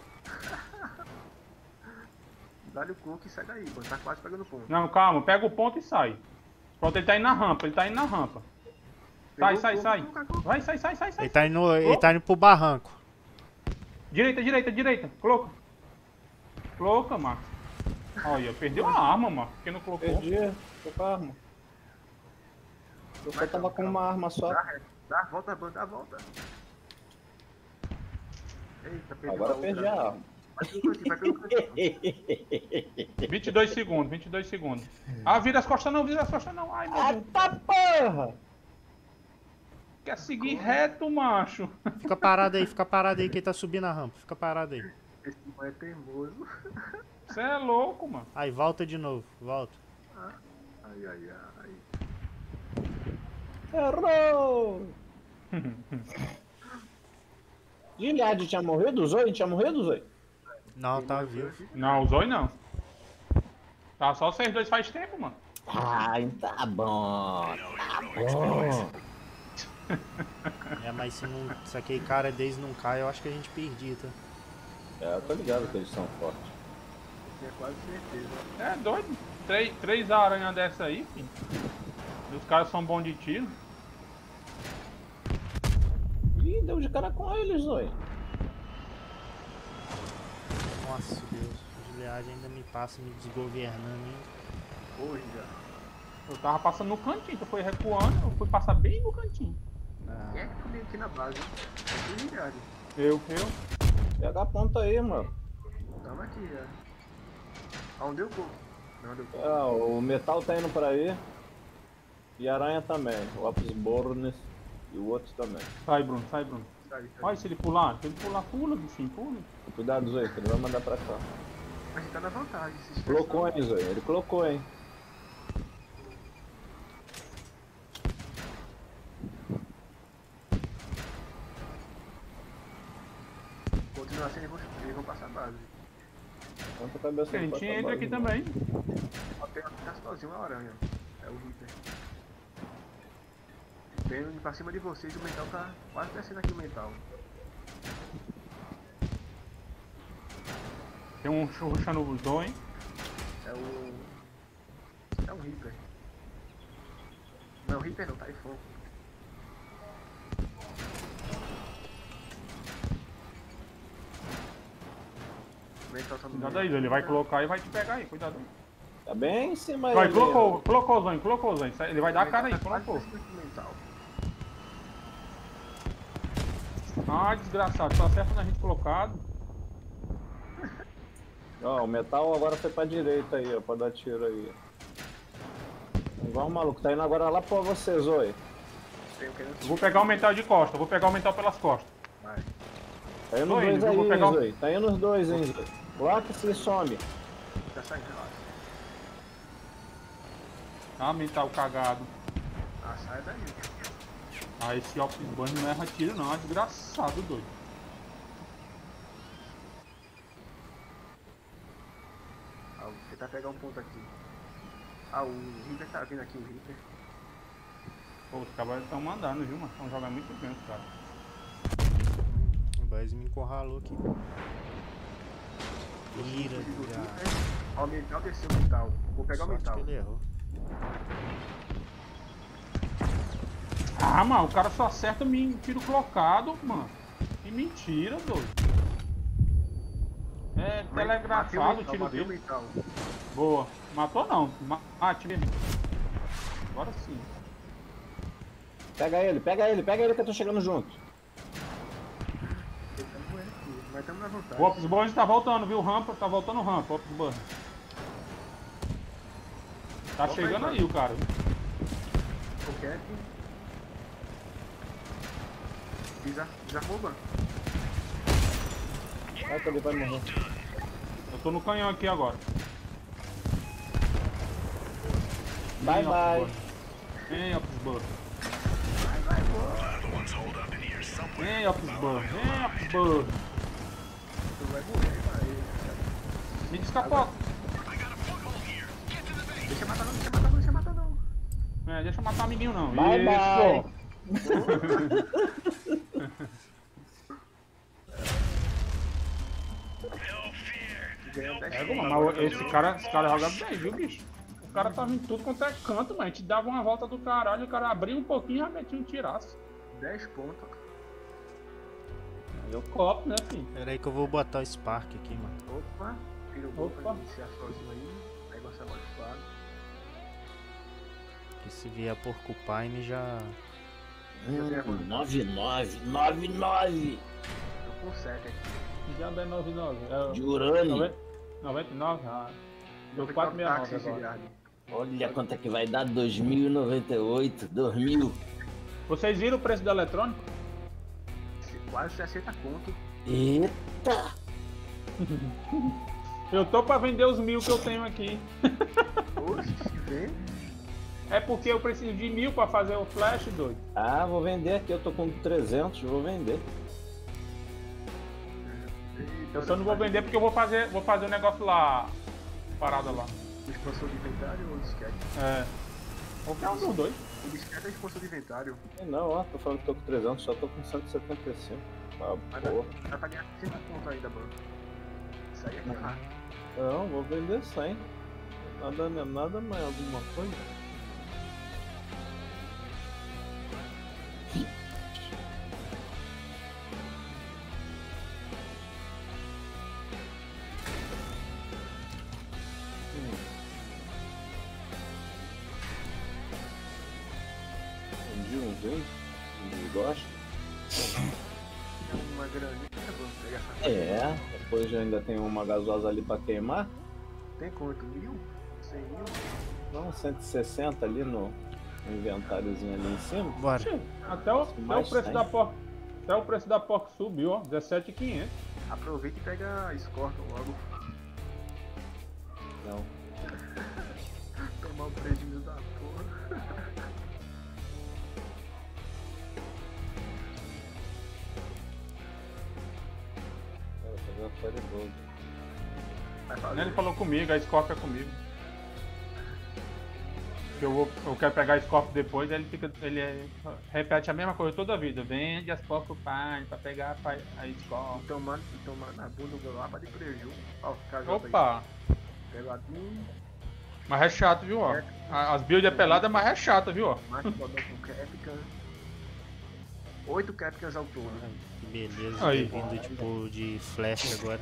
Dá-lhe o coco e sai daí, mano. Tá quase pegando ponto. Não, calma, pega o ponto e sai. Pronto, ele tá indo na rampa, Pegou Sai. o coco, Vai, sai. Ele tá indo pro barranco. Direita. Coloca, Marcos. Olha, perdeu a arma, mano. Por que não colocou? Perdi, tô com a arma. Eu só tava com uma arma só. Dá a volta, banda, dá a volta. Eita, perdeu Agora a perdi outra. a arma. Vai pelo cantinho. 22 segundos. Ah, vira as costas não. Ai, meu Deus. Tá porra! Quer seguir reto, macho. Fica parado aí que ele tá subindo a rampa. Fica parado aí. Esse mano é teimoso. Você é louco, mano. Aí, volta de novo. Volta. Ai. Errou! Giliard tinha morrido? Zóio? Não, tá vivo. Não, o Zóio não. Tá só vocês dois faz tempo, mano. Ai, tá bom. É, mas se aquele cara deles não cai, eu acho que a gente perdia, tá? É, eu tô ligado que eles são fortes. Tenho quase certeza. É doido. Três aranhas dessa aí, filho. E os caras são bons de tiro. deu de cara com eles, Zói. Nossa, Deus. O Gilead ainda me passa me desgovernando, hein? Hoje já. Eu tava passando no cantinho, tu foi recuando, eu fui passar bem no cantinho. Quem é que comigo aqui na base? É o Giliard. Eu. Pega a ponta aí, mano. Tamo aqui já. Aonde eu vou? Não, deu Ah, o metal tá indo pra aí. E a aranha também. O Apis Bornes e o outro também. Sai, Bruno, sai, Bruno. Sai. Olha, se ele pular, pula, bichinho, pula. Cuidado, Zói, que ele vai mandar pra cá. A gente tá na vantagem. Se Colocou, hein, Zói? Ele colocou, hein? Continuar assim, eles vão passar a base. Ponta a cabeça A aí, gente passa a entra base, aqui mano. também. Até tá sozinho a aranha. É o Reaper. Vem indo pra cima de vocês, o mental tá quase descendo aqui o mental. Tem um rushando os dois. É o Reaper. Não, Reaper não, Typhon. O mental tá no Cuidado meio. aí, ele vai colocar e vai te pegar aí, cuidado aí. Tá bem em cima aí. Vai, né? colocou o Zóio. Ele vai dar a cara aí, O mental tá colocou. quase descendo aqui o mental. Ah, desgraçado, só acerta na gente colocado. Ó, o metal agora foi pra direita aí, ó, pra dar tiro aí. Igual o maluco, tá indo agora lá pra você, Zói. Tenho querendo Eu vou pegar o mental de costa, vou pegar o mental pelas costas. Vai. Tá indo Tô os indo, dois eu aí, vou hein, pegar o- Zói. Tá indo os dois, hein, Zói. Coloca e se some. Tá saindo, relaxa. Ah, mental cagado. Ah, sai daí. Ah, esse Opus Burn não erra tiro não, é desgraçado, doido. Ah, vou tentar pegar um ponto aqui. Ah, o Reaper tá vindo aqui, o Reaper. Pô, os caras estão mandando, viu, mano? Estão jogando muito bem, os caras. O Baez me encurralou aqui. Mira, já. Ó, o mental desceu o mental. Vou pegar o Sorte mental. que ele errou. Ah, mano, o cara só acerta tiro colocado, mano. Que mentira, doido. É telegrafado o tiro Matei o dele. mental. Boa. Matou não. Mate mesmo. Agora sim. Pega ele que eu tô chegando junto. Ele tá morrendo aqui, mas estamos na vantagem. O Opus Burn tá voltando, viu? Rampa, tá voltando o rampa, o Opus Burn. Tá Volta chegando aí, aí o cara. O Cap. Desarroba. Vai que ele vai morrer. Eu tô no canhão aqui agora. Bye, Vem, bye. Opus Burn. Vem, Opus Burn. Vem, Opus Burn. Vem, Opus Burn. Tu vai morrer, vai. Me descapota. Deixa matar não, deixa matar não, deixa matar não. É, deixa eu matar amiguinho não. Bye, Isso. Ganhou 10 É, pontos. mas esse cara joga bem, viu, bicho? O cara tava em tudo quanto é canto, mano. A gente dava uma volta do caralho, o cara abria um pouquinho e já metia um tiraço. 10 pontos. Deu copo, né, filho? Pera aí que eu vou botar o Spark aqui, mano. Opa. Tira o gol Opa. pra iniciar sozinho aí. Negócio amaldiçoado. Que se vier Porcupine já. 9999 Tô com 7 aqui. Já é 99. É, de urânio. 99? Ah. Deu 99 469 táxis, agora. Giliard. Olha quanto é que vai dar 2098, 2000. Vocês viram o preço do eletrônico? Quase 60 conto. Eita! Eu tô pra vender os 1000 que eu tenho aqui. Oxe, vem. É porque eu preciso de 1000 pra fazer o flash, doido. Ah, vou vender aqui, eu tô com 300, vou vender. Eu só não vou vender porque eu vou fazer o negócio lá. Parada lá. O expansor de inventário ou o disquete? É. Qualquer um dos dois. O disquete é expansor de inventário. Não, ó, tô falando que tô com 300, só tô com 175. Ah, Mas porra. dá pra ganhar 60 conto ainda, mano. Isso aí é caro. Não, vou vender 100. Nada, não é nada, mas alguma coisa. É, depois eu ainda tenho uma gasosa ali pra queimar. Tem quanto? 1.000? 100.000? Não, 160 ali no inventáriozinho ali em cima. Bora. Até o preço da porca. Até o preço da porca subiu, ó. 17.500. Aproveita e pega a Scorpion logo. Não. Tomar o prejuízo da porra. Vou fazer uma Fireball. Vai fazer. Ele falou comigo, a Scorpion é comigo. Eu quero pegar a Scorpion depois, aí ele repete a mesma coisa toda a vida. Vende as Porcupine pra pegar a Scorpion. Tomando na bunda do lá pra de prejuízo. Ó, ficar Opa! Peladinho. Mas é chato, viu, ó. As builds é pelada, mas é chato, viu, ó. Mais com Capcan. 8 Capcans ao todo. Que beleza, Aí. vindo tipo de flash agora.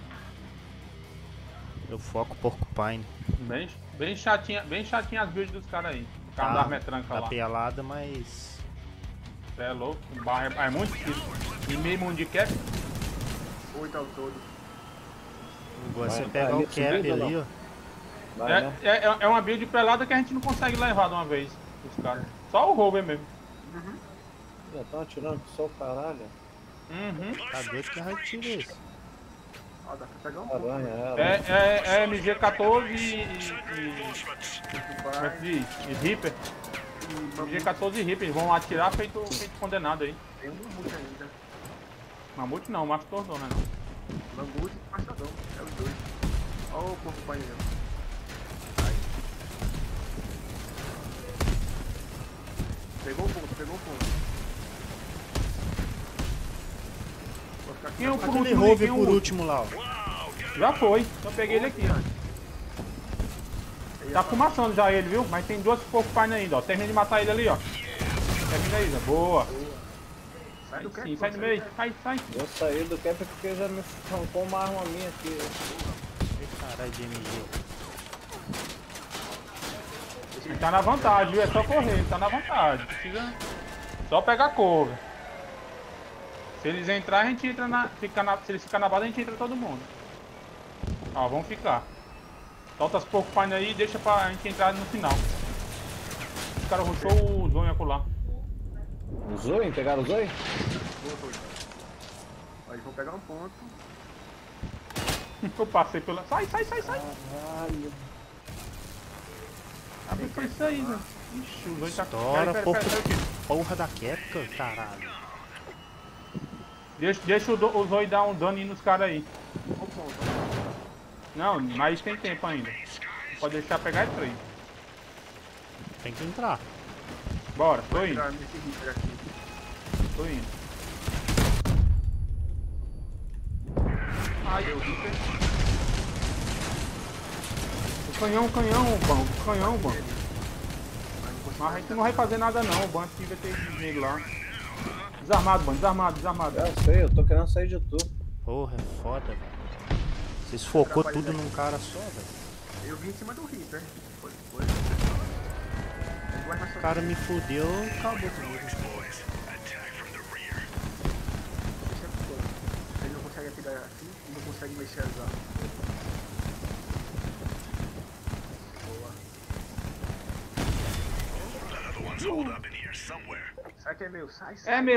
Eu foco Porcupine. Bem chatinha as builds dos caras aí. O cara da metranca Tá lá. pelada, mas É louco, o barro é muito difícil. E meio mundo de cap. 8 ao todo. o negócio é Vai, pegar ali o cap subindo ou ali, não? ó. Vai, né? É uma build pelada que a gente não consegue levar de uma vez. Os caras. Só o Rover mesmo. Já estão atirando com só o caralho. Uhum. Tá doido que raio de tiro é esse? Ó, dá pra pegar um pouco. Aranha, É MG14 e Reaper. MG14 e Reaper. Eles vão atirar feito condenado aí. Tem um mamute ainda. Mamute não, Mastodon, né? Não. Mamute e Mastodon. É os dois. Ó o Porcupine aí. Pegou o ponto. Vou ficar aqui. Quem é o por Aquele último? Rover Quem é o por outro? último lá, ó. Já foi. Eu peguei ele aqui, ó. Tá fumaçando já ele, viu? Mas tem duas Porcupine ainda, ó. Termina de matar ele ali, ó. Termina aí, Zé. Boa. Sai do cap. Sim, sai do meio. Sai. Eu saí do cap porque já me arrancou uma arma minha aqui. Caralho de MG. Ele tá na vantagem, viu? É só correr, ele tá na vantagem. Precisa só pegar cover. Se eles entrar, a gente entra se eles ficarem na base, a gente entra todo mundo. Ó, vamos ficar. Solta as Porcupine aí e deixa pra gente entrar no final. Os caras rushou o Zonho acolá. O Zoe? Pegaram o Zoe? Ó, eles vão pegar um ponto. Eu passei pela. Sai! Caralho. Foi isso aí, velho. Ixi, o Zonho tá. Estoura, Pera. porra da Capcom, caralho. Deixa o Zoe dar um dano nos caras aí. Um ponto. Não, mas tem tempo ainda. Pode deixar pegar e 3. Tem que entrar. Bora, tô indo. Tirar nesse Reaper aqui. Tô indo. Aí o Reaper. O canhão, bom. Mas a gente não vai fazer nada não, o Ban aqui vai ter inimigo lá. Desarmado, Ban, desarmado. Eu sei, eu tô querendo sair de tu. Porra, é foda, velho. Vocês focou tudo num cara só, velho. Eu vim em cima do Reaper. Foi. O cara me fudeu e acabou comigo. Ele não consegue atirar assim e não consegue mexer as armas. Sai que é meu, sai. É meu.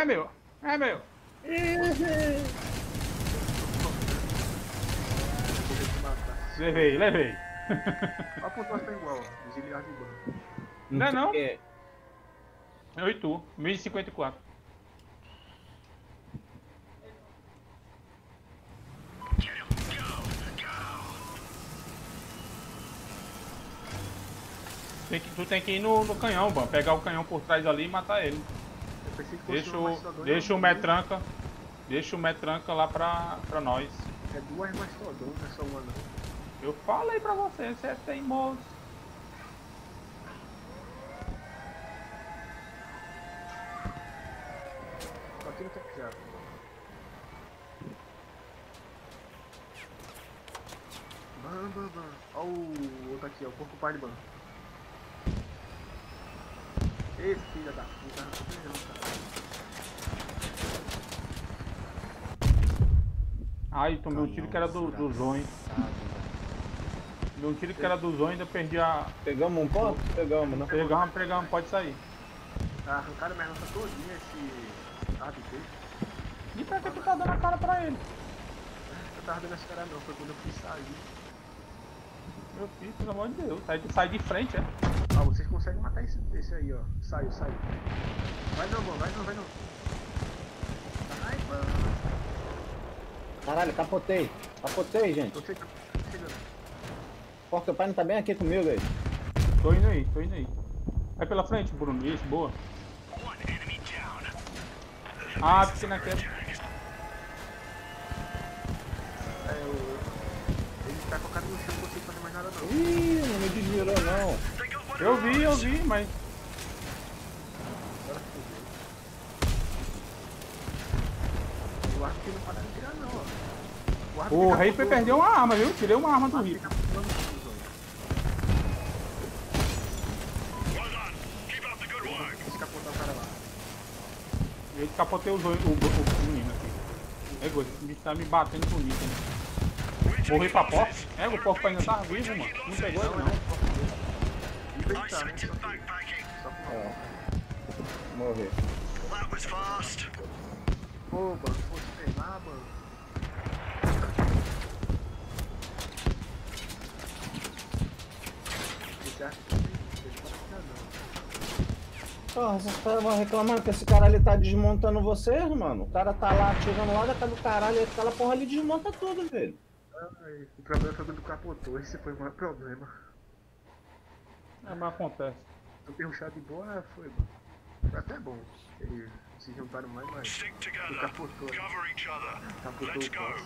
Levei. A pontuação tá igual, ó. Desiliar de banco. Não é não? É, Eu e tu, 1054. Tu tem que ir no canhão, Ban. Pegar o canhão por trás ali e matar ele. Eu pensei que fosse Deixa o metranca. Deixa o metranca lá pra nós. É duas mastodons, não é só uma não. Eu falei pra você é teimoso. Tô aqui no cap já. Ban. Ó o outro aqui, ó. O Porcupine Ban. Esse filho da puta, não, cara. Ai, tomei um tiro que era do Zonho. Tomei um tiro que era do Zonho e ainda perdi a... Pegamos um ponto? Pegamos, né? Pegamos, pode sair. Arrancaram minha lança todinha esse ABT. E pra que tu tá dando a cara pra ele? Eu tava dando essa cara não, foi quando eu fui sair. Meu filho, pelo amor de Deus, sai de frente, é? Ah, vocês conseguem matar esse aí, ó. Saiu. Vai não, mano, vai não. Ai, mano. Caralho, capotei, gente. Tô chegando. Porcupine tá bem aqui comigo aí. Tô indo aí. Vai pela frente, Bruno, isso, boa. Ah, porque naquela... Ele tá com a cara no chão, não consigo fazer mais nada não. Ih, não me desvirou não. Eu vi, mas... Agora fudeu. O arco que não para de tirar não, ó. O rei perdeu uma arma, viu? Tirei uma arma do Rico. Eu capotei o menino aqui. É, esse bicho tá me batendo bonito, né? Morri pra porta. É, o porco ainda tá vivo, mano. Não pegou ele, não. Inventar, né? Só Morri. Pô, mano, fosse pegar, mano. Esse arco aqui, ele pode ficar não. Porra, vocês estavam reclamando que esse cara ali tá desmontando vocês, mano? O cara tá lá atirando lá da casa do caralho e aquela porra ali desmonta tudo, velho. Ai, o problema foi quando capotou, esse foi o maior problema. É, mas acontece. Eu tenho um chá de boa, foi Foi até bom. Eles se juntaram mais, mas o capotou. Capotou o poço.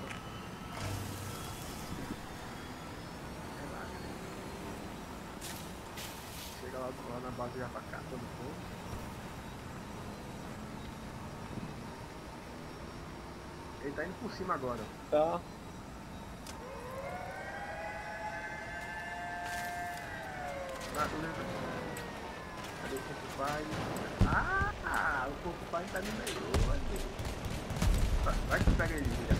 Chega lá na base já pra cá, todo mundo. Ele tá indo por cima agora. Tá. Cadê o Porcupine? Ah, o Porcupine tá no meio. Vai que pega ele, já.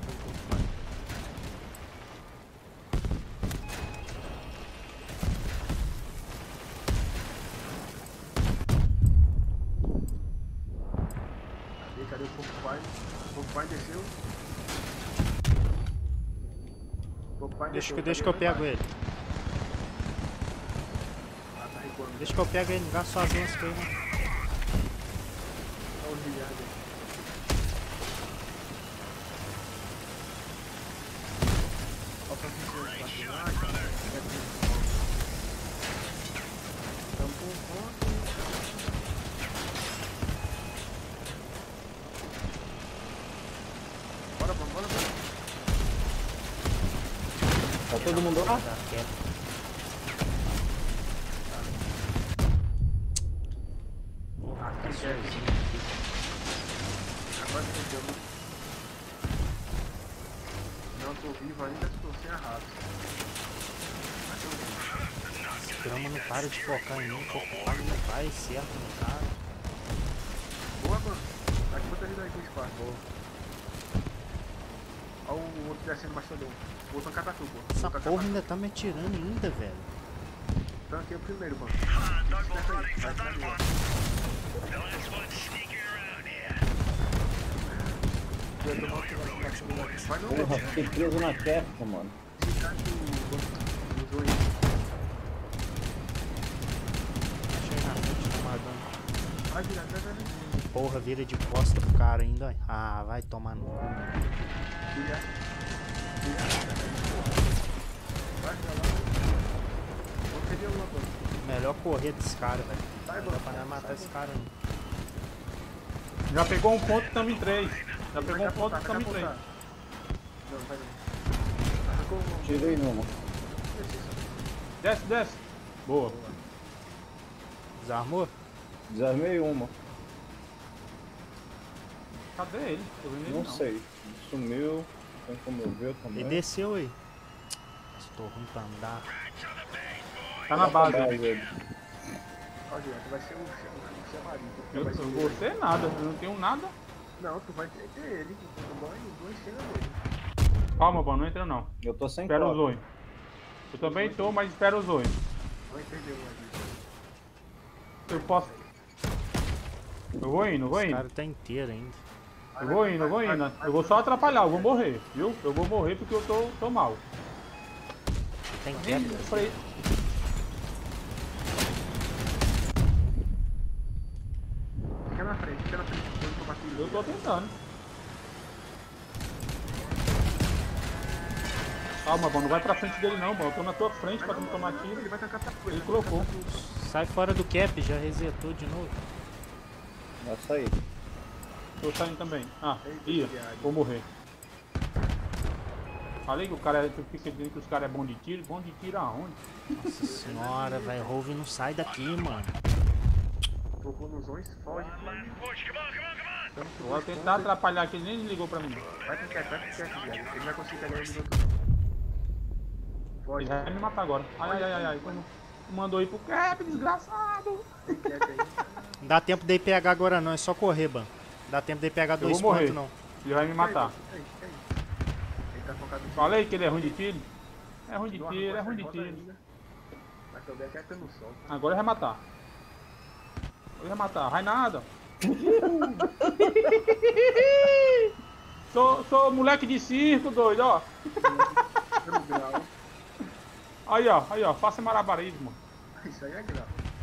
Cadê o Porcupine? O Porcupine desceu. Deixa que eu pego ele. Deixa que eu pego ele, não gasta suas lanças com ele. Olha o bilhado aí. Olha o professor lá. Tampou um ponto. Bora. Tá todo mundo lá? Tá quieto. Agora entendeu, né? Não tô vivo ainda, estou sem a raça. Mas eu vivo. Esse drama não para de focar em mim, Porcupine não vai certo no cara. Boa, mano. Vai que bota ele aí com o espaço. Olha o outro descendo bastadão. O outro tancado tu, pô. Essa porra ainda tá me atirando ainda, velho. Tanquei o primeiro, mano. Vai pra ali, ó. Vai não, Porra, fiquei preso na testa, mano. Achei na frente, tá marcando. Vai virar. Porra, vira de costa pro cara ainda. Ah, vai tomar no cu. Virar. Vai lá. Vou perder uma coisa. Melhor correr desse cara, velho. Vai, Não dá pra matar esse cara não. Já pegou um ponto, estamos em 3. Já pegou um ponto, estamos em 3. Não, vai não. Tirei uma. Desce. Boa. Desarmou? Desarmei uma. Cadê ele? Tô vendo ele Não sei. Sumiu. Tem como eu ver também. Ele desceu aí. Estou ruim pra andar. Tá na base. Olha, vai ser o chamarinho. Você nada, eu não tenho nada. Não, tu vai ter ele. O banho chega nele. Calma, mano, não entra não. Eu tô sem Espera o copo. Zoe. Eu também tô, mas espera o Zoe. Vai perder um ali. Eu posso. Eu vou indo, eu vou Esse indo. cara tá inteiro ainda. Eu vou indo, eu vou indo. Eu vou só atrapalhar, eu vou morrer, viu? Eu vou morrer porque eu tô mal. Tem queda. Falei, Fica na frente, fica na frente. Eu tô batendo. eu tô tentando. Calma, mano, não vai pra frente dele não, mano. Eu tô na tua frente pra tu não tomar tiro. Ele vai tacar pra Ele colocou. Sai fora do cap, já resetou de novo. Vai sair. Tô saindo também. Ah, ia, vou morrer. Falei que o cara, tu fica dizendo que os caras é bom de tiro. Bom de tiro aonde? Nossa senhora, velho. Rove não sai daqui, mano. Tocou nos ons, foge. Vou tentar atrapalhar aqui, ele nem ligou pra mim. Vai pro cap, viado. Ele não vai conseguir pegar ele do outro não. Ele Foge. vai me matar agora. Ai, ai, ai, ai. Quando mandou ir pro cap, desgraçado. Tem cap aí. Não dá tempo dele pegar agora não, é só correr, ban. Não dá tempo dele pegar Eu dois vou morrer. pontos, não. Ele vai me matar. Fica aí. Ele tá focado no Falei que ele é ruim de tiro. É ruim de Não tiro, é arrancou ruim de essa roda tiro. ainda. Mas se eu der cap eu não solto. Agora ele vai matar. Ele vai matar. Vai nada. Sou moleque de circo, doido, ó. Pelo grau. Aí, ó. Faça malabarismo. Isso aí é grau.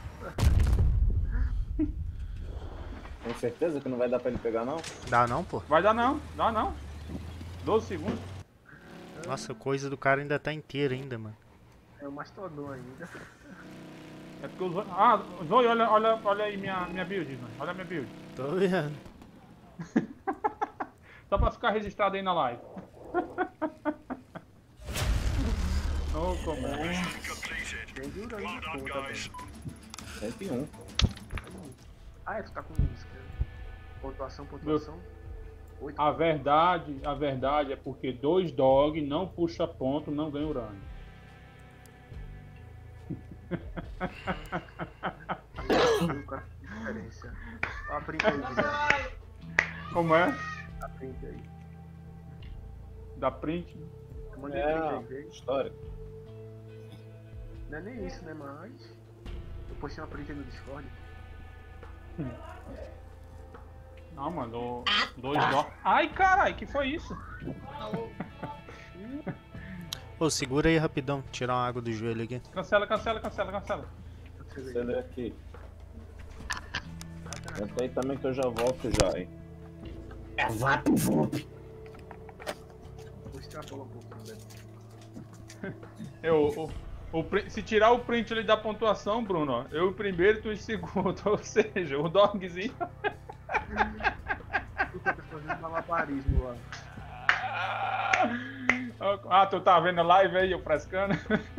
Tem certeza que não vai dar pra ele pegar, não? Dá não, pô. Vai dar não, dá não. 12 segundos. Nossa, a coisa do cara ainda tá inteira ainda, mano. É o mastodon ainda. É porque os... Ah, Zoe, olha aí minha build, mano. Olha a minha build. Tô vendo. Só pra ficar registrado aí na live. Ô, como é? Tem dura aí de conta, velho. 101. Ah, é, tu tá com isso, cara. Pontuação. 8. A verdade é porque 2 dog não puxa ponto, não ganha urânio. Diferença. Ó, a print aí, Guilherme. Como é? A print aí. Da print? Eu mandei print aí, É, veio. história. Não é nem isso, né, mas... Eu postei uma print aí no Discord. Não, mano, 2 dog. Ai, carai, que foi isso? Ô, segura aí rapidão, tirar uma água do joelho aqui. Cancela. Você lê aqui. Entra aí também que eu já volto já, hein. Vou extrapolar um pouquinho, né? Se tirar o print ali da pontuação, Bruno, ó, eu em primeiro e tu em segundo, ou seja, o dogzinho. Tu tá fazendo malabarismo lá. Ah, tu tá vendo a live aí, eu frescando?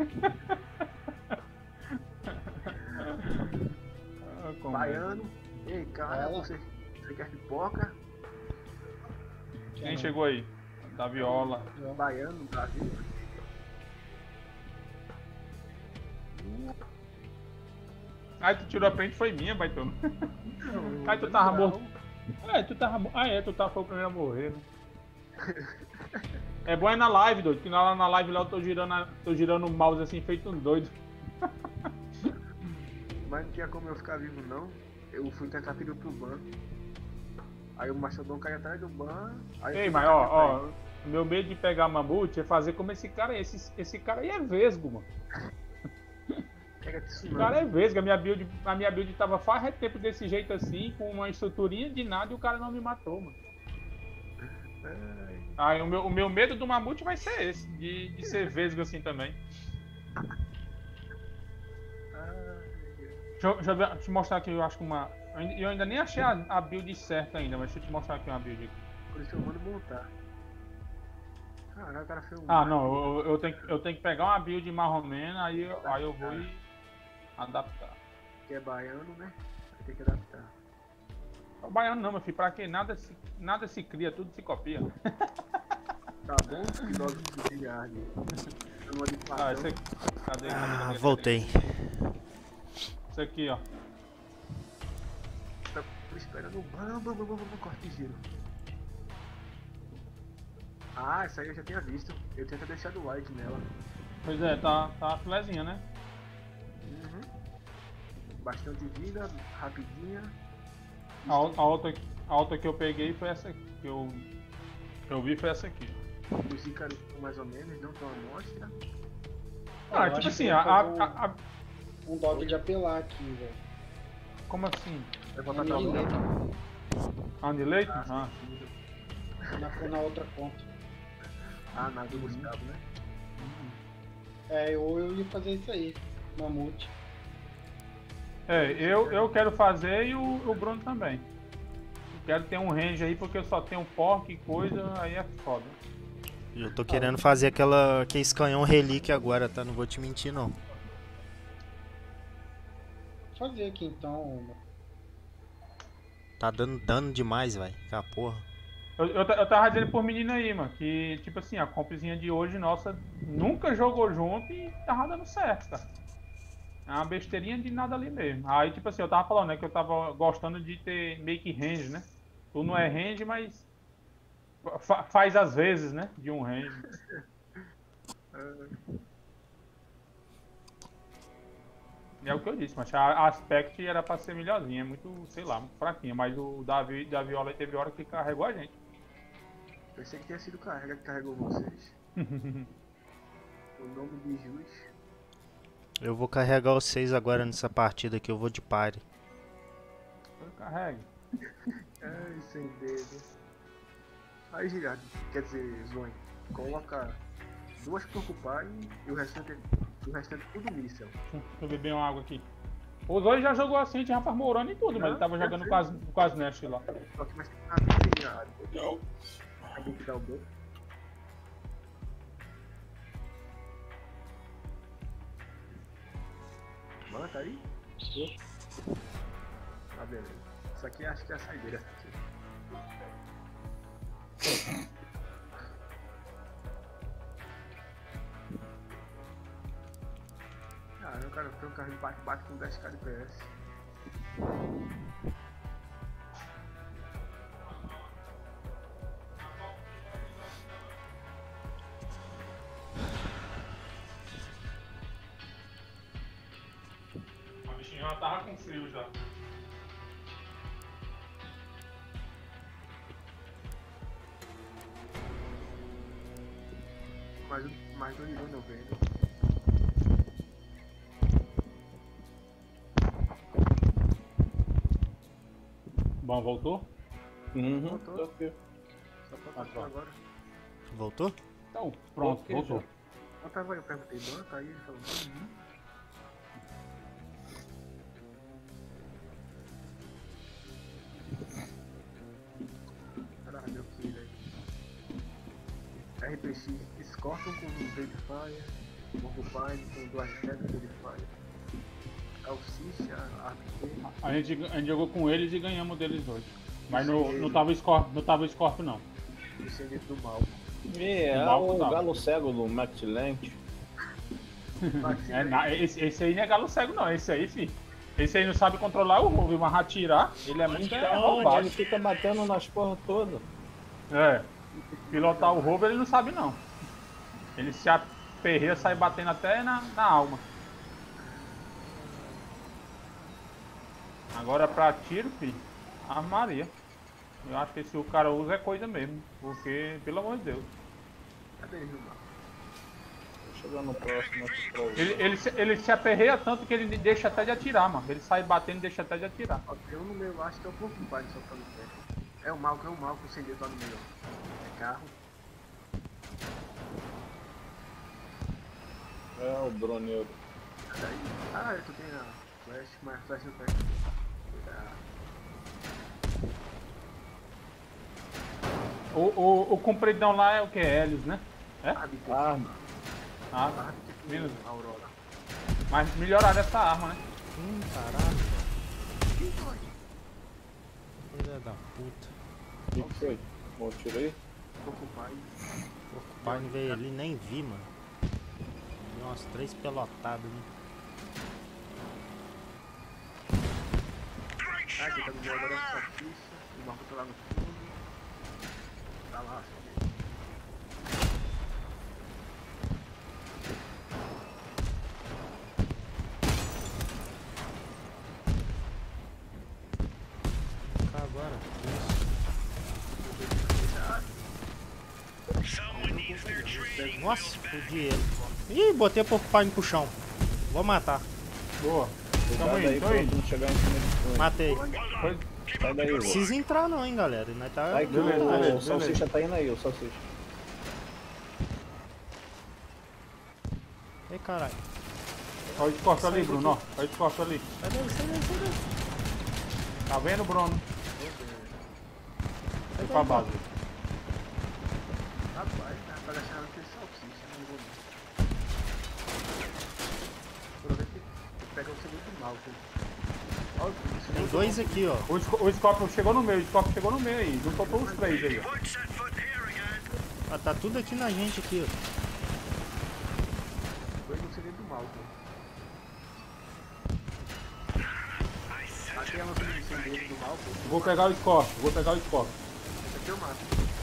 Baiano. Ei, cara, você quer pipoca? Quem chegou aí? Da Viola. Baiano, Brasil. Ai, tu tirou a print, foi minha, baitona. Ai, tu tava morto. Tu tava morto. Tu foi o primeiro a morrer, né? É bom é na live, doido, que na live lá eu tô girando o mouse assim, feito um doido. Mas não tinha como eu ficar vivo, não. Eu fui tentar tirar pro ban. Aí o mastodon caiu atrás do ban. Aí eu Ei, fui mas tentar ó, o meu medo de pegar mamute é fazer como esse cara aí. Esse cara aí é vesgo, mano. Pega O tsunami. cara é vesgo. A minha build tava faz tempo desse jeito assim, com uma estruturinha de nada e o cara não me matou, mano. Aí o meu medo do mamute vai ser esse, de ser vesgo assim também. Deixa eu te mostrar aqui, eu acho que uma... Eu ainda nem achei a build certa ainda, mas deixa eu te mostrar aqui uma build aqui. Por isso eu mando montar. Caralho, o cara fez um... Ah, não, eu tenho que pegar uma build marromena, aí eu vou e adaptar. Que é baiano, né? Vai ter que adaptar. O baiano não, meu filho, pra que nada se cria, tudo se copia. Tá bom? Filósofo de Gilliard. Chama de Platão. Ah, esse aqui. Cadê? Voltei. Esse aqui, ó. Tá esperando o corte de giro. Ah, essa aí eu já tinha visto. Eu tinha até deixado o white nela. Pois é, tá filezinha, né? Uhum. Bastante vida, rapidinha. A outra que eu peguei foi essa aqui. Que eu vi foi essa aqui. Os Ícaros mais ou menos, não tão amostra. Ah, Eu tipo acho assim, que a. um dog de apelar aqui, velho. Como assim? Vai botar pra lá. Annihilator? Ah, Ah. Na outra conta. Ah, na do Gustavo, né? Eu ia fazer isso aí. Mamute. Eu quero fazer e o Bruno também. Eu quero ter um range aí porque eu só tenho porco e coisa, aí é foda. Eu tô querendo fazer aquele canhão relíquia agora, tá? Não vou te mentir, não. Vou fazer aqui então. Tá dando dano demais, velho. A porra. Eu tava dizendo por menino aí, mano, que tipo assim, a compresinha de hoje nossa nunca jogou junto e tava dando certo, cara. É uma besteirinha de nada ali mesmo. Aí tipo assim, eu tava falando, né, que eu tava gostando de ter meio que range, né? Tu não é range, mas faz às vezes, né, de um range. É o que eu disse, mas a Aspect era pra ser melhorzinha, é muito, sei lá, muito fraquinha, mas o da Viola teve hora que carregou a gente. Pensei que tinha sido o Carrega que carregou vocês. O nome de Jus. Eu vou carregar vocês agora nessa partida que eu vou de party. Carrega. Ai, sem dedo. Aí, Girardi, quer dizer, Zoin, coloca 2 Porcupine e o restante tudo míssel. Deixa eu beber uma água aqui. O Zoe já jogou assim, tinha rapaz morando e tudo, mas ele tava jogando com as Nest lá. Só que mais tem nada. Não. Acabei de dar o bloco. Mano, tá aí? Ah, beleza. Isso aqui acho que é a saideira. Caramba, cara, tem um carro de bate-bate com 10k de PS. A bichinha já tava com frio já. Mais do nível 90. Bom, voltou? Voltou. Tô aqui. Só pra passar agora. Voltou? Então, pronto, Ok, voltou. Eu perguntei banco, aí ele falou. Caralho, meu que velho. RPX Scorpion com Fire, Porcupine com 2 pedras de Fire. Salsicha, RPG. A gente jogou com eles e ganhamos deles hoje. Mas não tava Scorpio não. Descendente do mal. É Mal o não. galo cego do Max Lent. Esse aí não é galo cego não, esse aí, fi. Esse aí não sabe controlar o Rover, mas atirar, ele é muito Então, roubado. ele fica batendo nas porra todas. É, pilotar o Rover ele não sabe não. Ele se aperreia, sai batendo até na alma. Agora pra tiro, fi, armaria. Eu acho que se o cara usa é coisa mesmo, porque, pelo amor de Deus. Cadê ele, Gilmar? Tô chegando no próximo aqui pra ver. Ele se aperreia tanto que ele deixa até de atirar, mano. Ele sai batendo e deixa até de atirar. Ó, tem um no meu, acho que é o Porcupine só tá no pé. É o mal que o incendeiro tá no meio. É carro. É o droneiro. Cadê aí? Ah, tu tem a flash, mas a flash não tem. O compridão lá é o que? Helios, né? É? Arma. Ah, tá. Menos. Aurora. Mas melhoraram essa arma, né? Caralho. Filha da puta. O que foi? Bom, tirei. Porcupine. O pai não veio ali, nem vi, mano. Deu umas 3 pelotadas, né? Ah, quem tá no meu agora é a Salsicha. O Marco tá lá no fundo. Tá lá, só Nossa, fudi ele. Ih, botei o porcupine pro chão. Vou matar. Boa. Cuidado Tamo indo, aí tô pra indo. não chegar em cima de tu. Matei. Foi. Sai daí, Não Vô. precisa entrar não, hein, galera. Nós tá... Vai que Beleza, o beleza, salsicha tá indo aí, o salsicha. Ei, caralho. Olha o Scorpio ali, Bruno, ó. Olha o Scorpio ali. Sai daí, sai daí, sai daí. Tá vendo, Bruno? Foi pra base. Rapaz, tá achando que é salsicha, não vou não. Aproveita que pega o segundo mal, olha, Tem dois aqui, ó. O Scorpio chegou no meio, o Scorpio chegou no meio aí. Juntou todos os três aí, ó. Ah, tá tudo aqui na gente aqui, ó. dois no segundo mal, Aqui é uma posição dele do mal, Eu vou pegar o Scorpio, vou pegar o Scorpio. esse aqui eu mato.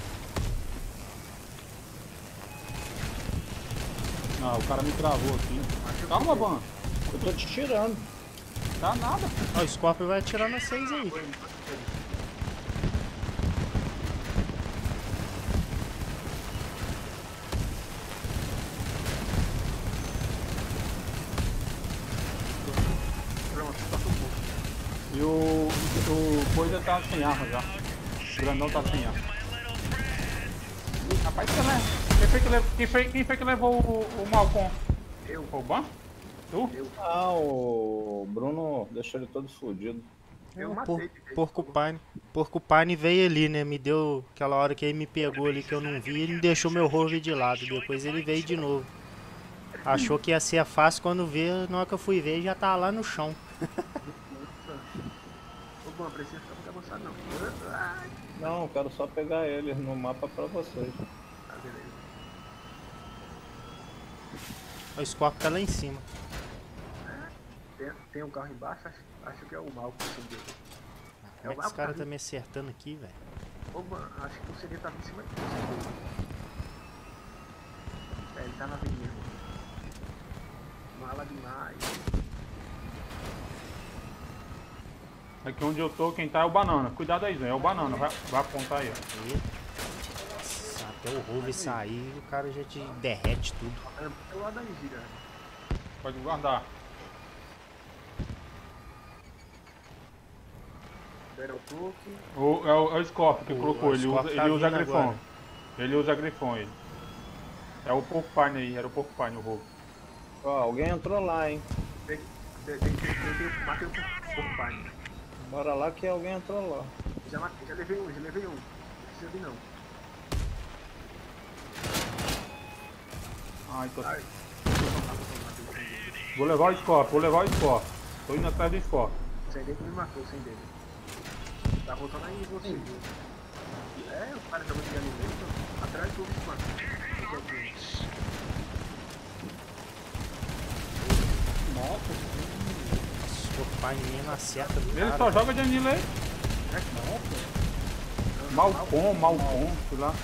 Não, o cara me travou aqui. Calma, Ban. Eu tô te tirando. Dá nada. Ó, o Scorpio vai atirar nas 6 aí. Pronto, só um pouco. E o coisa tá sem arma já. O grandão tá sem arma. Rapaz, quem foi que levou o Malcom? Eu. O Ban? Tu? Ah, o Bruno deixou ele todo fodido. Eu Ó, matei. Porcupine. Porcupine veio ali, né? Me deu aquela hora que ele me pegou ali que eu não vi. Ele deixou meu rover de lado. Depois ele veio de novo. Achou que ia ser fácil quando veio. Na hora que eu fui ver, ele já tá lá no chão. Ô, bom, precisa ficar muito avançado não. Ai, Não, eu quero só pegar ele no mapa pra vocês. tá, beleza. O Scorpio tá lá em cima. Tem um carro embaixo, acho que é o mal que acendeu. Como é que esse cara tá me acertando aqui, velho? Ô, mano, acho que o CD tava em cima de você. É, ele tá na avenida. Mala demais. Aqui onde eu tô, quem tá é o Banana. Cuidado aí, Zé. É o Banana. Vai apontar aí, ó. Nossa, até o rover sair, o cara já te derrete tudo. É o lado aí, gira. Pode guardar. Deram o toque. É o Scorpio que colocou. Ele usa, Scorpio tá ele usa vindo Grifão. agora. Ele usa Grifão, ele. É o Porcupine aí. Era o Porcupine, o roubo. Ó, alguém entrou lá, hein? Matei o Porcupine. Bora lá que alguém entrou lá. Já levei um. Não precisa vir não. Ai, tô... Ai. Vou levar o Scorpio. Tô indo atrás do Scorpio. Sem dele me matou, sem dele. Tá voltando aí em você, viu? É, o cara tava de alimento. Atrás do mano. Nossa, o Porcupine mesmo acerta do Ele cara. só joga de anilei. Malcom, sei lá.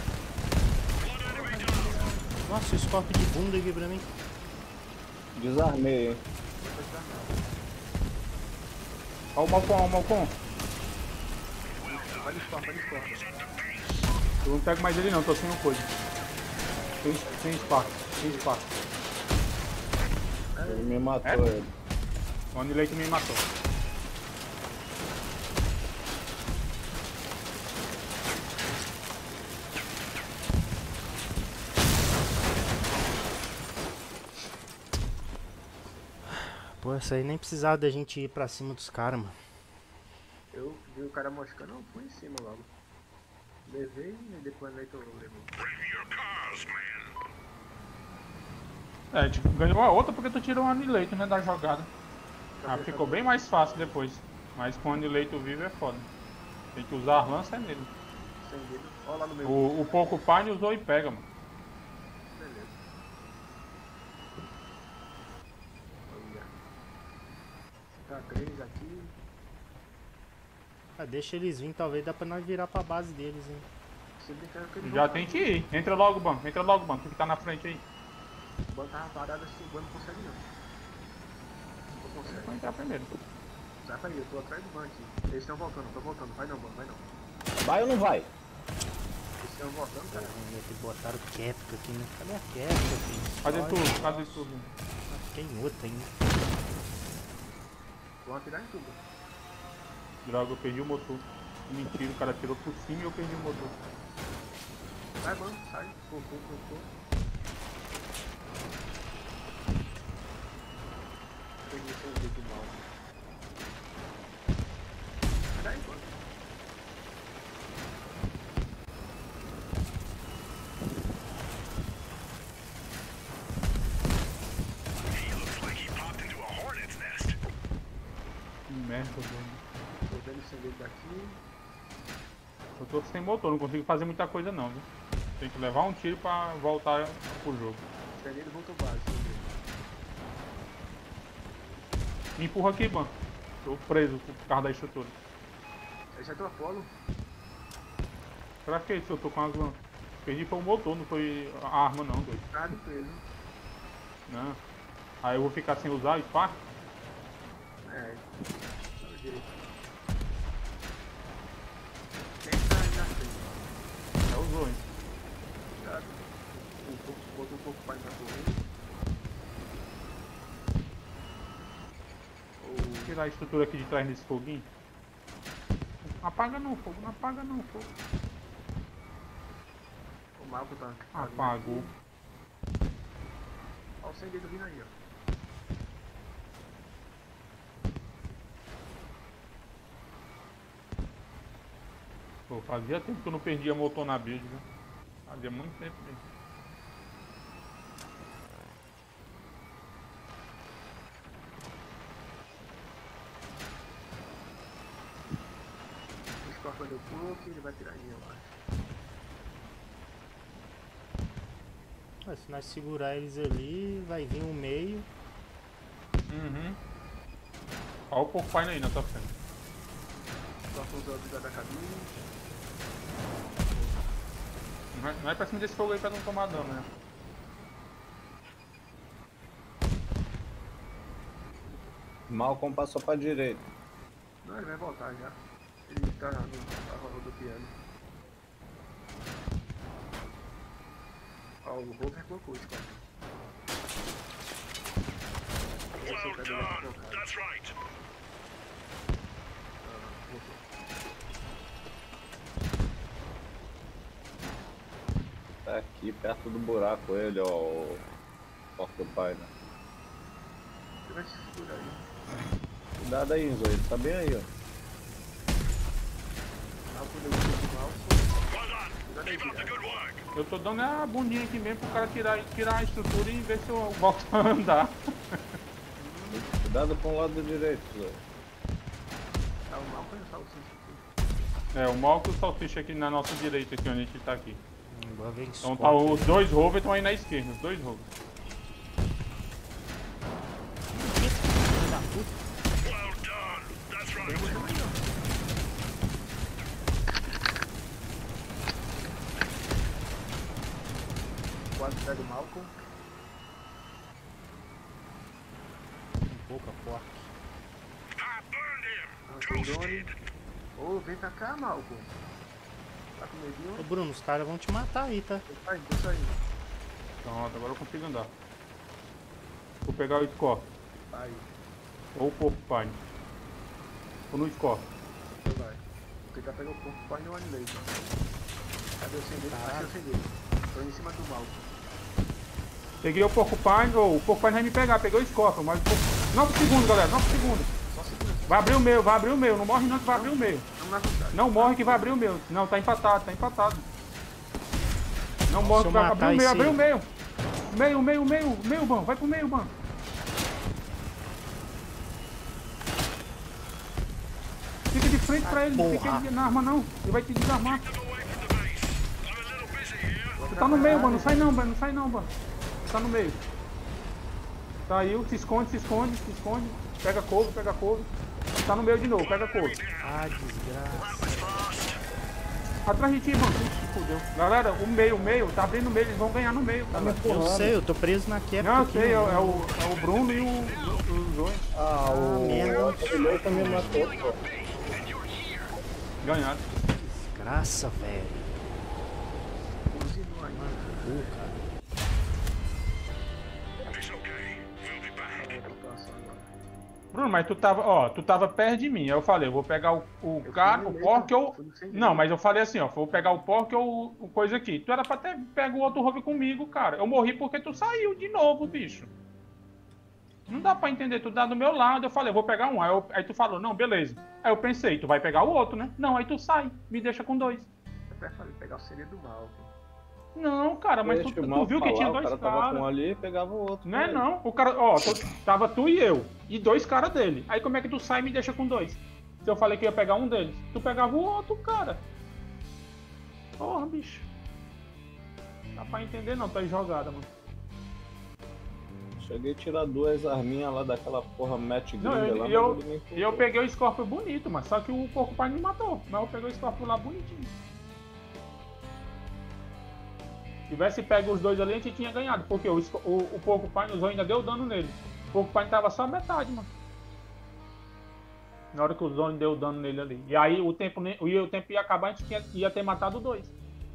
Nossa, o Scorpio de bunda aqui pra mim. Desarmei, hein? Olha o Malcom. Vai de esporte. Eu não pego mais ele não, tô sem o coisa. Sem espaço. Ele me matou, É? ele. O anilei que me matou. Pô, essa aí nem precisava da gente ir pra cima dos caras, mano. Eu vi o cara moscando, eu fui em cima logo. Levei e depois ele levou. É, tipo, ganhou a outra porque tu tirou um anileito, né, da jogada. Ah, ficou bem mais fácil depois. Mas com o anileito vivo é foda. Tem que usar a lança nele. Sem dele. Olha lá no meu. O Porcupine usou e pega, mano. Beleza. Olha. Tá 3 aqui. Ah, deixa eles virem, talvez dá pra nós virar pra base deles, hein. Se brincar que eles Já vão- tem que ir. Entra logo, Ban. Tu que tá na frente aí. O banco tava parado assim, o banco não consegue não. Não consegue. Vou entrar primeiro. Sai pra aí, eu tô atrás do banco aqui. Eles estão voltando, tô voltando. Vai não, banco, vai não. Vai ou não vai? Esse Estão voltando, cara. Botaram Kepka aqui, né? Cadê a Kepka, filho? Cadê Olha, tudo? Cadê tudo? Tem outra ainda. Vão atirar em tudo. Droga, eu perdi o motor. Mentira, o cara tirou por cima e eu perdi o motor. Vai, mano, sai. Voltou. Peguei seu vídeo mal. Sai daí, mano. Que merda, mano. Tô vendo esse vídeo daqui. Eu tô sem motor, não consigo fazer muita coisa não, viu? Tem que levar um tiro pra voltar pro jogo. O Fernando voltou base, seu vídeo. Me empurra aqui, mano. Tô preso por causa da estrutura. Esse é teu Apolo? Será que é isso? Eu tô com as lãs. Perdi foi o motor, não foi a arma não, doido. Tá de peso. Não. Aí eu vou ficar sem usar o Spark? É. Sabe direito. Quem tá aí na frente? É o Zoe. Cuidado. Botou um pouco mais pra correr. Vou tirar a estrutura aqui de trás desse foguinho. Não apaga não, fogo. Não apaga não, fogo. O Malco tá. Apagou. Olha o sem dedo vindo aí, ó. Pô, fazia tempo que eu não perdia motor na build, viu? Fazia muito tempo mesmo. O Scorpion deu pouco, ele vai tirar aí, eu acho. Ah, se nós segurar eles ali, vai vir um meio. Uhum. Olha o Porcupine aí na tua frente. Scorpion usou a vida da cabine. Não é pra cima desse fogo aí pra não tomar dano, né? Malcolm passou pra direita. Não, ele vai voltar já. Ele tá rodopiando. Ó, o Rover colocou o Scorpion. Esse é o cabelo aqui colocado. That's right. Voltou. Tá aqui perto do buraco ele, ó. O Porcupine. Você vai se segurar aí. Cuidado aí, Zoe. Tá bem aí, ó. Malco deu um mal. Well done. Cuidado aí, Keep up the viado. good work. Eu tô dando a bundinha aqui mesmo pro cara tirar a estrutura e ver se eu volto a andar. Cuidado com o lado direito, Zoe. Ah, o Malco é o salsicha aqui. É, o Malco e o Salsicha aqui na nossa direita, aqui onde a gente tá aqui. Agora vem Então tá, Scorpion. os dois rovers estão aí na esquerda, os dois rovers. Well done. That's right. Quase pega o Malcolm. Boca forte. I burned him. Arrancou o drone. Ô, vem pra cá, Malcolm. Tá com Ô medinho? Bruno, os caras vão te matar aí, tá? Tô saindo. Pronto, agora eu consigo andar. Vou pegar o Scorpion, Aí, ou o Porcupine. Ou no Scorpion. você vai. Vou tentar pegar o corpo quase no anilei, tá? Cadê o sem dedo? Achei o sem dedo. Tô em cima do Malcolm. Peguei o Porcupine, ou o Porcupine vai me pegar, peguei o Scorpion, mas o Porcupine... 9 segundos, galera, 9 segundos. Só segura. Vai abrir o meu, não morre não que vai abrir o meu. Vamos na vontade. Não morre que vai abrir o meu. Não, tá empatado, tá empatado. Não morre Se que eu vai matar abrir o meio, esse- abrir o meio. Meio, Ban, vai pro meio, Ban. Fica de frente pra ele, não fica na arma não. Ele vai te desarmar. Step away from the base. I'm a little busy here. Você tá no meio, Ban, não sai não, Ban, não sai não, Ban. Tá no meio. Saiu, se esconde. Pega couve. Tá no meio de novo, pega couve. Ah, desgraça. Atrás de ti, Ban. Fudeu. Galera, o meio, tá abrindo o meio, eles vão ganhar no meio. Galera. Eu sei, eu tô preso na Kepka Não, eu aqui. sei, é mano. o Bruno e o Zoe. Ah, o merda. meu também matou, pô. Ganharam. Desgraça, velho. cu, cara. Bruno, mas tu tava perto de mim. Aí eu falei, eu vou pegar o cara, o porco ou... Não, mas eu falei assim, ó, vou pegar o porco ou o coisa aqui. Tu era pra ter pego o outro rover comigo, cara. Eu morri porque tu saiu de novo, bicho. Não dá pra entender, tu tá do meu lado. Eu falei, eu vou pegar um. Aí tu falou, não, beleza. Aí eu pensei, tu vai pegar o outro, né? Não, aí tu sai, me deixa com 2. Eu preferia pegar o seria do mal. Não, cara, mas tu viu que tinha 2 caras. O cara tava com um ali e pegava o outro. Não é não, o cara, ó, tava tu e eu, e 2 caras dele. Aí como é que tu sai e me deixa com 2? Se eu falei que ia pegar um deles, tu pegava o outro, cara. Porra, bicho. Não dá pra entender não, tá aí jogada, mano. Cheguei a tirar 2 arminhas lá daquela porra match gringa lá. E eu peguei o Scorpio bonito, mas só que o Porcupine me matou. Mas eu peguei o Scorpio lá bonitinho. Se tivesse pego os 2 ali, a gente tinha ganhado. Porque o Porcupine usou ainda deu dano nele. O Porcupine tava só metade, mano. Na hora que o Zone deu dano nele ali. E aí o tempo ia acabar, a gente ia ter matado 2.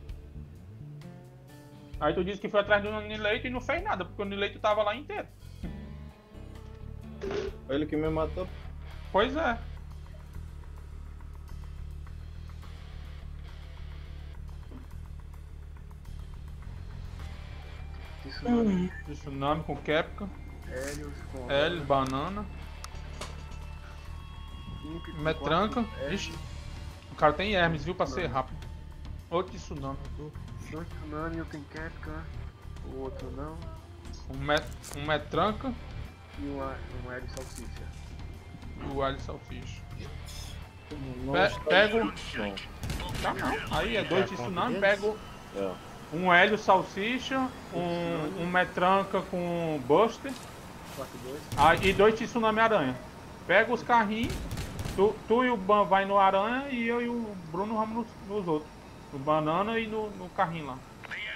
Aí tu disse que foi atrás do Nileito e não fez nada, porque o Nileito tava lá inteiro. Foi ele que me matou? Pois é. Tsunami com Kepka. Helios, banana. Metranca. Ixi. O cara tem Hermes, viu? Pra ser rápido. Outro Tsunami. 2 Tsunami, eu tenho Kepka. O outro não. Um Metranca. E um Hélio Salsicha. E o Hélio Salsicha. Pego. Tá não. Aí é 2 Tsunami, pego. Um Hélio Salsicha, um Metranca com Buster. E 2 Tsunami Aranha. Pega os carrinhos, tu e o Ban vai no Aranha e eu e o Bruno vamos nos outros. No Banana e no carrinho lá.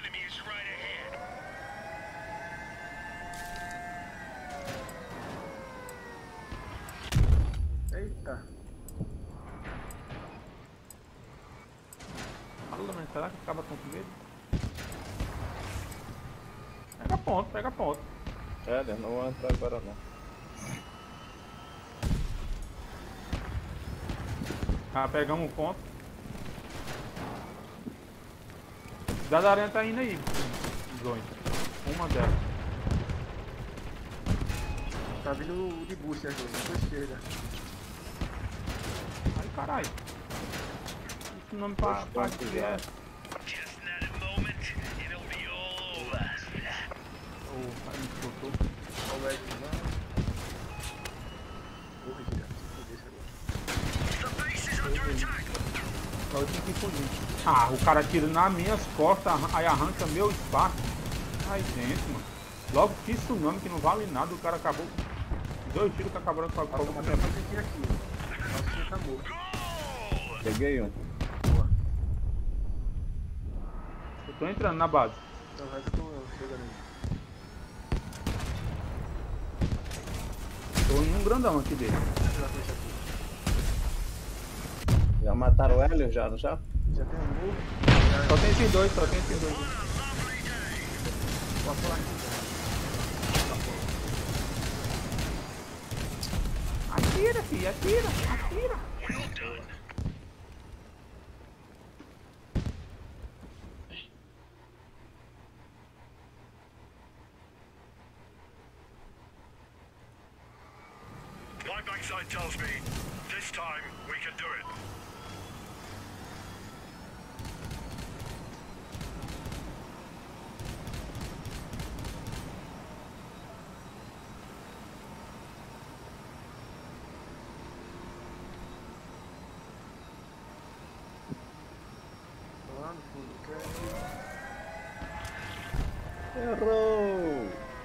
Eita. Fala, mas será que acaba com medo? Pega ponto. É, não vou entrar agora não. Ah, pegamos um ponto. Da aranha tá indo aí. Uma delas. Tá vindo o de boost aqui, na sua esquerda. Ai, caralho. Isso não me faz Ah, o cara tira nas minhas costas, aí arranca meu espaço. Aí dentro, mano. Logo que Tsunami que não vale nada, o cara acabou. 2 tiros que acabaram com a minha vida. Peguei um. Boa. Eu tô entrando na base. Então vai que eu tô chegando aí. Tô em um grandão aqui dele. Já mataram o Hélio já, não já? Já tem um move. Só tem esses dois. Posso falar aqui. Atira, filho, atira. My backside tells me this time we can do it. Lá no fundo do campo. Errou!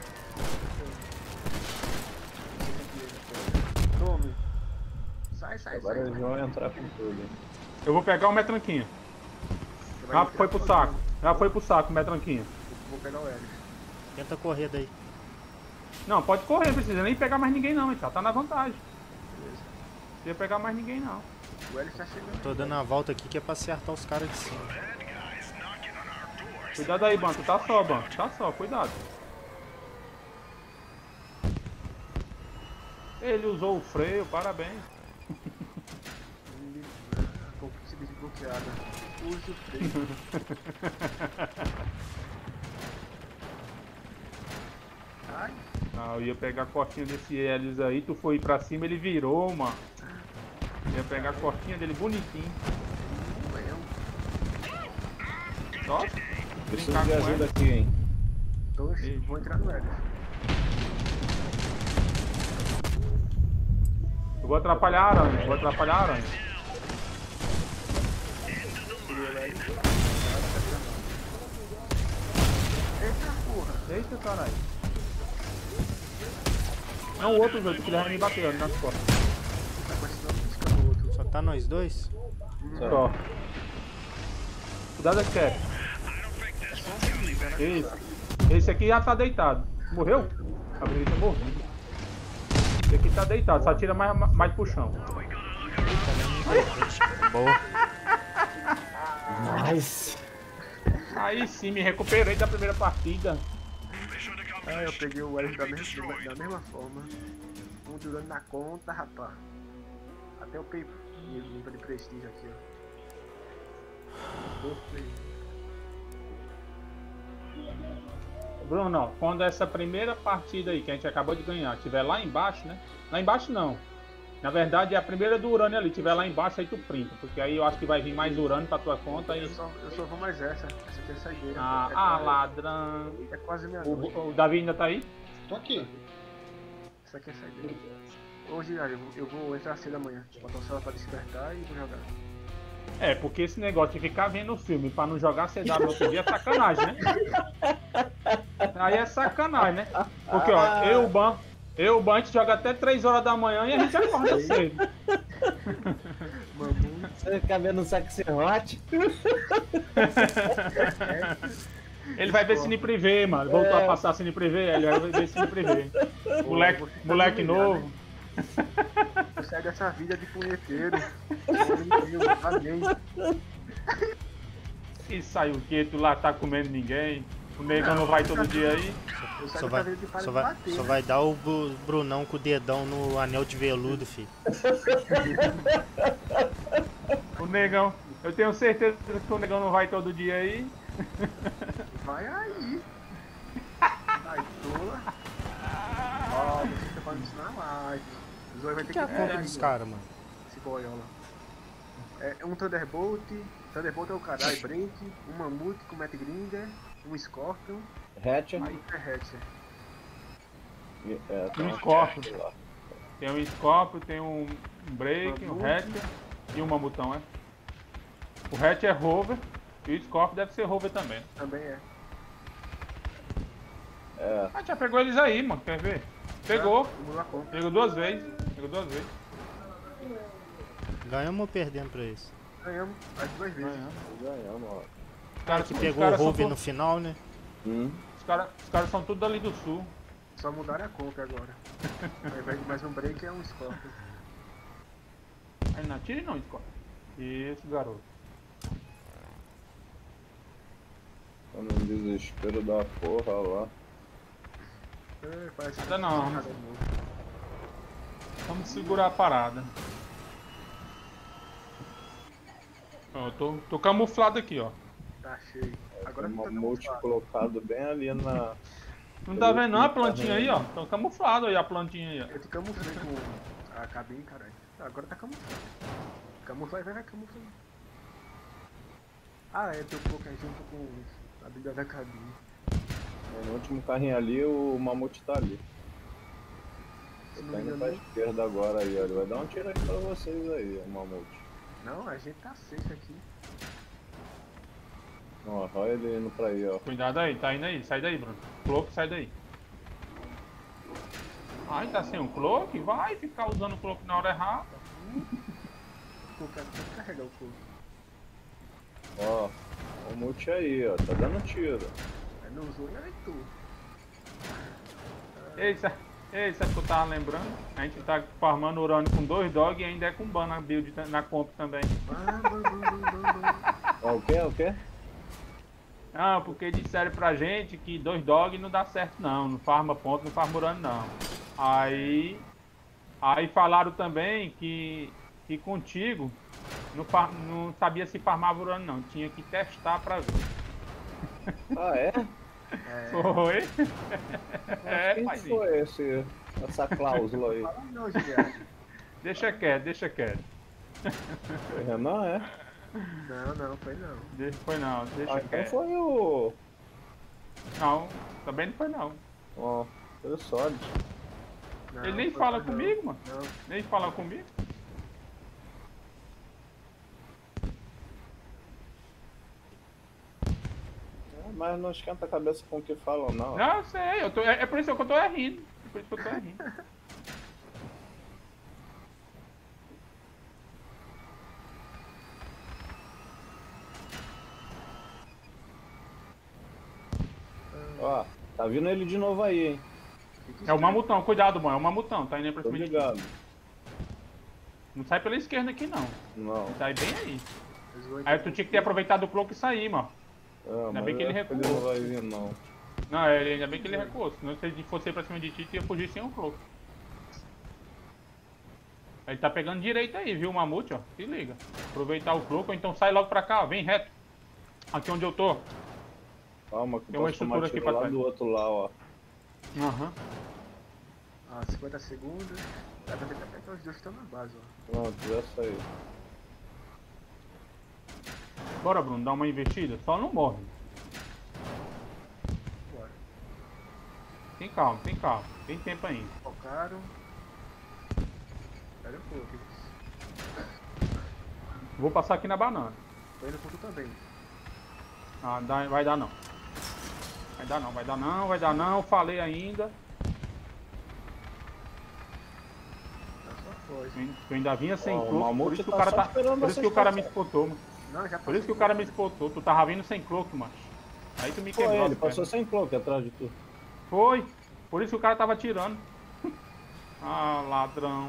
Tome. Sai. Agora eles vão entrar com tudo. Eu vou pegar o metranquinho. Já foi pro saco o metranquinho. Vou pegar o Hélio. Tenta correr daí. Não, pode correr, não precisa nem pegar mais ninguém não, tá na vantagem. Beleza. Não precisa pegar mais ninguém não. O Hélio tá chegando. Tô dando a volta aqui que é pra acertar os caras de cima. Cuidado aí, Ban. Tu tá só, Ban. Tá só, cuidado. Ele usou o freio, parabéns. Vou ser desbloqueada. Use o freio. Ai. Ah, eu ia pegar a costinha desse Helios aí, tu foi pra cima, ele virou, mano. Eu ia pegar a costinha dele bonitinho. Nossa, Preciso brincar de com ajuda ela. aqui, hein? Vou entrar no Helios. Eu vou atrapalhar a aranha, vou atrapalhar a aranha. Eita porra. Eita, caralho. Não, o outro jogo que ele vai me bater ali nas costas. Tá continuando buscando o outro. Só tá nós dois? Só. Cuidado, Cap. Isso. Esse aqui já tá deitado. Morreu? A briga tá morrendo. Esse aqui tá deitado, só tira mais pro chão. Boa. Nice. Aí sim, me recuperei da primeira partida. Ah, eu peguei o Helios da mesma forma. Um durando na conta, rapaz. Até eu peguei limpa de prestígio aqui, ó. Bruno, quando essa primeira partida aí que a gente acabou de ganhar estiver lá embaixo, né? Lá embaixo não. Na verdade é a primeira do urânio ali, tiver lá embaixo aí tu printa, porque aí eu acho que vai vir mais urânio pra tua conta e... Eu só vou mais essa aqui é a saideira. Ladrão. É quase meia-noite. O Davi ainda tá aí? Tô aqui. Isso aqui é saideira. Hoje eu vou entrar cedo amanhã, botar o celular pra despertar e vou jogar. É, porque esse negócio de ficar vendo o filme pra não jogar CW no outro dia é sacanagem, né? Aí é sacanagem, né? Porque ó, eu, o Ban, a gente joga até 3 horas da manhã e a gente acorda cedo. Você fica vendo o Sexy Hot? Ele vai ver Cine Privé, mano. Voltou a passar Cine Privé, ele vai ver Cine Privé. Moleque novo. Eu saio dessa vida de punheteiro. Amém. E sai o quê? Tu lá tá comendo ninguém? O negão não vai todo dia aí? Só vai dar o Brunão com o dedão no anel de veludo, filho. O negão, eu tenho certeza que o negão não vai todo dia aí. Vai aí. Vai tola. Ó, você tá falando isso na live. O Zoe vai ter Que é a conta dos caras, mano? Esse boiola. É um Thunderbolt. Thunderbolt é o caralho, Break. Um Mamute com Matt Grinder. Um Scorpion. Hatcher. Aí é Hatcher. Um Scorpion. Tem um Scorpion, tem um Break, um Hatcher e um Mamutão, é? O Hatcher é Rover e o Scorpion deve ser Rover também. Também é. Ah, já pegou eles aí, mano, quer ver? Pegou. Pegou 2 vezes. Ganhamos ou perdemos pra isso? Ganhamos, as 2 vezes. Ganhamos, ó. O cara que pegou o Rover no final, né? Os caras são tudo ali do sul. Só mudaram a compra agora. Ao invés de mais um Break é um Scorpion. Aí não atire não, Scorpion. Isso, garoto. Tô num desespero da porra lá. Parece Nada não. Vamos segurar a parada. Ó, tô camuflado aqui, ó. Tá cheio. Agora Tem não tá um multi colocado bem ali na... Não tá vendo não a plantinha aí, ó? Tô camuflado aí a plantinha aí, ó. Eu te camuflei com a cabine, caralho. Agora tá camuflado. Camufla vai camuflar. Ah, é, teu pouco aí junto com a bíblia da cabine. No último carrinho ali, o Mamute tá ali. Ele tá indo pra esquerda agora aí, ó. Ele vai dar um tiro aí pra vocês aí, o Mamute. Não, a gente tá safe aqui. Ó, olha ele indo pra aí, ó. Cuidado aí, tá indo aí. Sai daí, Bruno. Cloak, sai daí. Ai, tá sem o cloak? Vai ficar usando o cloak na hora errada. Pô, cara, tem que carregar o fogo. Ó, o Multi aí, ó. Tá dando tiro. Aí não usou, e aí tu. Ei, sabe o que eu tava lembrando? A gente tá farmando urânio com 2 dog e ainda é com ban na build, na comp também. Ó, o quê? O quê? Não, porque disseram pra gente que 2 dog não dá certo não. Não farma ponto, não farma urânio não. Aí falaram também que contigo não sabia se farmava urânio não. Tinha que testar pra ver. Ah, é? Foi? Quem mas foi essa cláusula aí? Fala não, Juliano. deixa quieto. Foi Renan, é? Não, foi não. Foi não, deixa Ah, então quieto. foi o... Não, também não foi não. Ó, foi o Solid. Não, Ele nem foi fala não. comigo, mano. Não, Nem fala comigo. Mas não esquenta a cabeça com o que falam, não. Não, eu sei, é por isso que eu tô rindo. É por isso que eu tô rindo. Ó, tá vindo ele de novo aí, hein? É o mamutão, cuidado, mano. É o mamutão, tá indo aí pra Tô cima de ti. ligado. Não sai pela esquerda aqui não. Não. Sai bem aí. eles vão Aí tu tinha que ter aproveitado o cloak e sair, mano. Ah, mas bem que ele eu acho recuou. Ele não vai vir, não. Não, ainda bem que ele recuou. Senão se ele fosse ir pra cima de ti, tu ia fugir sem o cloak. Ele tá pegando direito aí, viu, o mamute, ó. Se liga. Aproveitar o cloak, ou então sai logo pra cá, ó. Vem reto. Aqui onde eu tô. Calma, que Tem uma posso tomar estrutura aqui tiro pra lá trás. do outro lá, ó. Aham. 50 segundos. Dá pra tentar pegar os dois que estão na base, ó. Pronto, já saiu. Bora, Bruno, dá uma investida. Só não morre. Bora. Tem calma. Tem tempo ainda. Focaram. Espera um pouco, eles. Vou passar aqui na banana. Tô indo com tu também. Ah, vai dar não. Vai dar não. Falei ainda. Tá só forte. Eu ainda vinha sem Ó, o cloak, por mamute isso que o tá cara só tá. esperando Por isso que vocês o cara me passarem. espotou, mano. Não, já Por isso que o cara me espotou. Tu tava vindo sem cloak, mano. Aí tu me Pô, quebrou. ele as passou pernas. sem cloak atrás de tu. Foi. Por isso que o cara tava atirando. Ah, ladrão.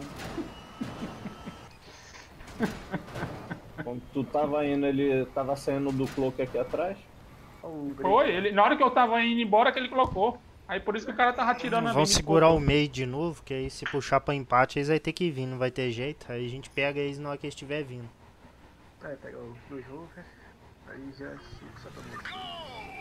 Quando tu tava indo, ele tava saindo do cloak aqui atrás. Ó, o Foi. Ele, na hora que eu tava indo embora que ele colocou. Aí por isso que o cara tava atirando ali. Vão me segurar espotou. o meio de novo, que aí se puxar pra empate, eles vai ter que vir, não vai ter jeito. Aí a gente pega eles na hora que eles estiver vindo. Pega os dois rovers. Aí já fica só pra mim.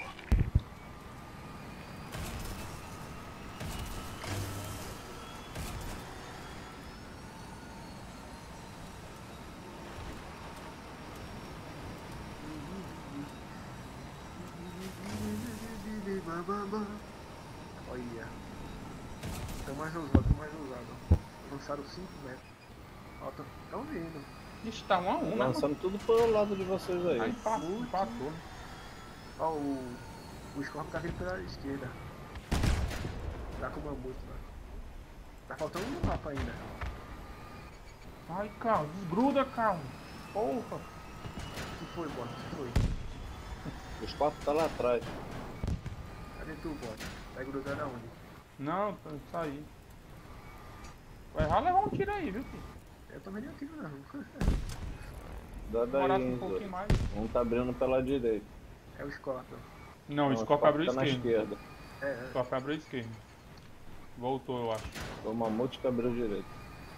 Olha. Tô mais ousado. Avançaram 5 metros. Ó, tão vindo. Ixi, tá 1 a 1, né, mano? Lançando tudo pro lado de vocês aí. Aí empatou. Ó, o Scorpion tá vindo pela esquerda. Tá com o mamute lá. Tá faltando um mapa ainda. Ai, Carlos, desgruda, Carlos. Porra. O que foi, bot? O que foi? Os quatro tá lá atrás. Cadê tu, bot? Tá grudando aonde? Não, tá saí. Vai errar levar um tiro aí, viu, filho? Eu também não tiro não. Dá daí, Demorasse um hein, pouquinho Zé. mais. Um tá abrindo pela direita. É o Scorpion. Não, o Não, Scorpion abriu a tá na esquerda. esquerda. É. O Scorpion abriu a esquerda. Voltou, eu acho. Foi o mamute que abriu direito.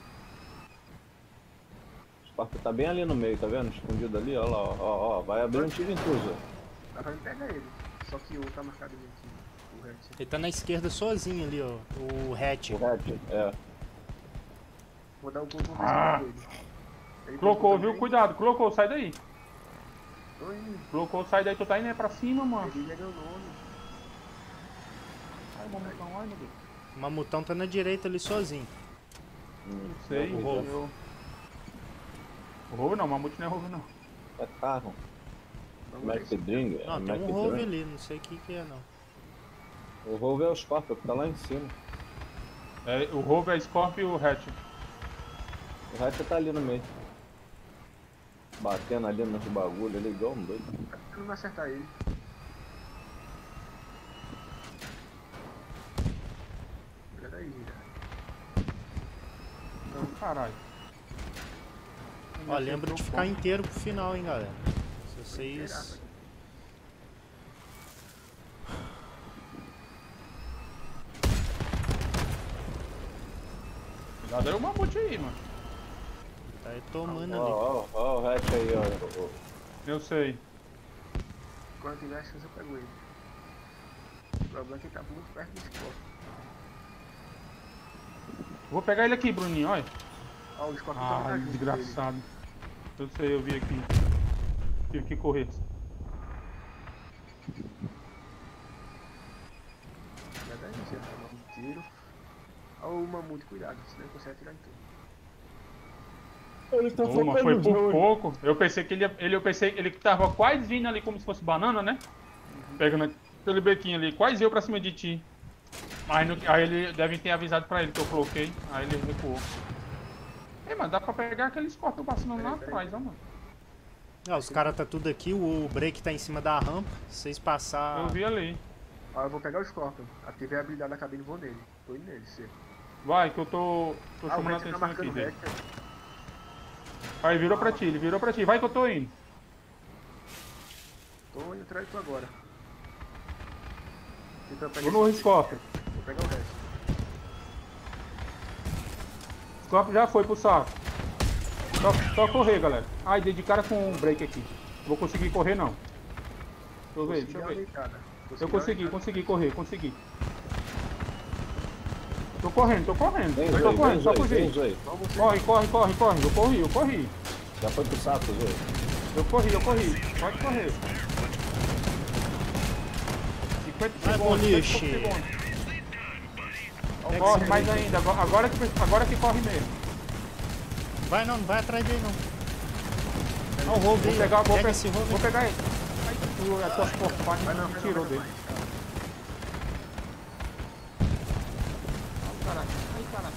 O Scorpion tá bem ali no meio, tá vendo? Escondido ali, ó lá, ó. Vai abrir um tiro em tu, Zé. Dá pra me pegar ele. Só que o tá marcado ali aqui. O Hatch. Ele tá na esquerda sozinho ali, ó. O hatch. O hatch, é. Vou dar o gol no Ah. dele. Ele Colocou, colocou viu? também. Cuidado, colocou, sai daí. Tô indo. Colocou, sai daí, tu tá indo é pra cima, mano. Ele é meu nome. Ai, mamutão, ai, meu Deus. O mamutão tá na direita ali sozinho. Não sei, o Rolf. O Rolf não, o mamute não é Rolf não. É carro. Vamos ver. McDringer. Não, tem um Rove ali, não sei o que que é não. O Rove é o Scorpion, que tá lá em cima. É, o Rolf é a Scorpion e o Hatch. O hatch tá ali no meio. Batendo ali nos bagulho ali, igual um doido. Eu não vai acertar ele. Olha daí, gira. Então, caralho. Ó, lembra de ficar inteiro pro final, hein, galera. Se vocês... Cadê o mamute aí, mano? Tá aí tomando ali. Ó, o hatch aí, ó. Eu sei. Quando tiver a chance eu pego ele. O problema é que ele tá muito perto do Scott. Vou pegar ele aqui, Bruninho, olha. Ó, o Scott Ah, tá junto desgraçado. Eu sei, eu vi aqui. Tive que correr. dele. Já dá isso, já tá um tiro. Ó o mamute, cuidado, senão ele consegue atirar em tudo. Ele tá Toma, foi por pouco. Eu pensei que ele tava quase vindo ali como se fosse banana, né? Pegando aquele bequinho ali, quase eu pra cima de ti. Mas aí ele deve ter avisado pra ele que eu coloquei. Aí ele recuou. Ei, mano, dá pra pegar aquele Scorpion passando lá atrás, ó, mano. Os caras tá tudo aqui, o break tá em cima da rampa. Se vocês passar. Eu vi ali. Ó, eu vou pegar o Scorpion. Ativei a habilidade da cabine e vou nele. Tô indo nele, você. Vai, que eu tô O chamando a Vector atenção tá aqui marcando o dele. Vector. Aí ele virou pra ti. Vai que eu tô indo. Tô indo atrás de tu agora. Então, eu Vou peguei no Scorpion. Vou pegar o resto. Scorpion já foi pro saco. Só correr, galera. Ai, dei de cara com um break aqui. Vou conseguir correr não. Deixa eu ver. Eu consegui correr, consegui. Tô correndo, só fugir. Corre. Eu corri. Já foi pro saco, Zoe? Eu corri. Pode correr. 50 Vai, segundos. boliche. 50 segundos. Corre mais ainda. Agora que corre mesmo. Vai não vai atrás dele não. Não, o roubo aí. Pega esse roubo. Vou pegar ele. Ai, a tua porfada me tirou dele. Ai, caralho.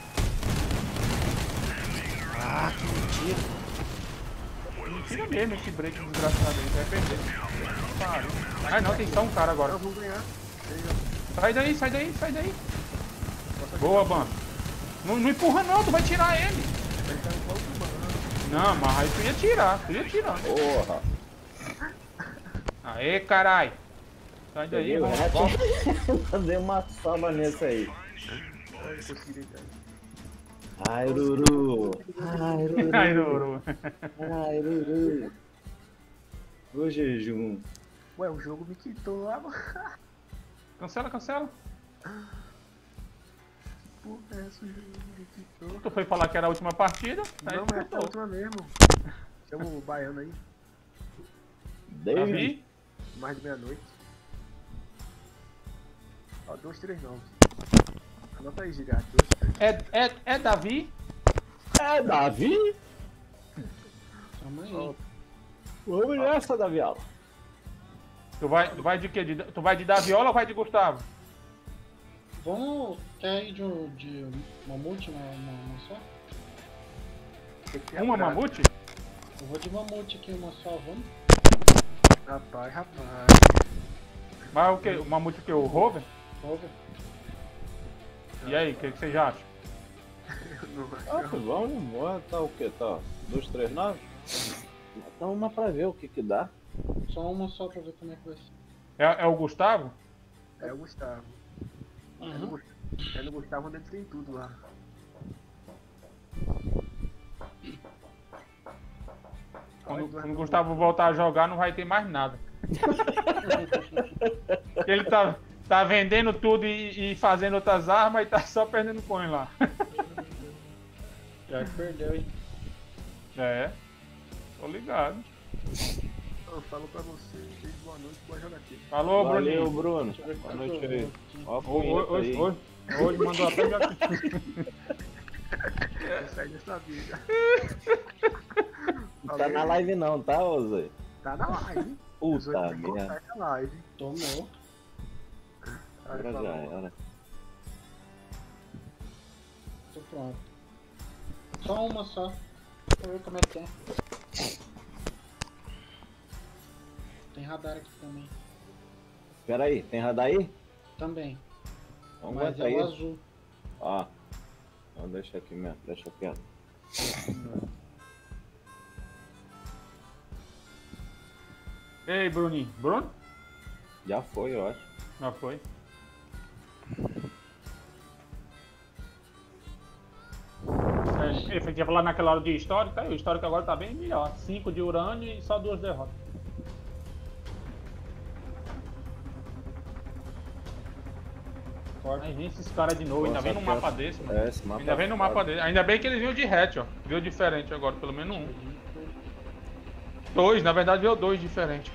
Ah, que mentira. Mentira mesmo esse break desgraçado aí, vai perder. Pariu. Ai não, tem só um cara agora. Eu vou ganhar. Sai daí. Boa, Ban. Não empurra não, tu vai tirar ele. Ele tá igual o Bano. Não, mas aí tu ia tirar. Porra. Aê, carai. Sai daí, vamos. Dei uma salva nesse aí. Ai, consegui deitar. Ai, Ruru. Ai, Noro. O jejum. Ué, o jogo me quitou lá, mano. Cancela. Porra, essa o jogo me quitou. Tu foi falar que era a última partida? Aí Não, tu mas é a quitou. última mesmo. Chama o baiano aí. Davi? Mais de meia-noite. Ó, 239. Anota aí, Gigante. 239. É Davi? É, Davi? Tamo aí. Vamos nessa, Daviola. Tu vai de quê? Tu vai de Daviola ou vai de Gustavo? Vamos. Quer ir de mamute uma só? Tem que ter Uma atrás. mamute? Eu vou de mamute aqui uma só, vamos? Rapaz. Mas o que? O mamute o que? O Rover? Rover. E aí, o que vocês acham? Vamos embora, tá o que? Tá 239? Então uma pra ver o que dá. Só uma só pra ver como é que vai ser. É o Gustavo? É o Gustavo. Uhum. É no Gustavo onde ele tem tudo lá. Quando o Gustavo voltar a jogar, não vai ter mais nada. Ele tá vendendo tudo e fazendo outras armas e tá só perdendo coin lá. Já perdeu, hein? É, tô ligado. Eu falo pra você, boa noite, boa jogatina. Falou, Valeu, Bruninho. Bruno. Boa noite aí. Ó a punheta aí. Hoje mandou até minha... Eu saí dessa vida. Tá na live não, tá, ô Zé? Tá na live. Puta merda. Tá na live. Tomou. Agora já era. Tô pronto. Só uma só. Pra ver como é que é. Tem radar aqui também. Pera aí, tem radar aí? Também. Então Mas aguenta é aí. o azul. Ó. Então deixa aqui mesmo, deixa quieto. Ei, Bruninho. Bruno? Já foi, eu acho. Já foi. eu tinha falado naquela hora de histórico, aí o histórico agora tá bem melhor. 5 de urânio e só 2 derrotas. Aí vem esses caras de novo, ainda vem no mapa desse, mano. Esse mapa Ainda vem no mapa desse. Ainda bem que eles viu de hatch, ó. Viu diferente agora, pelo menos um. 2, na verdade veio 2 diferentes.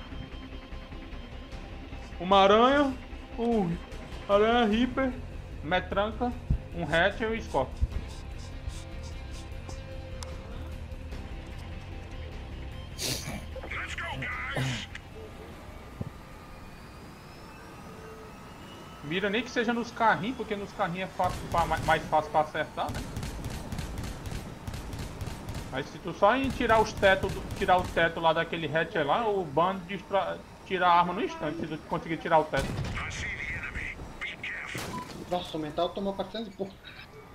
Uma aranha, aranha Reaper, metranca, um hatch e um Scorpion. Let's go, guys! Mira nem que seja nos carrinhos, porque nos carrinhos é fácil, mais fácil pra acertar, né? Mas se tu só em tirar os tetos, tirar o teto lá daquele hatch lá, o bando tira a arma no instante, se tu conseguir tirar o teto. I see the enemy. Be careful. Nossa, o mental tomou 400 e pouco.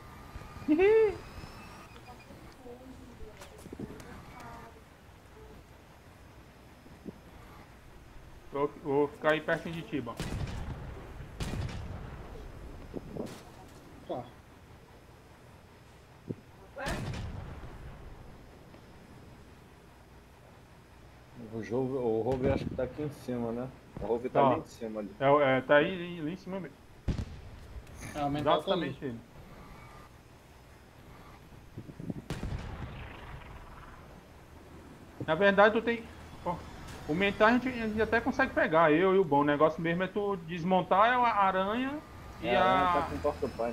Vou ficar aí perto de ti, mano. Tá. O Rove acho que tá aqui em cima, né? O Rove tá Tá. ali em cima ali. Tá aí em cima mesmo. É, o mental tá ali. Exatamente ele. Na verdade, tu tem. Ó, o mental a gente até consegue pegar, eu e o bom. O negócio mesmo é tu desmontar a aranha e A aranha a. tá com porta-pai.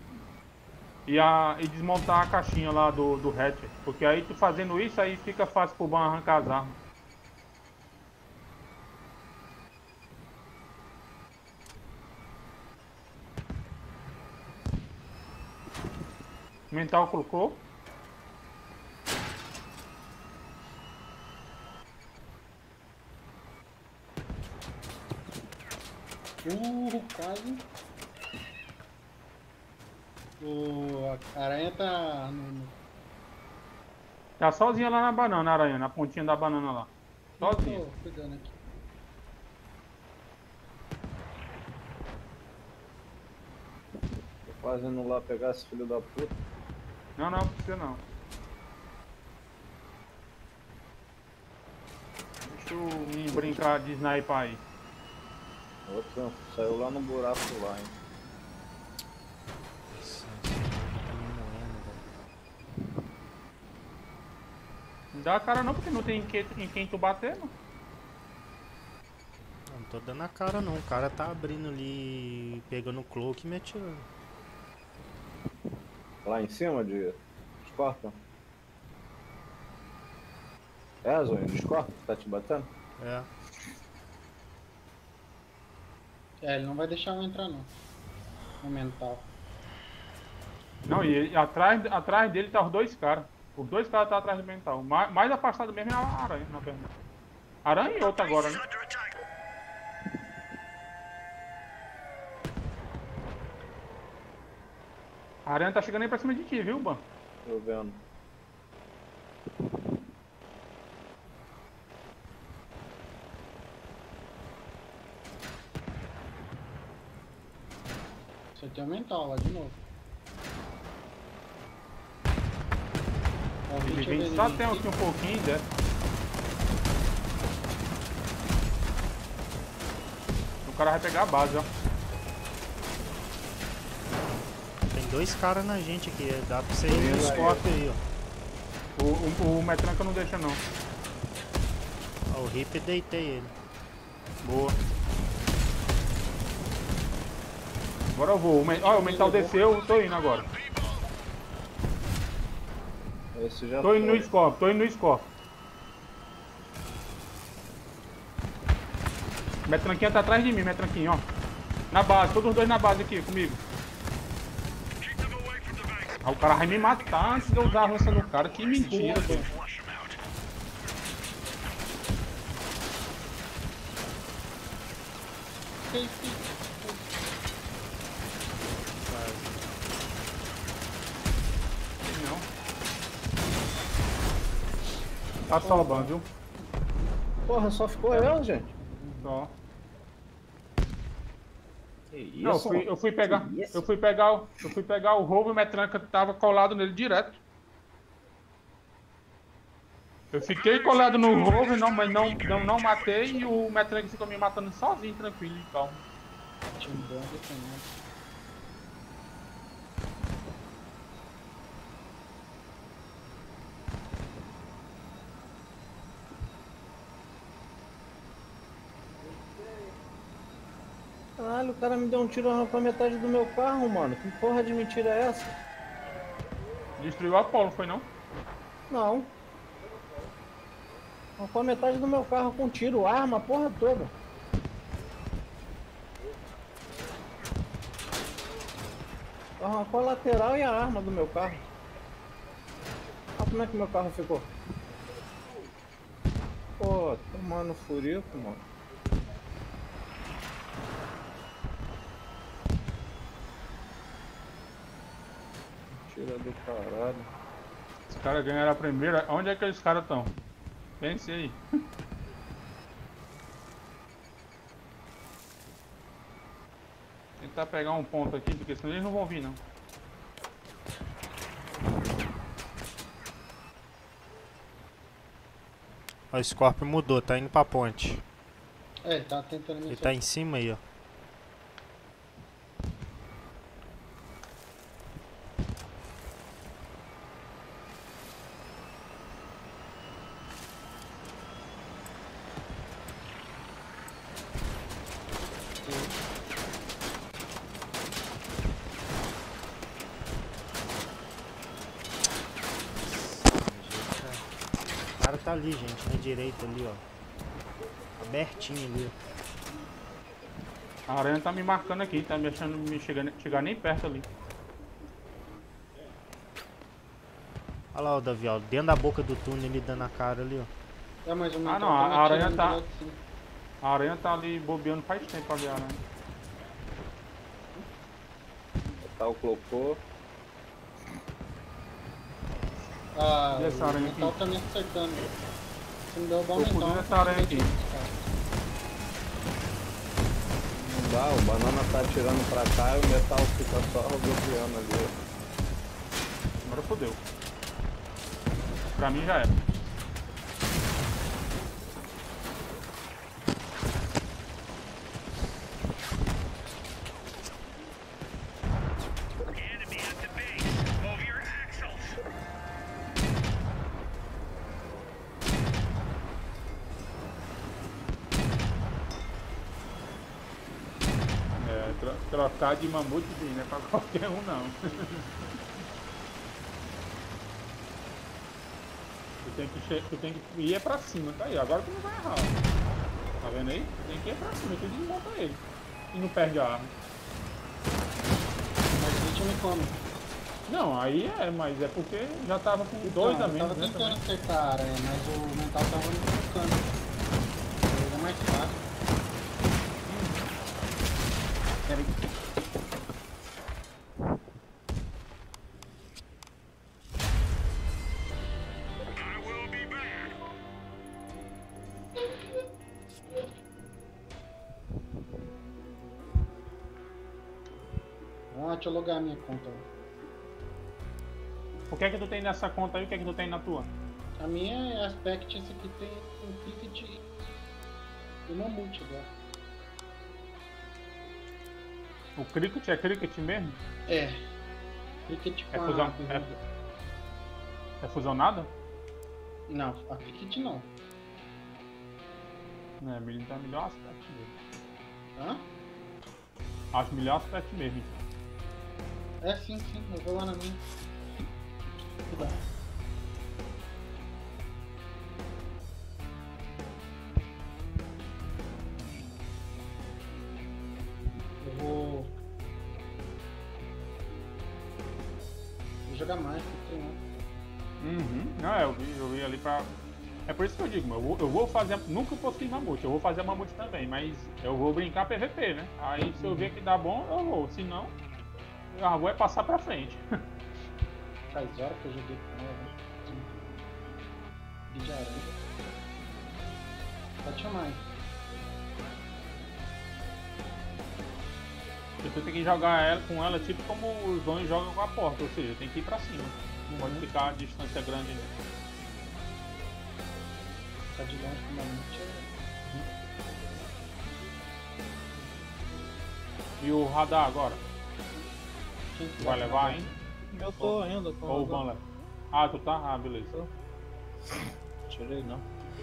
E desmontar a caixinha lá do hatch. Porque aí tu fazendo isso, aí fica fácil pro ban arrancar as armas. Mental colocou. Quase. A aranha tá Tá sozinha lá na banana, a aranha, na pontinha da banana lá. Sozinha. Tô cuidando aqui. Tô quase indo lá pegar esse filho da puta. Não, não, precisa não. Deixa eu me brincar de sniper aí. Outro saiu lá no buraco lá, hein. Não dá a cara não, porque não tem em quem tu bater, mano. Não tô dando a cara não, o cara tá abrindo ali, pegando o cloak e me atirando. Lá em cima de Scorpion? É, Zonho, de Scorpion que tá te batendo? É. Ele não vai deixar eu entrar não. O mental. Não, e atrás dele tá os 2 caras. Os 2 caras tá atrás do mental. Mais afastado mesmo é a aranha, na verdade. Aranha e outra agora, né? Under attack. A aranha tá chegando aí pra cima de ti, viu, Ban? Tô vendo. Você tem o mental lá de novo. Ó, Ele deixa eu vem ver só ele tem aqui. aqui um pouquinho, né? O cara vai pegar a base, ó. Tem 2 caras na gente aqui, dá pra você ir Vindo nos aí, corpos aí, ó. O metranca não deixa não. Ó, o Rip deitei ele. Boa. Agora eu vou. Ó, o mental desceu, tô indo agora. Esse já Tô indo no foi. Scorpion, tô indo no Scorpion. Metranquinha tá atrás de mim, Metranquinho, ó. Na base, todos os 2 na base aqui comigo. Keep them away from the bank. Ah, o cara vai me matar antes de eu usar a lança no cara. Que mentira, velho. Flush them out. Não. Tá salvando, viu? Porra, só ficou eu, gente. Só. Que isso? Não, eu fui pegar o roubo e o Metranca tava colado nele direto. Eu fiquei colado no Rover, não, mas não matei e o Metrank ficou me matando sozinho, tranquilo, então. Caralho, o cara me deu um tiro pra metade do meu carro, mano. Que porra de mentira é essa? Destruiu o Apollo, foi não? Não. Arrancou a metade do meu carro com tiro, arma, a porra toda. Arrancou a lateral e a arma do meu carro. Olha como é que meu carro ficou. Pô, tomando furico, mano. Tira do caralho. Os caras ganharam a primeira. Onde é que aqueles caras estão? Pense aí. Tentar pegar um ponto aqui, porque senão eles não vão vir não. Ó, o Scorpion mudou, tá indo pra ponte. É, ele tá tentando me Ele tá em cima aí, ó. O cara tá ali, gente, na direita ali, ó. Abertinho ali, ó. A aranha tá me marcando aqui, tá me achando me chegar nem perto ali. Olha lá o Davi, ó, dentro da boca do túnel ele dando a cara ali, ó. É, mas o Ah mental não, tá me a aranha atirando tá. direto, sim. A aranha tá ali bobeando faz tempo ali, a aranha. Tá o clocô. Ah, E essa o aranha mental aqui? tá me acertando. Se me deu bom Tô mental. fudendo essa aranha aqui. Não dá, o banana tá atirando pra cá e o metal fica só rodopiando ali. Agora fodeu. Pra mim já era. Enemy at the base. Move your axles. É, trocar de mamute não é pra qualquer um não. Tu tem que ir é pra cima, tá aí. Agora tu não vai errar. Tá vendo aí? Tu tem que ir pra cima, tu desmonta ele. E não perde a arma. Mas o bicho me come. Não, aí é, mas é porque já tava com Então, dois a eu menos, tava né? tentando Também. acertar a aranha, mas o mental tava me focando. Era mais fácil. Pera aí. I will be back. Deixa eu logar a minha conta. O que é que tu tem nessa conta aí? O que é que tu tem na tua? A minha é Aspect, essa aqui tem um Cricket e uma multi agora. O Cricket é Cricket mesmo? É. Cricket É, com a... fusão, é fusionada? Não, a Cricket não. É, então é melhor aspect mesmo. Hã? Acho melhor aspect mesmo. É sim, eu vou lá na minha. Cuidado. Eu vou jogar mais, porque não. Não, eu vi ali pra... É por isso que eu digo, eu vou fazer... Nunca postei mamute, eu vou fazer mamute também, mas eu vou brincar PVP, né? Aí se eu ver que dá bom, eu vou, se não, eu vou é passar pra frente. Faz horas que eu joguei com ela, né? E já era. Pode chamar. E tu tem que jogar com ela tipo como os dois jogam com a porta, ou seja, tem que ir pra cima. Não pode ficar a distância grande. Né? Tá de longe finalmente E o radar agora? Quem que Vai levar ainda? Eu tô ainda, tô Ou o Ban leva? Ah, tu tá? Ah, beleza. Tirei não.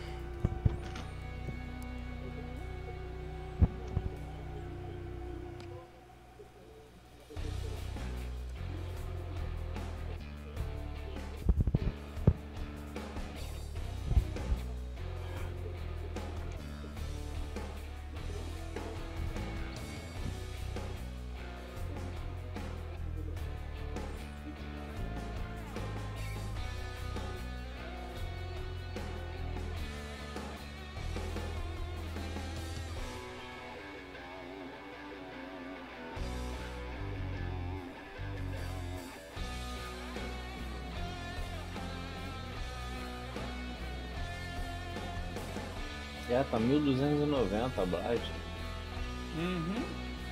É, tá 1290 a Bright. Uhum.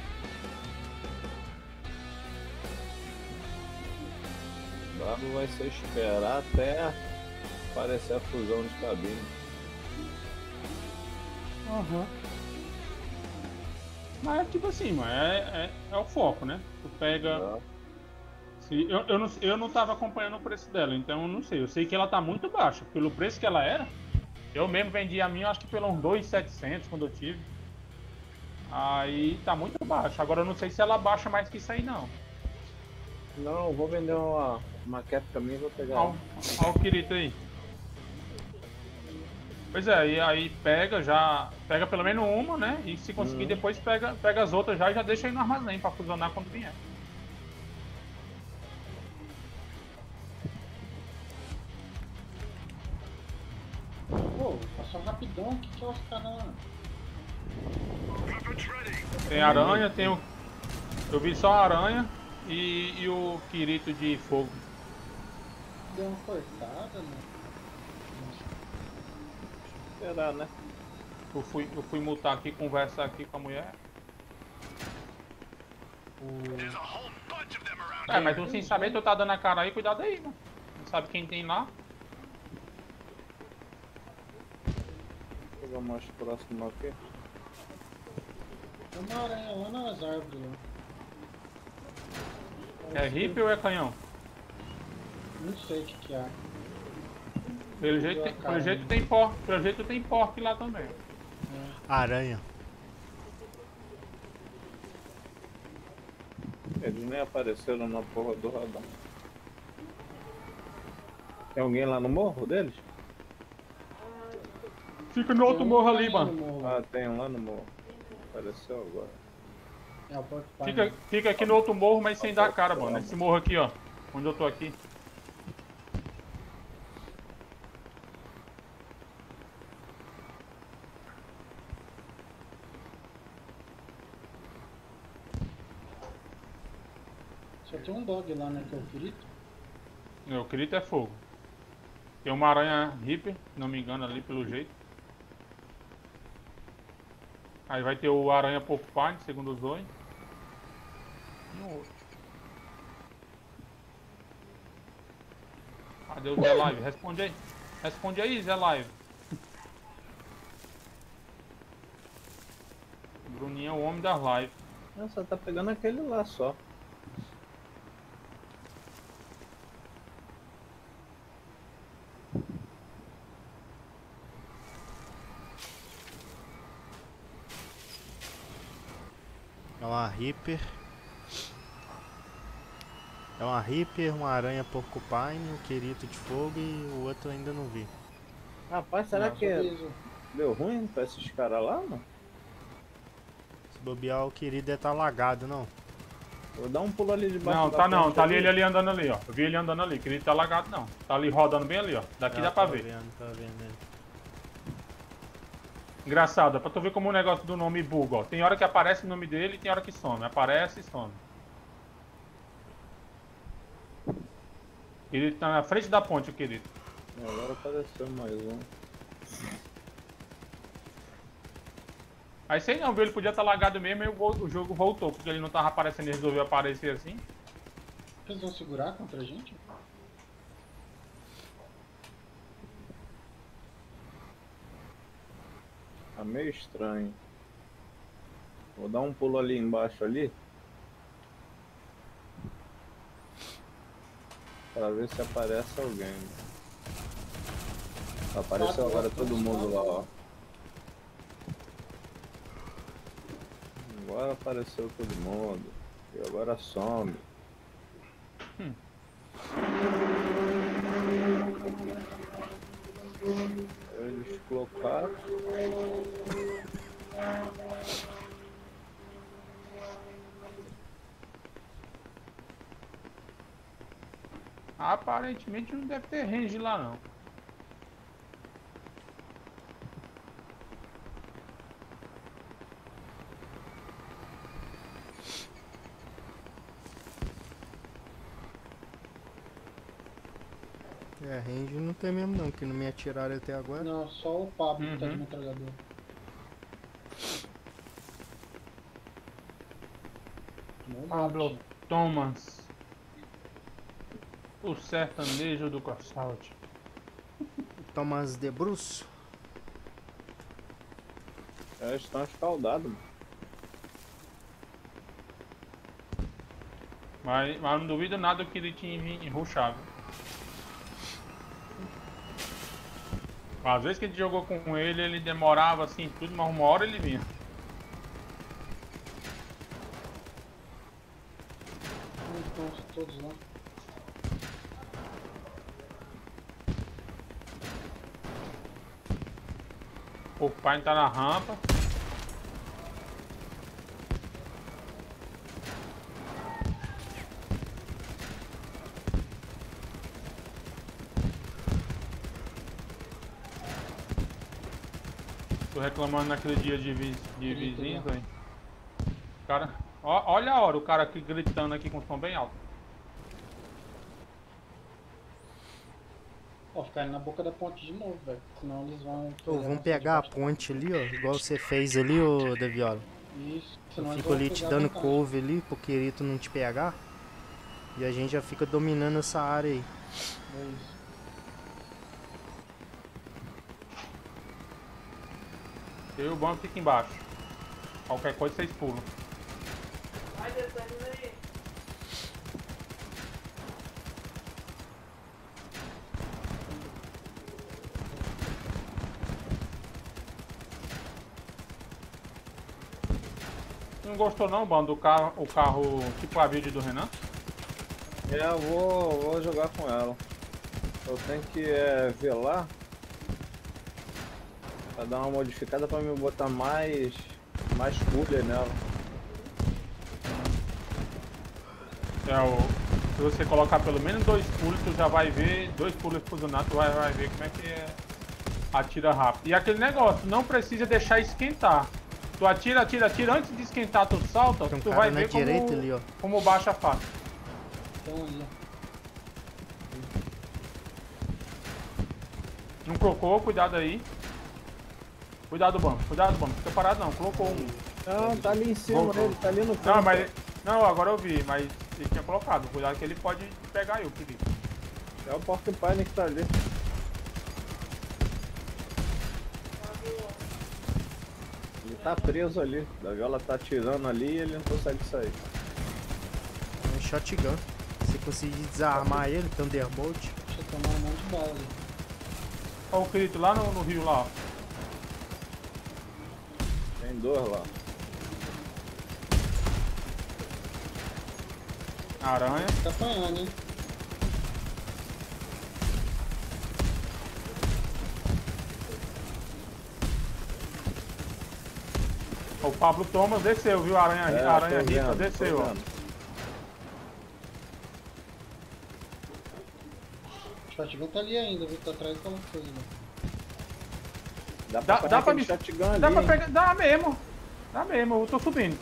Brabo vai ser esperar até aparecer a fusão de cabine. Aham. Mas tipo assim, mano, é o foco, né? Tu pega. Se, eu não tava acompanhando o preço dela, então eu não sei. Eu sei que ela tá muito baixa. Pelo preço que ela era, eu mesmo vendi a minha, acho que pelos 2.700 quando eu tive. Aí tá muito baixa. Agora eu não sei se ela baixa mais que isso aí, não. Não, eu vou vender uma cap pra mim e vou pegar. Olha o Kirito aí. Pois é, e aí pega pelo menos uma, né? E se conseguir depois pega as outras já e já deixa aí no armazém pra fusionar quando vier. Pô, passou rapidão aqui que é os caras. Tem aranha, tem o. Eu vi só a aranha e o Kirito de fogo. Deu uma cortada, né? Esperar, né? Eu fui multar aqui, conversar aqui com a mulher. É, mas tu sem saber, tu tá dando a cara aí, cuidado aí, mano. Não sabe quem tem lá. Vou pegar mais próximo aqui. Tem uma aranha lá nas árvores lá. É hippie ou é canhão? Não sei o que é. Pelo jeito tem porco lá também. Aranha. Eles nem apareceram na porra do radar. Tem alguém lá no morro deles? Fica no outro morro ali, mano. Ah, tem um lá no morro. Apareceu agora. É o Porcupine. Fica aqui no outro morro, mas sem dar a cara, mano. Esse morro aqui, ó. Onde eu tô aqui. Só tem um dog lá, né? Que é o Kirito. O Kirito é fogo. Tem uma aranha hippie, se não me engano, ali pelo jeito. Aí vai ter o aranha Porcupine, segundo o Zoe. E um outro. Cadê o Zé Live? Responde aí. Responde aí, Zé Live. Bruninho é o homem das lives. Nossa, tá pegando aquele lá só. É uma Reaper. É uma Reaper, uma aranha Porcupine, um Kirito de fogo e o outro ainda não vi. Rapaz, será que deu ruim pra esses caras lá, mano? Se bobear, o Kirito deve estar lagado, não? Vou dar um pulo ali debaixo. Não, tá não, tá ali ele ali andando ali, ó. Eu vi ele andando ali, que ele tá lagado não. Tá ali rodando bem ali, ó. Daqui dá pra ver. Tá vendo ele. Engraçado, é pra tu ver como o negócio do nome buga, ó. Tem hora que aparece o nome dele e tem hora que some. Aparece e some. Ele tá na frente da ponte, o querido. Agora apareceu mais um. Aí sei não, viu? Ele podia estar lagado mesmo e o jogo voltou, porque ele não tava aparecendo e resolveu aparecer assim. Eles vão segurar contra a gente? Tá meio estranho. Vou dar um pulo ali embaixo ali. Pra ver se aparece alguém. Apareceu agora todo mundo lá, ó. Agora apareceu todo mundo. E agora some. Eles colocaram. Aparentemente não deve ter range lá não. É, range não tem mesmo não, que não me atiraram até agora. Não, só o Pablo que tá de metralhador. Pablo Thomas. O sertanejo do crossout. Thomas de Bruce. É, estão escaldados, mano. Mas não duvido nada que ele tinha rushado. Às vezes que a gente jogou com ele, ele demorava assim tudo, mas uma hora ele vinha. Estão todos lá. O pai tá na rampa. Tô reclamando naquele dia de vizinho, velho. Cara, olha a hora, o cara aqui gritando aqui com o som bem alto. Ó, ficar na boca da ponte de novo, velho. Senão eles vão. Ô, vamos pegar a ponte ali, ó. Igual você fez ali, ô Daviola. Isso, Eu senão eles fico vão ali te pegar dando vantagem. couve ali pro Quirito não te pegar. E a gente já fica dominando essa área aí. É isso. Eu e o banco fica embaixo. Qualquer coisa vocês pulam. Não gostou não, bando, o carro tipo a vídeo do Renan? É, eu vou jogar com ela. Eu tenho que velar pra dar uma modificada pra me botar mais cooler nela. Se você colocar pelo menos 2 pulos, tu já vai ver, 2 pulos fusionados, tu vai ver como é que atira rápido. E aquele negócio, não precisa deixar esquentar. Tu atira, antes de esquentar tu salta, Tem um tu cara vai na ver direita ali, ó. como baixa fácil. Então aí, Não colocou, cuidado aí. Cuidado, banco, fica parado não, colocou um. Não, tá ali em cima, Voltou. ele tá ali no canto. Não, mas. Não, agora eu vi, mas ele tinha colocado. Cuidado que ele pode pegar eu, querido. É o porcupine que tá ali. Ele tá preso ali. A viola tá atirando ali e ele não consegue sair. É um shotgun. Se conseguir desarmar ele, Thunderbolt. deixa eu tomar um monte de bala ali. Olha o querido lá no rio lá, ó. Tem 2 lá. Aranha. Tá apanhando, hein? O Pablo Thomas desceu, viu? Aranha Tô rica vendo, desceu, tô ó. vendo. O shotgun tá ali ainda, viu? Tá atrás daquela coisa, né? Dá pra me. shotgun ali, Dá pra hein? pegar. Dá mesmo, eu tô subindo.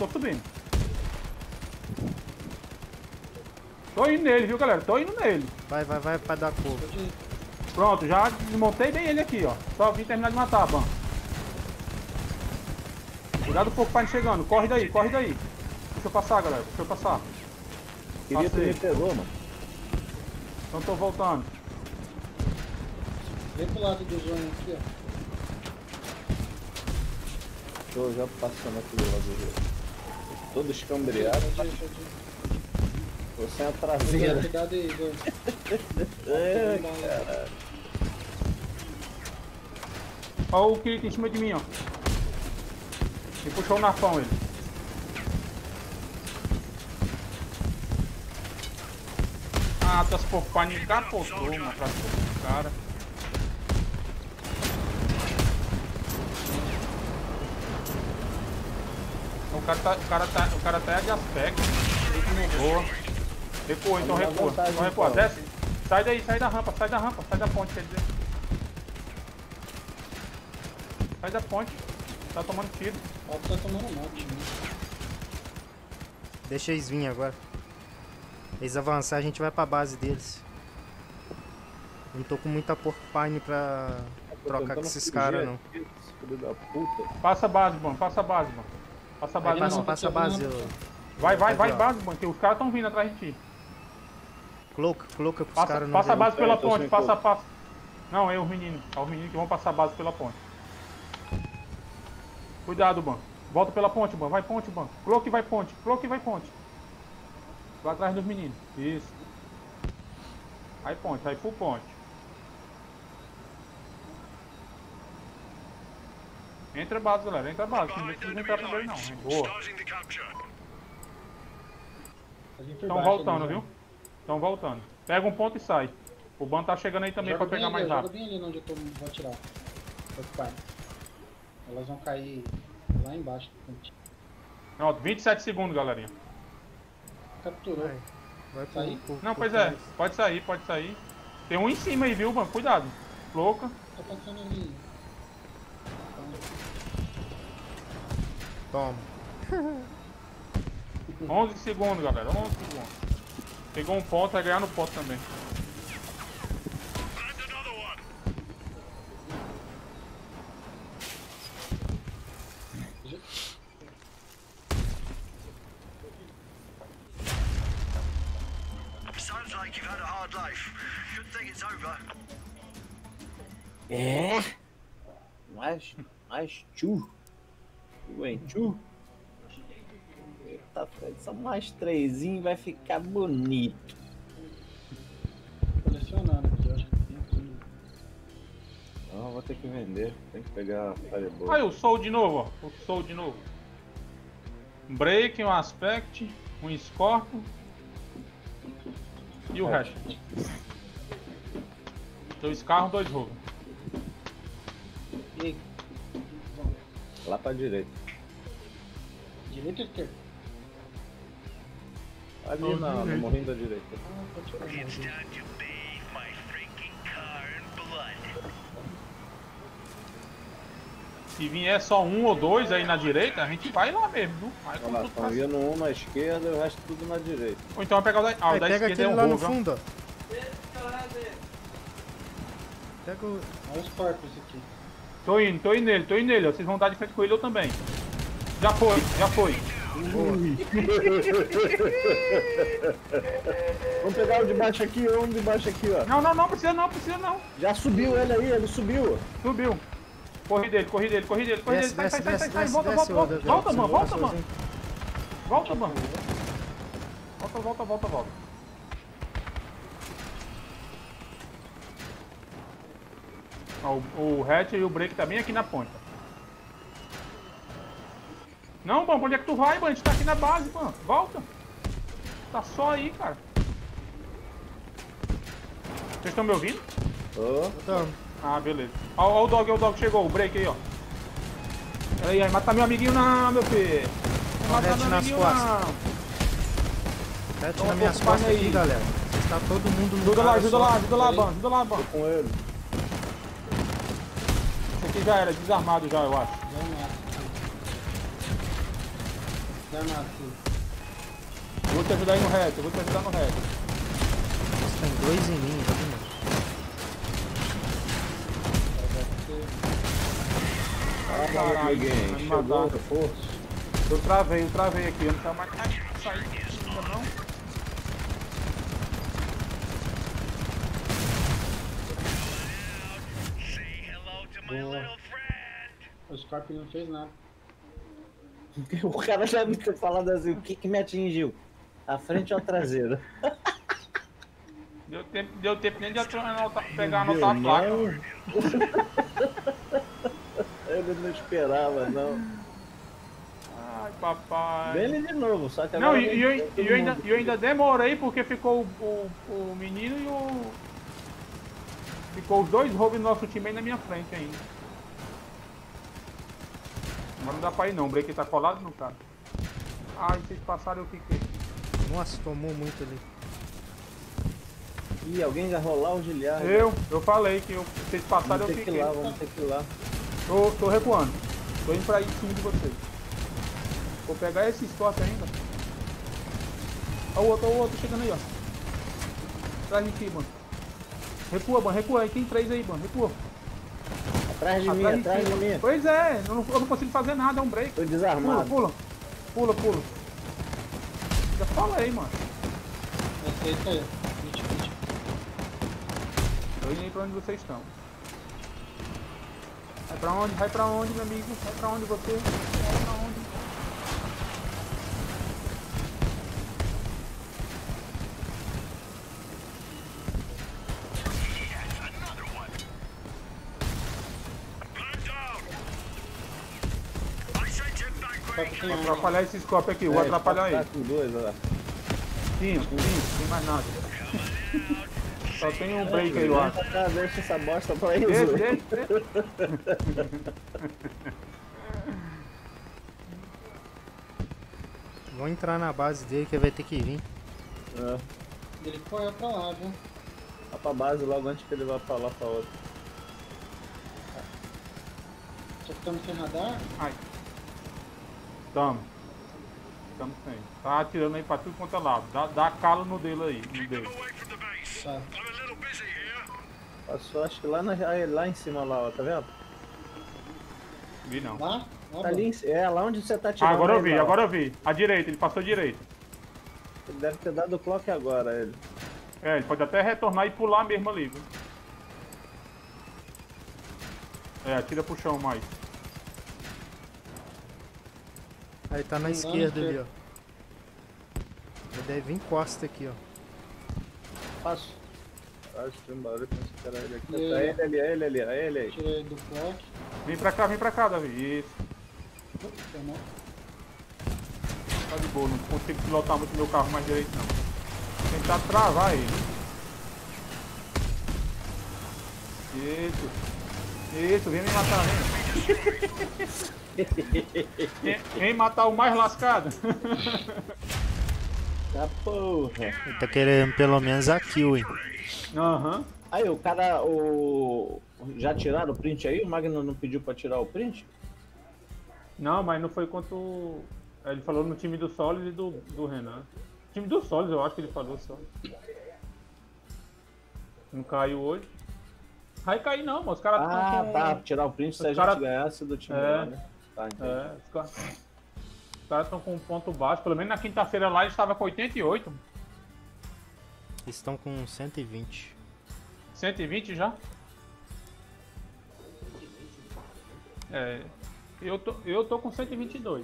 Tô indo nele, viu, galera? Tô indo nele. Vai pra dar cor. Pode ir. Pronto, já desmontei bem ele aqui, ó. Só vim terminar de matar, ban. Cuidado com o porcupine chegando. Corre daí. Deixa eu passar, galera. Queria Passei. me pegou, mano. Então tô voltando. Vem pro lado do zone aqui, ó. Tô já passando aqui do lado. Todo escambreado. Tô sem a traseira. Cuidado aí, Igor. Caralho. Olha o Kirito em cima de mim, ó. Me puxou o narfão ele. Ah, tuas porpanes capotou, mano, pra cima do cara. O cara tá de aspecto. Boa. Recua, então recua. Então recua, desce. Sai daí, sai da rampa, sai da ponte, quer dizer. Sai da ponte. Tá tomando tiro. Tá tomando morte, né? Deixa eles virem agora. Eles avançar, a gente vai pra base deles. Não tô com muita porcupine pra trocar com esses caras, não. Filho da puta. Passa a base, mano, passa a base, mano. Passa a base, não. Passa a base. Vai, base, mano, que os caras tão vindo atrás de ti. Coloca pros caras não Passa a verem. base pela ponte, passa. Não, é os meninos. É os meninos que vão passar a base pela ponte. Cuidado, Ban. Volta pela ponte, Ban. Vai ponte, Ban. Cloak vai ponte. Vai atrás dos meninos. Isso. Aí ponte, aí full ponte. Entra a base, galera. Entra a base. Não precisa entrar primeiro, não. Boa. Estão voltando, viu? Estão voltando. Pega um ponto e sai. O Ban tá chegando aí também pra pegar mais rápido. Joga bem ali onde eu vou atirar. Preocupado. Elas vão cair lá embaixo. Pronto, 27 segundos, galerinha. Capturou. Vai Sair? Não, pois é. Pode sair. Tem um em cima aí, viu, Ban? Cuidado. Louca. Tá passando ali. Toma. 11 segundos, galera. 11 segundos. Pegou um ponto, vai ganhar no ponto também. Sounds like you've had a hard life. Good thing it's over. É. Mais tchu. Tchu. Eita, só mais 3 vai ficar bonito. Colecionando aqui, eu acho que tem aqui. Não, vou ter que vender. Tem que pegar a Fireball. Aí o Soul de novo, ó. O Soul de novo. Um Break, um Aspect, um Scorpion. E o resto. 2 carros, 2 roubos. E aí? Lá pra direita. Direita ou esquerda? Ali no morrinho da direita. Ah, pode ficar. It's time to bathe my freaking car in blood. Se vier só 1 ou 2 aí na direita, a gente vai lá mesmo, viu? Aí Olha como lá, tudo estão passa. vindo um na esquerda e o resto tudo na direita. Ou então vai pegar o da, o da Pega esquerda é aquele um lá no roubo, ó. fundo, ó. Pega o... Olha os corpos aqui. Tô indo nele, ó. Vocês vão dar de frente com ele, eu também. Já foi. Vamos pegar o de baixo aqui, ó. Não, precisa não. Já subiu ele aí, ele subiu. Subiu. Corri dele. Desce, Sai, volta, desce, mano. Volta, sozinho. mano. Volta. Ó, o hatch e o break tá bem aqui na ponta. Não, mano, pra onde é que tu vai, mano? A gente tá aqui na base, mano. Volta. Tá só aí, cara. Vocês estão me ouvindo? Ó. Ah, beleza. Ó o dog chegou, o break aí, ó. Aí, mata meu amiguinho não, meu filho. Não mata Hatch meu nas amiguinho costas. não. Hatch nas minhas costas aí. aqui, galera. Está todo mundo no Ajuda lá, Ban. Tô com ele. Esse aqui já era, desarmado já, eu acho. Desarmado aqui. Vou te ajudar aí no reto, Nossa, tem 2 em mim, tá vendo? Caralho, vai me chegou, matar. reforço. Eu travei aqui, eu não tava mais saindo ainda não. Say hello to my little friend. O Scorpion não fez nada. O cara já me tinha falado assim, o que me atingiu? A frente ou a traseira? Deu tempo nem de pegar a nota placa. Ele não esperava, não. Ai, papai. Vem ele de novo, só que Não, agora eu ainda demorei porque ficou o menino e o... Ficou os dois roubos do nosso time aí na minha frente ainda. Mas não dá pra ir não, o break tá colado no cara. Ai, vocês passaram, eu fiquei. Nossa, tomou muito ali. Ih, alguém já rolar o Giliard. Eu falei que vocês passaram, eu fiquei. Vamos ter que ir lá. Tô recuando. Tô indo pra ir em cima de vocês. Vou pegar esse esporte ainda. Ó o outro chegando aí, ó. Atrás de ti, mano. Recua, mano, recua aí. Tem 3 aí, mano. Recua. Atrás de mim. Pois é, eu não consigo fazer nada, é um break. Tô desarmado. Pula. Já falei, mano. Esse aí. Eu indo aí pra onde vocês estão. Vai pra onde, meu amigo? Vai pra onde você? Vai pra onde? Vou atrapalhar esse scope aqui, vou atrapalhar ele. Com 2, olha lá. Sim, tem mais nada. Só tem um break aí, eu acho. Deixa essa bosta pra isso. Vou entrar na base dele que vai ter que vir. Ele correu pra lá, viu? Vai pra base logo antes que ele vá pra lá pra outra. Já estamos sem radar? Ai. Estamos sem. Tá atirando aí pra tudo quanto é lado. Dá calo no dele aí. No dele. Tá. Passou, acho que lá em cima, lá, ó, tá vendo? Vi não. Lá? Tá ali, lá onde você tá tirando. Agora eu vi. À direita, ele passou à direita. Ele deve ter dado o clock agora, ele. Ele pode até retornar e pular mesmo ali, viu? Atira pro chão mais. Aí tá na esquerda ali, ó. Ele deve vir costa aqui, ó. Passo. Acho que tem um barulho, pensei que era ele aqui. Tá ele ali. Tirei do clock. Vem pra cá, Davi. Isso. Tá de boa, não consigo pilotar muito meu carro mais direito não. Vou tentar travar ele. Isso, vem me matar, vem. Vem matar o mais lascado. Tá porra. Ele tá querendo pelo menos a kill, hein? Aham. Aí, o cara, já tiraram o print aí? O Magno não pediu pra tirar o print? Não, mas não foi quanto... Ele falou no time do Solis e do Renan. Time do Solis, eu acho que ele falou só. Não caiu hoje. Vai cair não, mano. Os caras estão com... tá. Tirar o print se a gente ganhasse do time lá, né? Tá, entendi. Os caras estão com um ponto baixo. Pelo menos na quinta-feira lá eles estavam com 88. Eles estão com 120. 120 já? Eu tô com 122.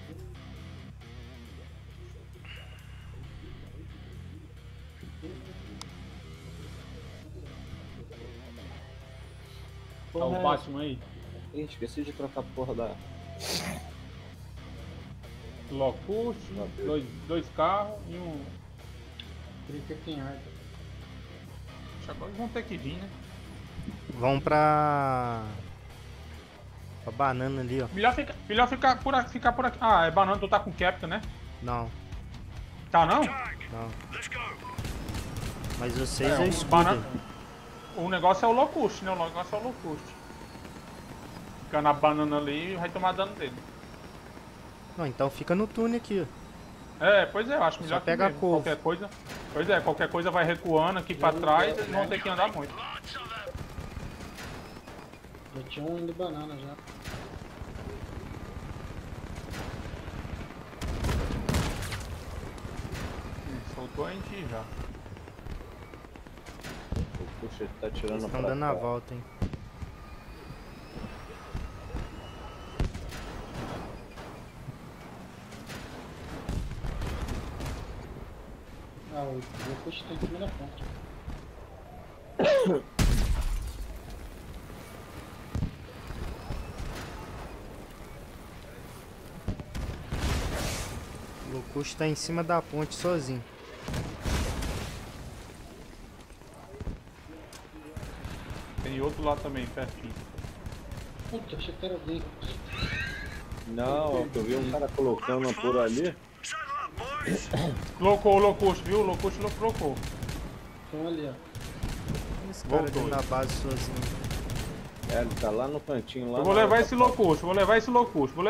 Olha o Batman aí. Ih, esqueci de trocar a porra da... Locust, dois carros e um... Brinca tem ar. Agora eles vão ter que vir, né? Vão pra banana ali, ó. Melhor ficar por aqui. Ah, é banana, tu tá com Captain, né? Não. Tá não? Não. Mas vocês o escudo. O negócio é o Locust, né? O negócio é o Locust. Fica na banana ali e vai tomar dano dele. Não, então fica no túnel aqui, ó. Pois é, eu acho melhor só pega a couve. Qualquer coisa. Pois é, qualquer coisa vai recuando aqui pra trás, eles vão ter que andar muito. Já tinha um indo banana já. Soltou a gente já. Puxa, ele tá tirando. Estão dando a volta, hein. Ah, o Locuste tá em cima da ponte. O Locuste tá em cima da ponte sozinho. Tem outro lá também, pertinho. Puta, achei que era alguém. Não, eu vi um cara colocando por ali. Locou o Locuste, viu? O Locuste locou. Então ali, ó. Esse cara Voltou. dentro da base sozinho. É, ele tá lá no cantinho lá. Eu vou levar esse Locuste, vou levar. Vou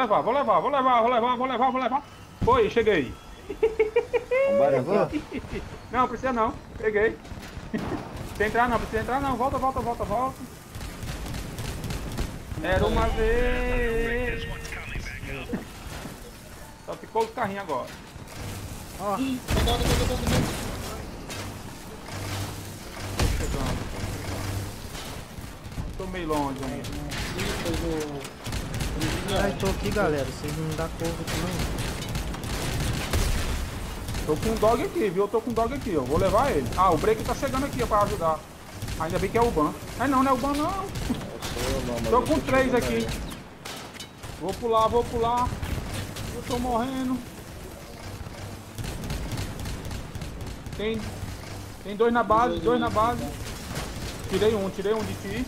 levar. Foi, cheguei. Vambora, Não, precisa não. Peguei. Precisa entrar não. Volta. Era uma vez. Só ficou os carrinhos agora. Ó, Ih, cuidado. Chegando. Tô meio longe ainda. Ih, foi ai, tô aqui, galera. Vocês não me dão corvo aqui não. Tô com um dog aqui, viu? Eu tô com um dog aqui, ó. Vou levar ele. Ah, o break tá chegando aqui, ó, pra ajudar. Ainda bem que é o ban. Não é o ban não. Tô com 3 aqui. Vou pular. Eu tô morrendo. Tem 2 na base, Tirei um de ti.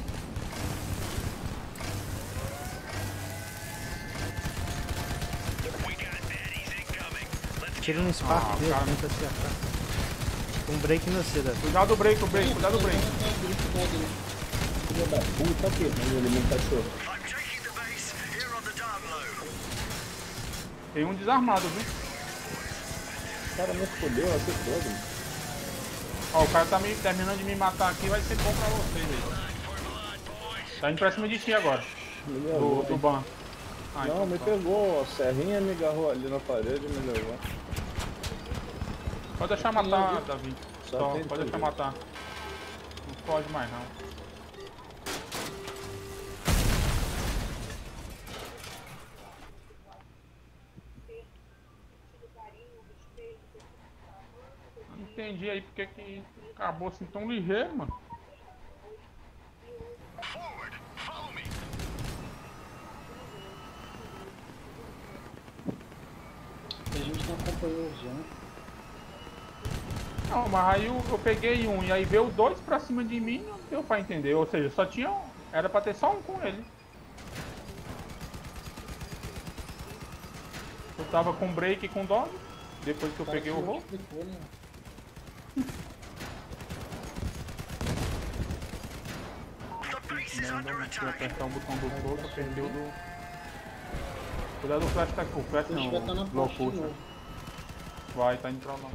Tira no Spark dele, cara. tenta acertar. Com break na seda. Cuidado do break. Filha da puta aqui, ele me cachorro. Tem um desarmado, viu? O cara me fodeu aqui todo. Ó, o cara tá terminando de me matar aqui, vai ser bom pra vocês aí. Tá indo pra cima de ti agora, do ban. Ah, Não, então me tá. pegou, a serrinha me agarrou ali na parede e me levou. Pode deixar matar, Davi. Só Só, tem pode deixar tudo. matar. Não pode mais não. Não entendi aí porque que acabou assim tão ligeiro, mano. A gente não acompanhou o Zon. Não, mas aí eu peguei um e aí veio 2 pra cima de mim, não deu pra entender. Ou seja, só tinha um. Era pra ter só um com ele. Eu tava com break e com dog. Depois que eu peguei o roll. Explicou, né? Não fui apertar o botão do fogo, perdeu do. Cuidado do flash tá aqui. O flash A gente não, vai estar na o ponte de Locuste. novo. Vai, tá indo pra lá.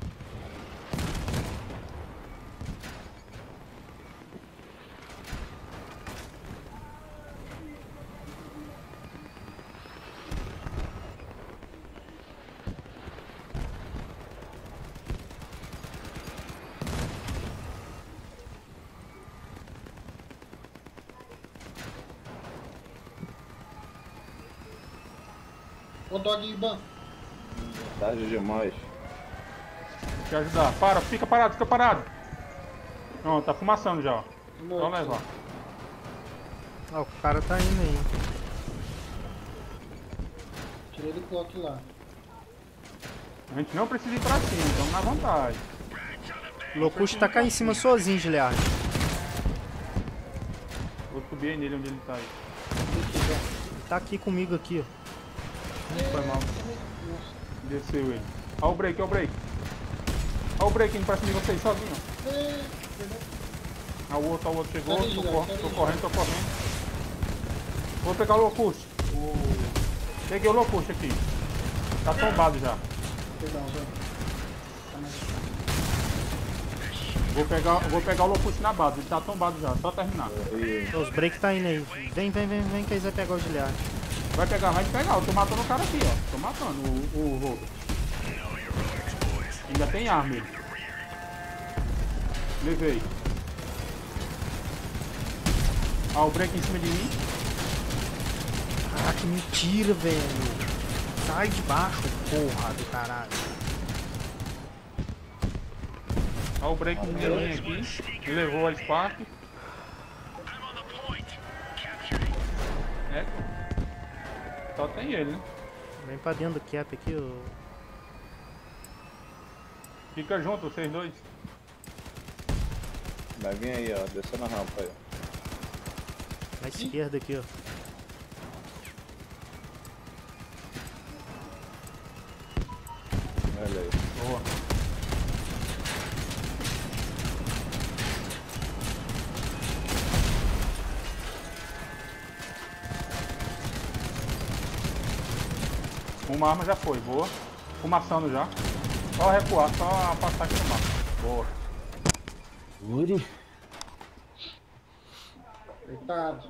Ô Dog Ban. Tarde demais. Deixa eu ajudar. Para, fica parado. Não, tá fumaçando já, ó. Só levar. Ó, o cara tá indo aí. Tirei do clock lá. A gente não precisa ir pra cima, estamos na vantagem. O Locuste tá cá em cima sozinho, Giliard. Vou subir aí nele onde ele tá aí. Ele tá aqui comigo aqui, ó. Foi mal. Desceu ele. Ó o break. Ó o break indo pra cima de vocês sozinho. Ó o outro chegou. Tô correndo. Vou pegar o Locuste. Peguei o Locuste aqui. Tá tombado já. Perdão, Zon. Vou pegar o Locuste na base. Ele tá tombado já. Só terminar. Os break tá indo aí. Vem que eles vão pegar o Giliard. Vai pegar. Eu tô matando o cara aqui, ó. Tô matando o Robert. Ainda tem arma ele. Levei. Ó, o break em cima de mim. Ah, que mentira, velho. Sai de baixo, porra do caralho. Olha o break no meio aqui. Ele levou a Spark. É. Só tem ele, né? Vem pra dentro do cap aqui, ô. Fica junto, vocês dois. Vai vir aí, ó. Descendo a rampa aí. Na esquerda aqui, ó. Olha aí. Boa. Uma arma já foi, boa. Fumaçando já. Só recuar, só passar aqui no mapa. Boa. Uri. Apertado.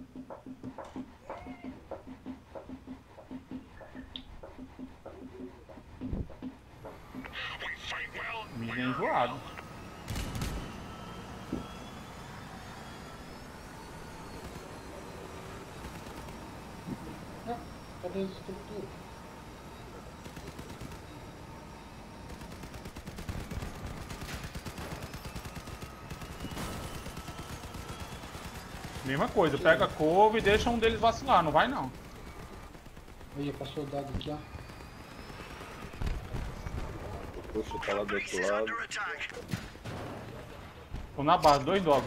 Mídia enjoado. Ah, cadê as estruturas? Mesma coisa, pega a couve e deixa um deles vacilar, não vai não. Olha, passou o dado aqui, ó. Puxa, tá lá do outro lado. Tô na base, 2 dogs.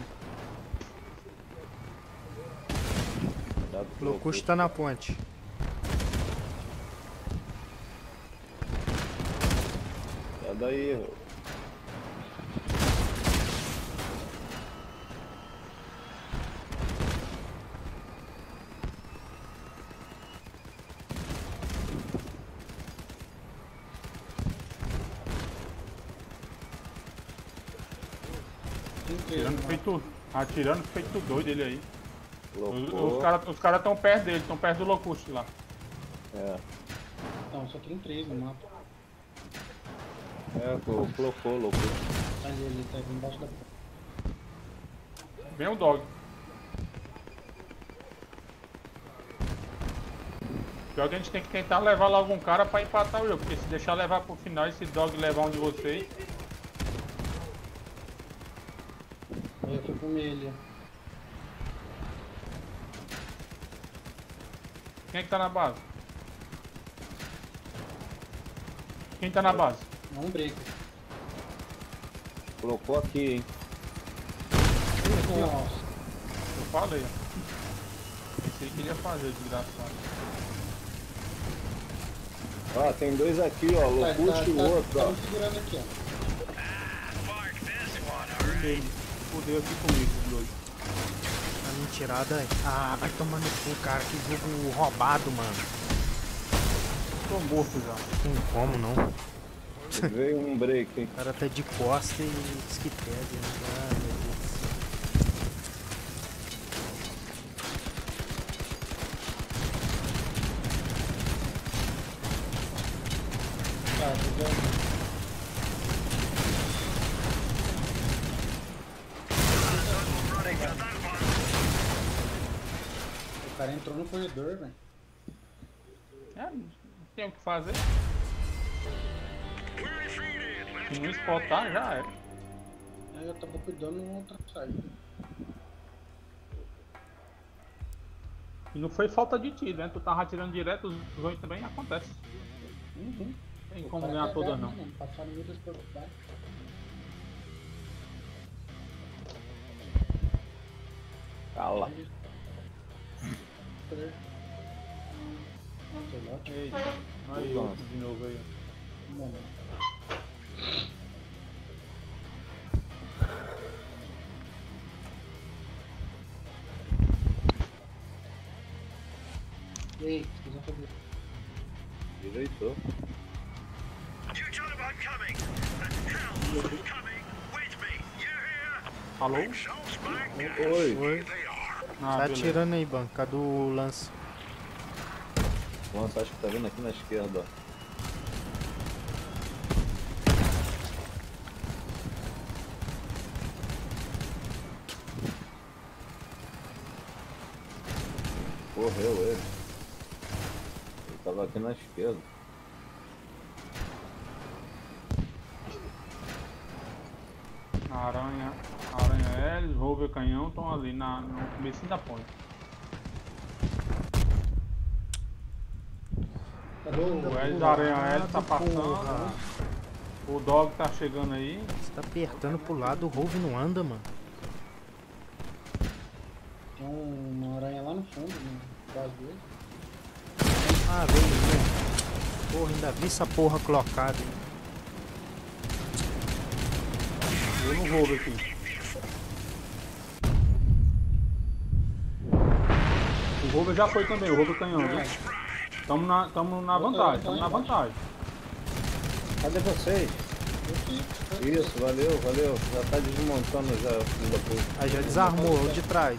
O Locusto tá na ponte. Sai daí, Rô. Atirando feito doido ele aí. Loucou. Os caras tão perto dele, tão perto do Locust lá. É. Não, só tem 3 no mapa. É, colocou, louco. Ali, tá embaixo da. Vem o dog. Pior que a gente tem que tentar levar logo um cara pra empatar o jogo, porque se deixar levar pro final, esse dog levar um de vocês. Eu fui comer ele. Quem é que tá na base? Quem tá na base? Não break. Colocou aqui, hein? Nossa. Eu falei. Pensei que ele ia fazer, desgraçado. Ó, tem 2 aqui, ó. Locusto e o outro, ó. Tá me segurando aqui, ó. Fudeu aqui comigo, os dois. A mentirada é. Ah, vai tomar no cu, cara. Que jogo roubado, mano. Tô morto já. Não tem como, não. Veio um break, hein? O cara tá de costa e diz que pega, né? Ah, meu Deus. Tá, tudo bem. O cara entrou no corredor, velho. É, não tem o que fazer. Se não spotar, já é. Aí eu tava cuidando de outra saída. E não foi falta de tiro, né? Tu tava atirando direto, os dois também acontece. Uhum. Tem como ganhar todas não. Passaram muitas velocidades. Cala. Eita, aí outro de novo aí. Um momento. E aí, vocês vão fazer? Direitou. Falou? Oi. Ah, Tá beleza. atirando aí, banco. Cadê o lance? Nossa, acho que tá vindo aqui na esquerda, ó. Correu ele. Ele tava aqui na esquerda. Aranha L, Rover Canhão estão ali no começo da ponte. O L da Aranha L tá passando. O Dog tá chegando aí. Você tá apertando pro lado, o Rover não anda, mano. Tem uma aranha lá no fundo, no base dele. Ah, veio mesmo. Porra, ainda vi essa porra colocada. Eu não Rover aqui. O Rover já foi também, o Rover Canhão, viu? Tamo na vantagem, Cadê vocês? Isso, valeu. Já tá desmontando já, filho da puta. Aí já desarmou o de trás.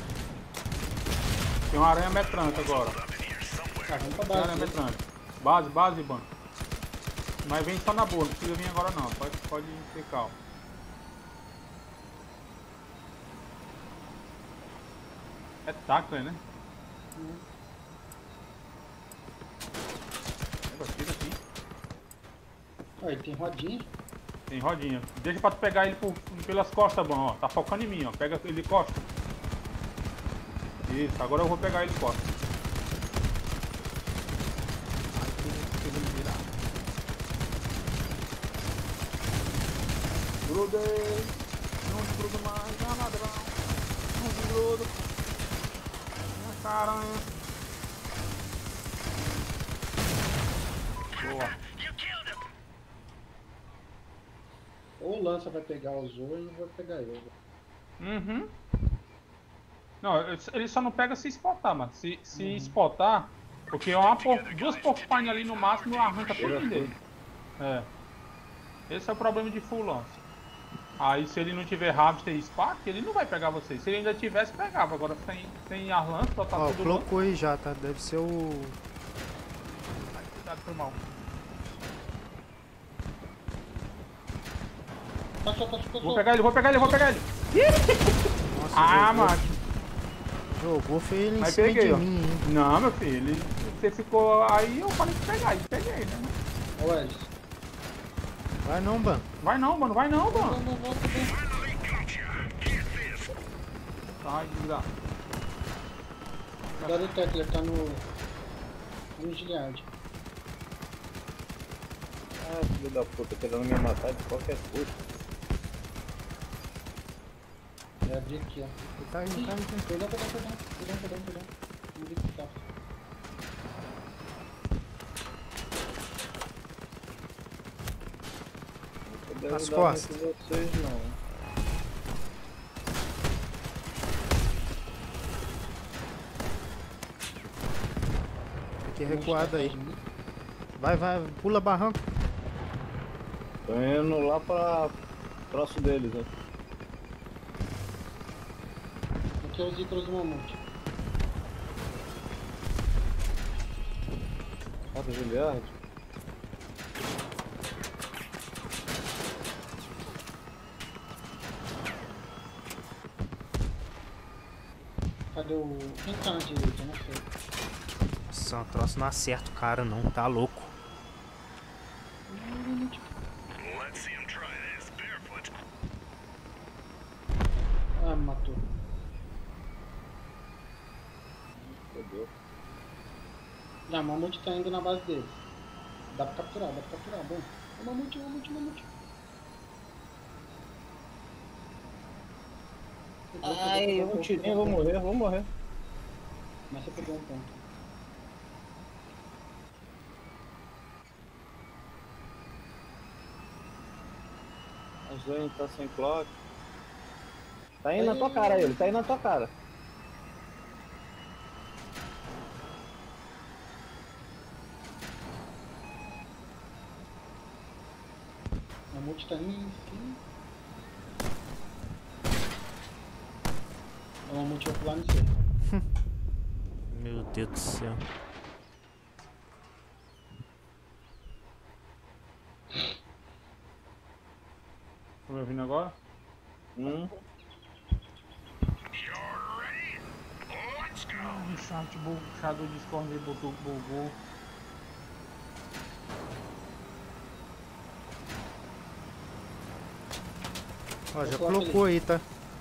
Tem uma aranha metrante agora. Vamos pra Tem uma base. aranha metrante. Base, Iban. Mas vem só na boa, não precisa vir agora não. Pode ter calma. É Tackler, né? Tira aqui. Aí tem rodinha. Tem rodinha. Deixa pra tu pegar ele pelas costas, Ban, ó. Tá focando em mim, ó. Pega ele de costa. Isso, agora eu vou pegar ele de costa. Grudei. Não desgrudo mais, não, ladrão. Não desgrudo. Caranha. Boa. Ou o Lança vai pegar o Zoe e vai pegar eu. Uhum. Não, ele só não pega se spotar, mano. Se spotar, porque duas porcupine ali no máximo arranca tudo dele. É. Esse é o problema de full lance. Aí se ele não tiver Raptor e Spark, ele não vai pegar vocês. Se ele ainda tivesse, pegava. Agora sem ar lance, só tá Ó, tudo colocou aí já, tá? Deve ser o... Ai, cuidado, foi mal. Passou. Vou pegar ele. Nossa, Ah, jogou, macho. jogou foi ele em Aí cima peguei, de ó. mim, hein? Não, meu filho. Você ficou aí, eu falei que pegar. E peguei, né? Ô, Elis. Vai não, Ban. Vai não, mano. Vai não, mano. Ai, desgraça. Cuidado do Tecla, ele tá no Giliard. Ah, filho da puta, querendo me matar de qualquer custo. Vai abrir aqui, ó. Ele tá indo. Perdão. Vamos ver que tá. Não As vou dar costas. muito vocês, não. Fiquei recuado aí. Vai, pula barranco. Tô indo lá pra próximo deles, né? Aqui é os ícones do mamute. Roda Giliard. Cadê o... Quem tá na direita? Não sei. Nossa, o troço não acerta o cara não, tá louco. Let's see him try this barefoot. Ah, me matou. Fodeu. Não, o mamute tá indo na base deles. Dá pra capturar. Bom. O mamute. Ai, um tirinho, vou morrer. Mas você pegou um ponto. A Zoe tá sem clock. Tá indo na tua cara ele, tá indo na tua cara. O mamute tá indo em cima. O mamute vai pular no seu. Meu Deus do céu. Tá me ouvindo agora? O chat do Discord ele bugou. Ó, já colocou aí, tá?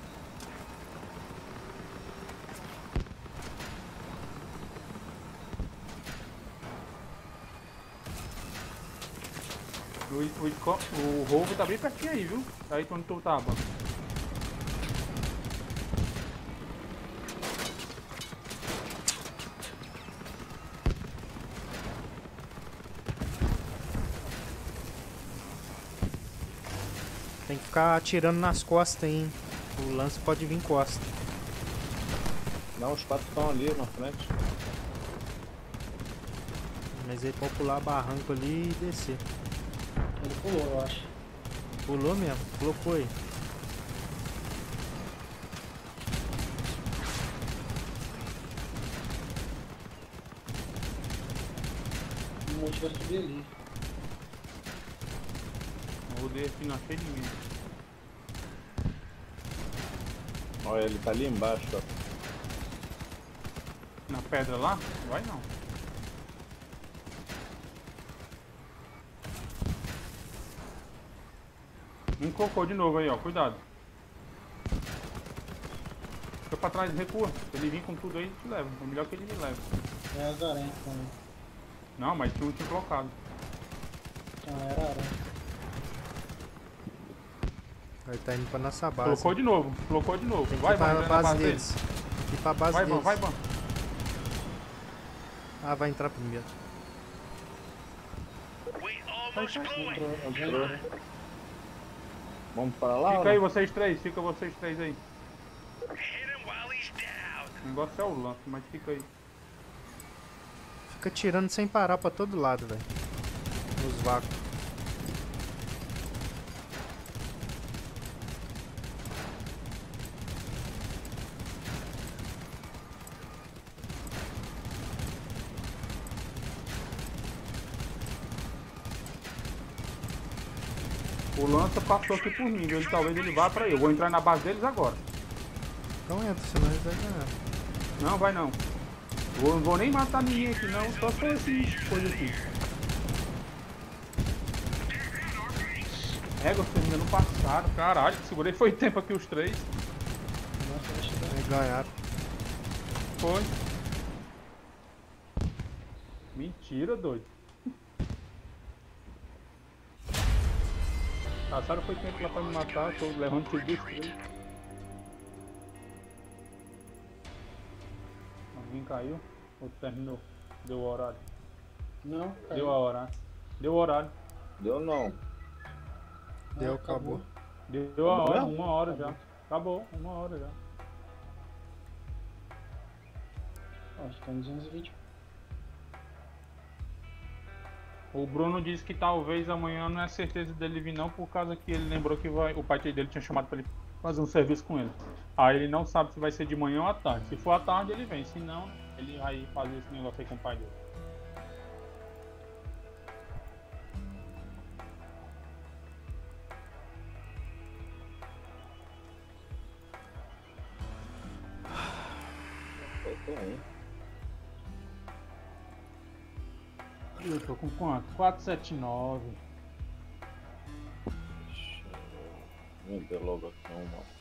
O roubo tá bem pertinho aí, viu? Tá aí onde tu tava. Tem que ficar atirando nas costas, hein? O lance pode vir costa. Não, os 4 estão ali na frente. Mas aí pode pular barranco ali e descer. Ele pulou, eu acho. Pulou mesmo, colocou aí. O monte vai subir ali. Eu rodei aqui na cheia de mim. Olha, ele tá ali embaixo, ó. Na pedra lá? Vai não. Um cocô de novo aí, ó. Cuidado. Fica pra trás, recua. Se ele vir com tudo aí, te leva. É melhor que ele me leve. É azarém também. Não, mas tinha um tinha colocado. Não, era aranha. Ele tá indo pra nossa base. Colocou de novo. Colocou de novo. Tem que Vai, ir pra vai, base deles. Ir pra base Vai, deles. vai, vai. Ah, vai entrar primeiro. We almost blew it. Entrou. Vamos para lá? Fica ou aí não? vocês três. Fica vocês três aí. Hit him while he's down. O negócio é o lance, mas fica aí. Fica tirando sem parar pra todo lado, velho. Nos vácuos. O lança passou aqui por mim, viu? Talvez ele vá pra aí. Eu vou entrar na base deles agora. Então entra, senão ele vai ganhar. Não, vai não. Não vou nem matar ninguém aqui não, só for essas coisas aqui. Vocês ainda não passaram. Caralho, segurei foi tempo aqui os três. Nossa, vai chegar. Aí ganharam. Foi. Mentira, doido. Passaram foi tempo lá pra me matar, tô levando tiro dos três. Alguém caiu? Ou terminou? Deu o horário? Não, caiu. Deu a hora. Deu o horário. Deu não. Deu, acabou. Deu a hora, 1 hora já. Acabou, 1 hora já. Acho que tá nos 220. O Bruno disse que talvez amanhã não é certeza dele vir não, por causa que ele lembrou que o pai dele tinha chamado pra ele fazer um serviço com ele. Aí ele não sabe se vai ser de manhã ou à tarde. Se for à tarde ele vem, se não, ele vai fazer esse negócio aí com o pai dele. Eu tô com quanto? 479. Vou ver logo aqui uma.